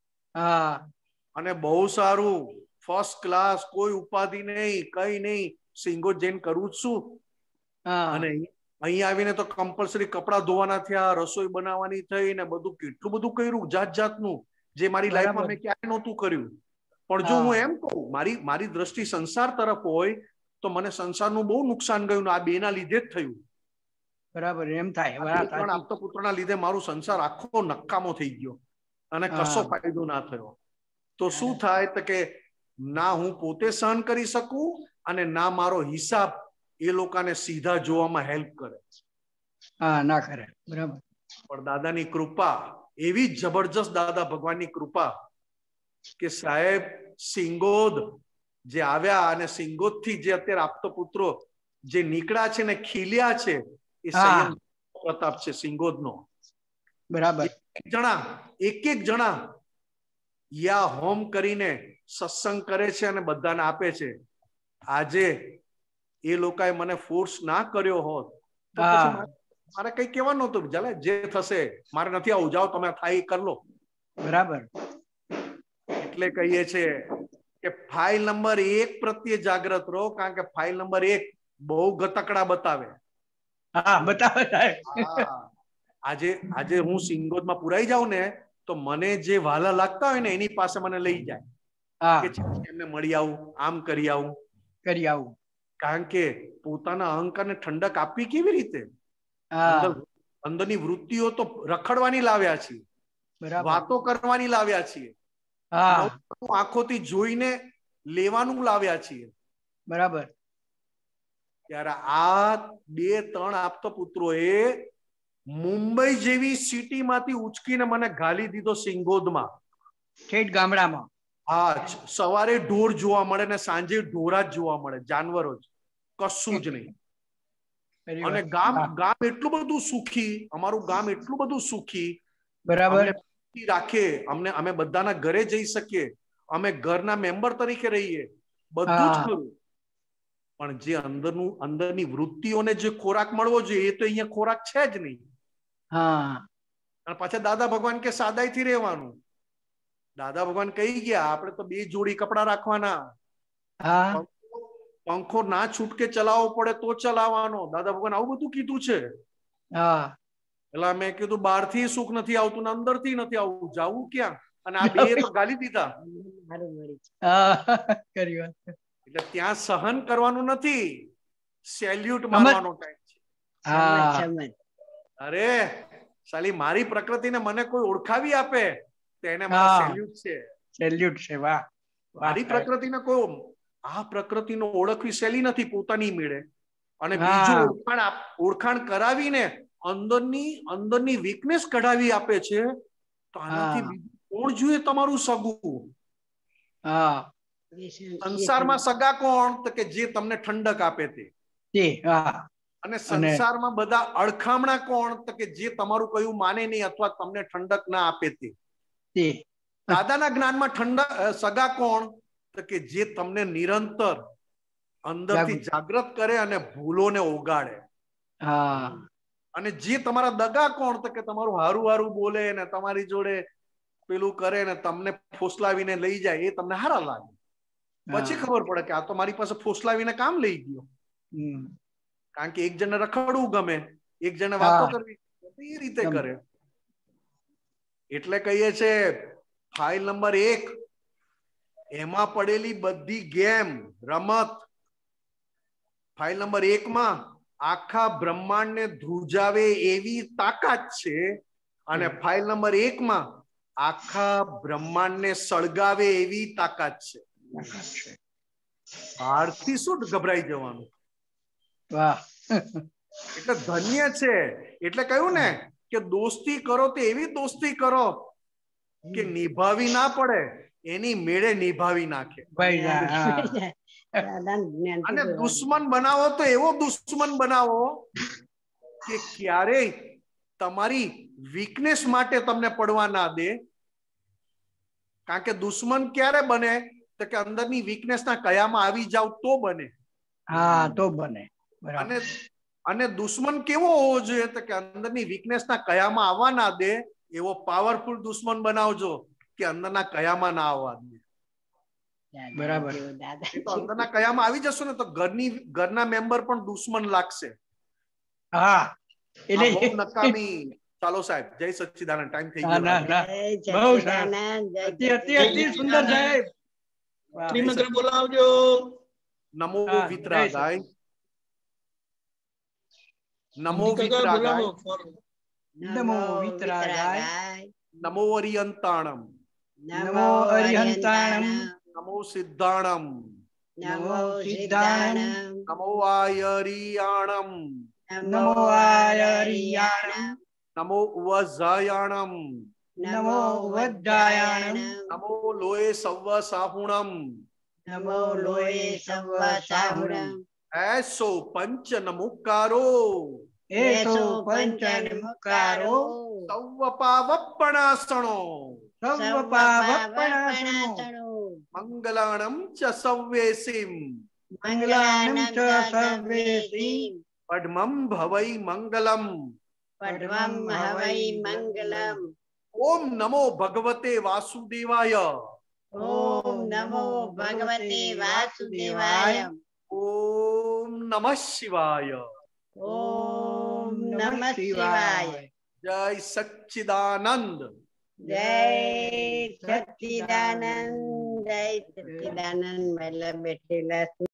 અને બહુ સારું ફર્સ્ટ ક્લાસ, કોઈ ઉપાધિ નહીં, કઈ નહીં, સિંગોદ જઈને કરું છું. અને અહીં આવીને તો કમ્પલસરી કપડા ધોવાના થયા, રસોઈ બનાવવાની થઈ ને બધું કેટલું બધું કર્યું જાત જાતનું, જે મારી લાઈફમાં મેં ક્યાંય નહોતું કર્યું. પણ જો હું એમ કહું મારી મારી દ્રષ્ટિ સંસાર તરફ હોય તો મને સંસારનું બહુ નુકસાન ગયું ને આ બે ના લીધે જ થયું. બરાબર, એમ થાય. પણ આપતો પુત્રના લીધે મારું સંસાર આખો નકામો થઈ ગયો અને કશો ફાયદો ના થયો. તો શું થાય તો કે ના હું પોતે સહન કરી શકું અને ના મારો હિસાબ એ લોકોને સીધા જોવામાં હેલ્પ કરે. હા, ના કરે. બરાબર. પણ દાદાની કૃપા એવી જબરજસ્ત, દાદા ભગવાનની કૃપા કે સાહેબ સિંગોદ જે આવ્યા અને સિંગોદ થી જે અત્યારે આપતો પુત્રો જે નીકળ્યા છે ને ખીલ્યા છે એ સંયમ પ્રતાપ છે સિંગોદ નો. બરાબર. જણા એક એક જણા યા હોમ કરીને સત્સંગ કરે છે અને બધાને આપે છે. આજે એ લોકોએ મને ફોર્સ ના કર્યો હોત તો મારે કઈ કહેવાનું નતું, ચાલે જે થશે, મારે નથી આવું, જાઓ તમે થાય કરી લો. બરાબર. એટલે કહીએ છે કે ફાઇલ નંબર એક પ્રત્યે જાગ્રત રહો, કારણ કે ફાઇલ નંબર એક બહુ ગતકડા બતાવે. હા, બતાવે. આજે આજે હું સિંગોદમાં પુરાઈ જાઉં ને તો મને જે વાલા લાગતા હોય ને એની પાસે મને લઈ જાય કે એમને મળી આવું, આમ કરી આવું કરી આવું. કારણ કે પોતાના અહંકારને ઠંડક આપવી કેવી રીતે? અંદરની વૃત્તિઓ તો રખડવાની લાવ્યા છીએ, વાતો કરવાની લાવ્યા છીએ, આંખોથી જોઈને લેવાનું લાવ્યા છીએ. બરાબર. ત્યારે આ બે ત્રણ આપતો પુત્રો એ મુંબઈ જેવી સિટી માંથી ઉચકીને મને ઘાલી દીધો સિંગોદમાં, ઠેઠ ગામડામાં. હા, સવારે ઢોર જોવા મળે ને સાંજે ઢોરા જ જોવા મળે, જાનવરો જ, કશું જ નહીં. અને ગામ ગામ એટલું બધું સુખી, અમારું ગામ એટલું બધું સુખી, બરાબર, રાખે અમને, અમે બધાના ઘરે જઈ શકીએ, અમે ઘરના મેમ્બર તરીકે રહીએ, બધું જ ખરું. પણ જે અંદરનું અંદરની વૃત્તિઓને જે ખોરાક મળવો જોઈએ એ તો અહીંયા ખોરાક છે જ નહીં. હા. અને પાછા દાદા ભગવાન કે સાદાઈથી રહેવાનું. દાદા ભગવાન કહી ગયા આપણે તો બે જોડી કપડા રાખવાના, પંખો ના છૂટકે ચલાવવો પડે તો ચલાવવાનો. દાદા ભગવાન આવું બધું કીધું છે. એટલે મેં કીધું બહારથી સુખ નથી આવતું ને અંદરથી નથી આવતું, જવું ક્યાં? અને આ બે તો ગાલી દીધા. એટલે ત્યાં સહન કરવાનું નથી, સેલ્યુટ મારવાનો ટાઈમ છે. અરે સાલી મારી પ્રકૃતિને મને કોઈ ઓળખાવી આપે તેને મારા સેલ્યુટ છે. સેલ્યુટ છે. વાહ. મારી પ્રકૃતિને કોઈ આ પ્રકૃતિનો ઓળખવી સહેલી નથી પોતાની મેળે, અને બીજું ઓળખાણ ઓળખાણ કરાવીને અંદરની અંદરની વીકનેસ કઢાવી આપે છે. તો આનાથી બીજું કોણ જોઈએ તમારું સગું? સંસારમાં સગા કોણ? તો કે જે તમને ઠંડક આપે તે. અને સંસારમાં બધા અડખામણા કોણ? તો કે જે તમારું કયું માને નહીં અથવા તમને ઠંડક ના આપે તે. દાદાના જ્ઞાનમાં ઠંડક સગા કોણ? તો કે જે તમને નિરંતર અંદરથી જાગૃત કરે અને ભૂલોને ઓગાળે. અને જે તમારા દગા કોણ? તો કે તમારું હારું હારું બોલે ને તમારી જોડે પેલું કરે ને તમને ફોસલાવીને લઈ જાય, એ તમને હારા લાગે. પછી ખબર પડે કે આ તો મારી પાસે ફોસલાવીને કામ લઈ ગયો. કારણ કે એક જણને રખડવું ગમે, એક જણને વાતો કરવી, એ રીતે કરે. એટલે કહીએ છે ફાઇલ નંબર એક એમાં પડેલી બધી ગેમ રમત, ફાઇલ નંબર એક માં આખા બ્રહ્માંડને ધ્રુજાવે એવી તાકાત છે, અને ફાઇલ નંબર એક માં આખા બ્રહ્માંડને સળગાવે એવી તાકાત છે. બહારથી શું ગભરાઈ જવાનું? એટલે ધન્ય છે. એટલે કહ્યું ને કે દોસ્તી કરો તો એવી દોસ્તી કરો કે નિભાવી ના પડે એની મેળે નિભાવી નાખે. અને દુશ્મન બનાવો તો એવો દુશ્મન બનાવો કે ક્યારેય તમારી વીકનેસ માટે તમને પડવા ના દે. કારણ કે દુશ્મન ક્યારે બને તો કે અંદરની વીકનેસ ના કયામાં આવી જાવ તો બને. હા તો બને. અને અને દુશ્મન કેવો હોવો જોઈએ તો કે અંદરની વીકનેસ ના કયામાં આવવા ના દે એવો પાવરફુલ દુશ્મન બનાવજો કે અંદરના કયામાં ના આવવા દે. બરાબર. તો અંદરના કયામાં આવી જશો ને તો ઘરની ઘરના મેમ્બર પણ દુશ્મન લાગશે. હા એટલે બહુ નકામી. ચાલો સાહેબ, જય સચ્ચિદાનંદ. ટાઈમ થઈ ગયો. બહુ સરસ. અતિ અતિ અતિ સુંદર સાહેબ. ત્રિમંત્ર બોલાવજો. નમો વિતરાગાય, નમો વિતરાગાય, નમો વિતરાગાય, નમો અરિયંતાણમ, નમો અરિહંતાણમ, નમો સિદ્ધાણમ, નમો સિદ્ધાણમ, નમો આયરિયાણમ, નમો આયરિયાણમ, નમો વજ્જાયાણમ, નમો વજ્જાયાણમ, નમો લોય સવ્વ સાહુણમ, નમો લોય સવ્વ સાહુણમ, એસો પંચ નમુકારો, એસો પંચ નમુકારો, સવ્વ પાવપણાસણો, સવ્વ પાવપણાસણો, મંગલાણમ ચ સવ્વેસીમ, મંગલાણમ ચ સવ્વેસીમ, પદ્મં ભવૈ મંગલમ, પદ્મં હવૈ મંગલમ. ઓમ નમો ભગવતે વાસુદેવાય, ઓમ નમો ભગવતે વાસુદેવાય, ઓમ નમઃ શિવાય, ઓમ નમઃ શિવાય. જય સચ્ચિદાનંદ, જય સચ્ચિદાનંદ, જય સચ્ચિદાનંદ. મતલબ બેઠેલા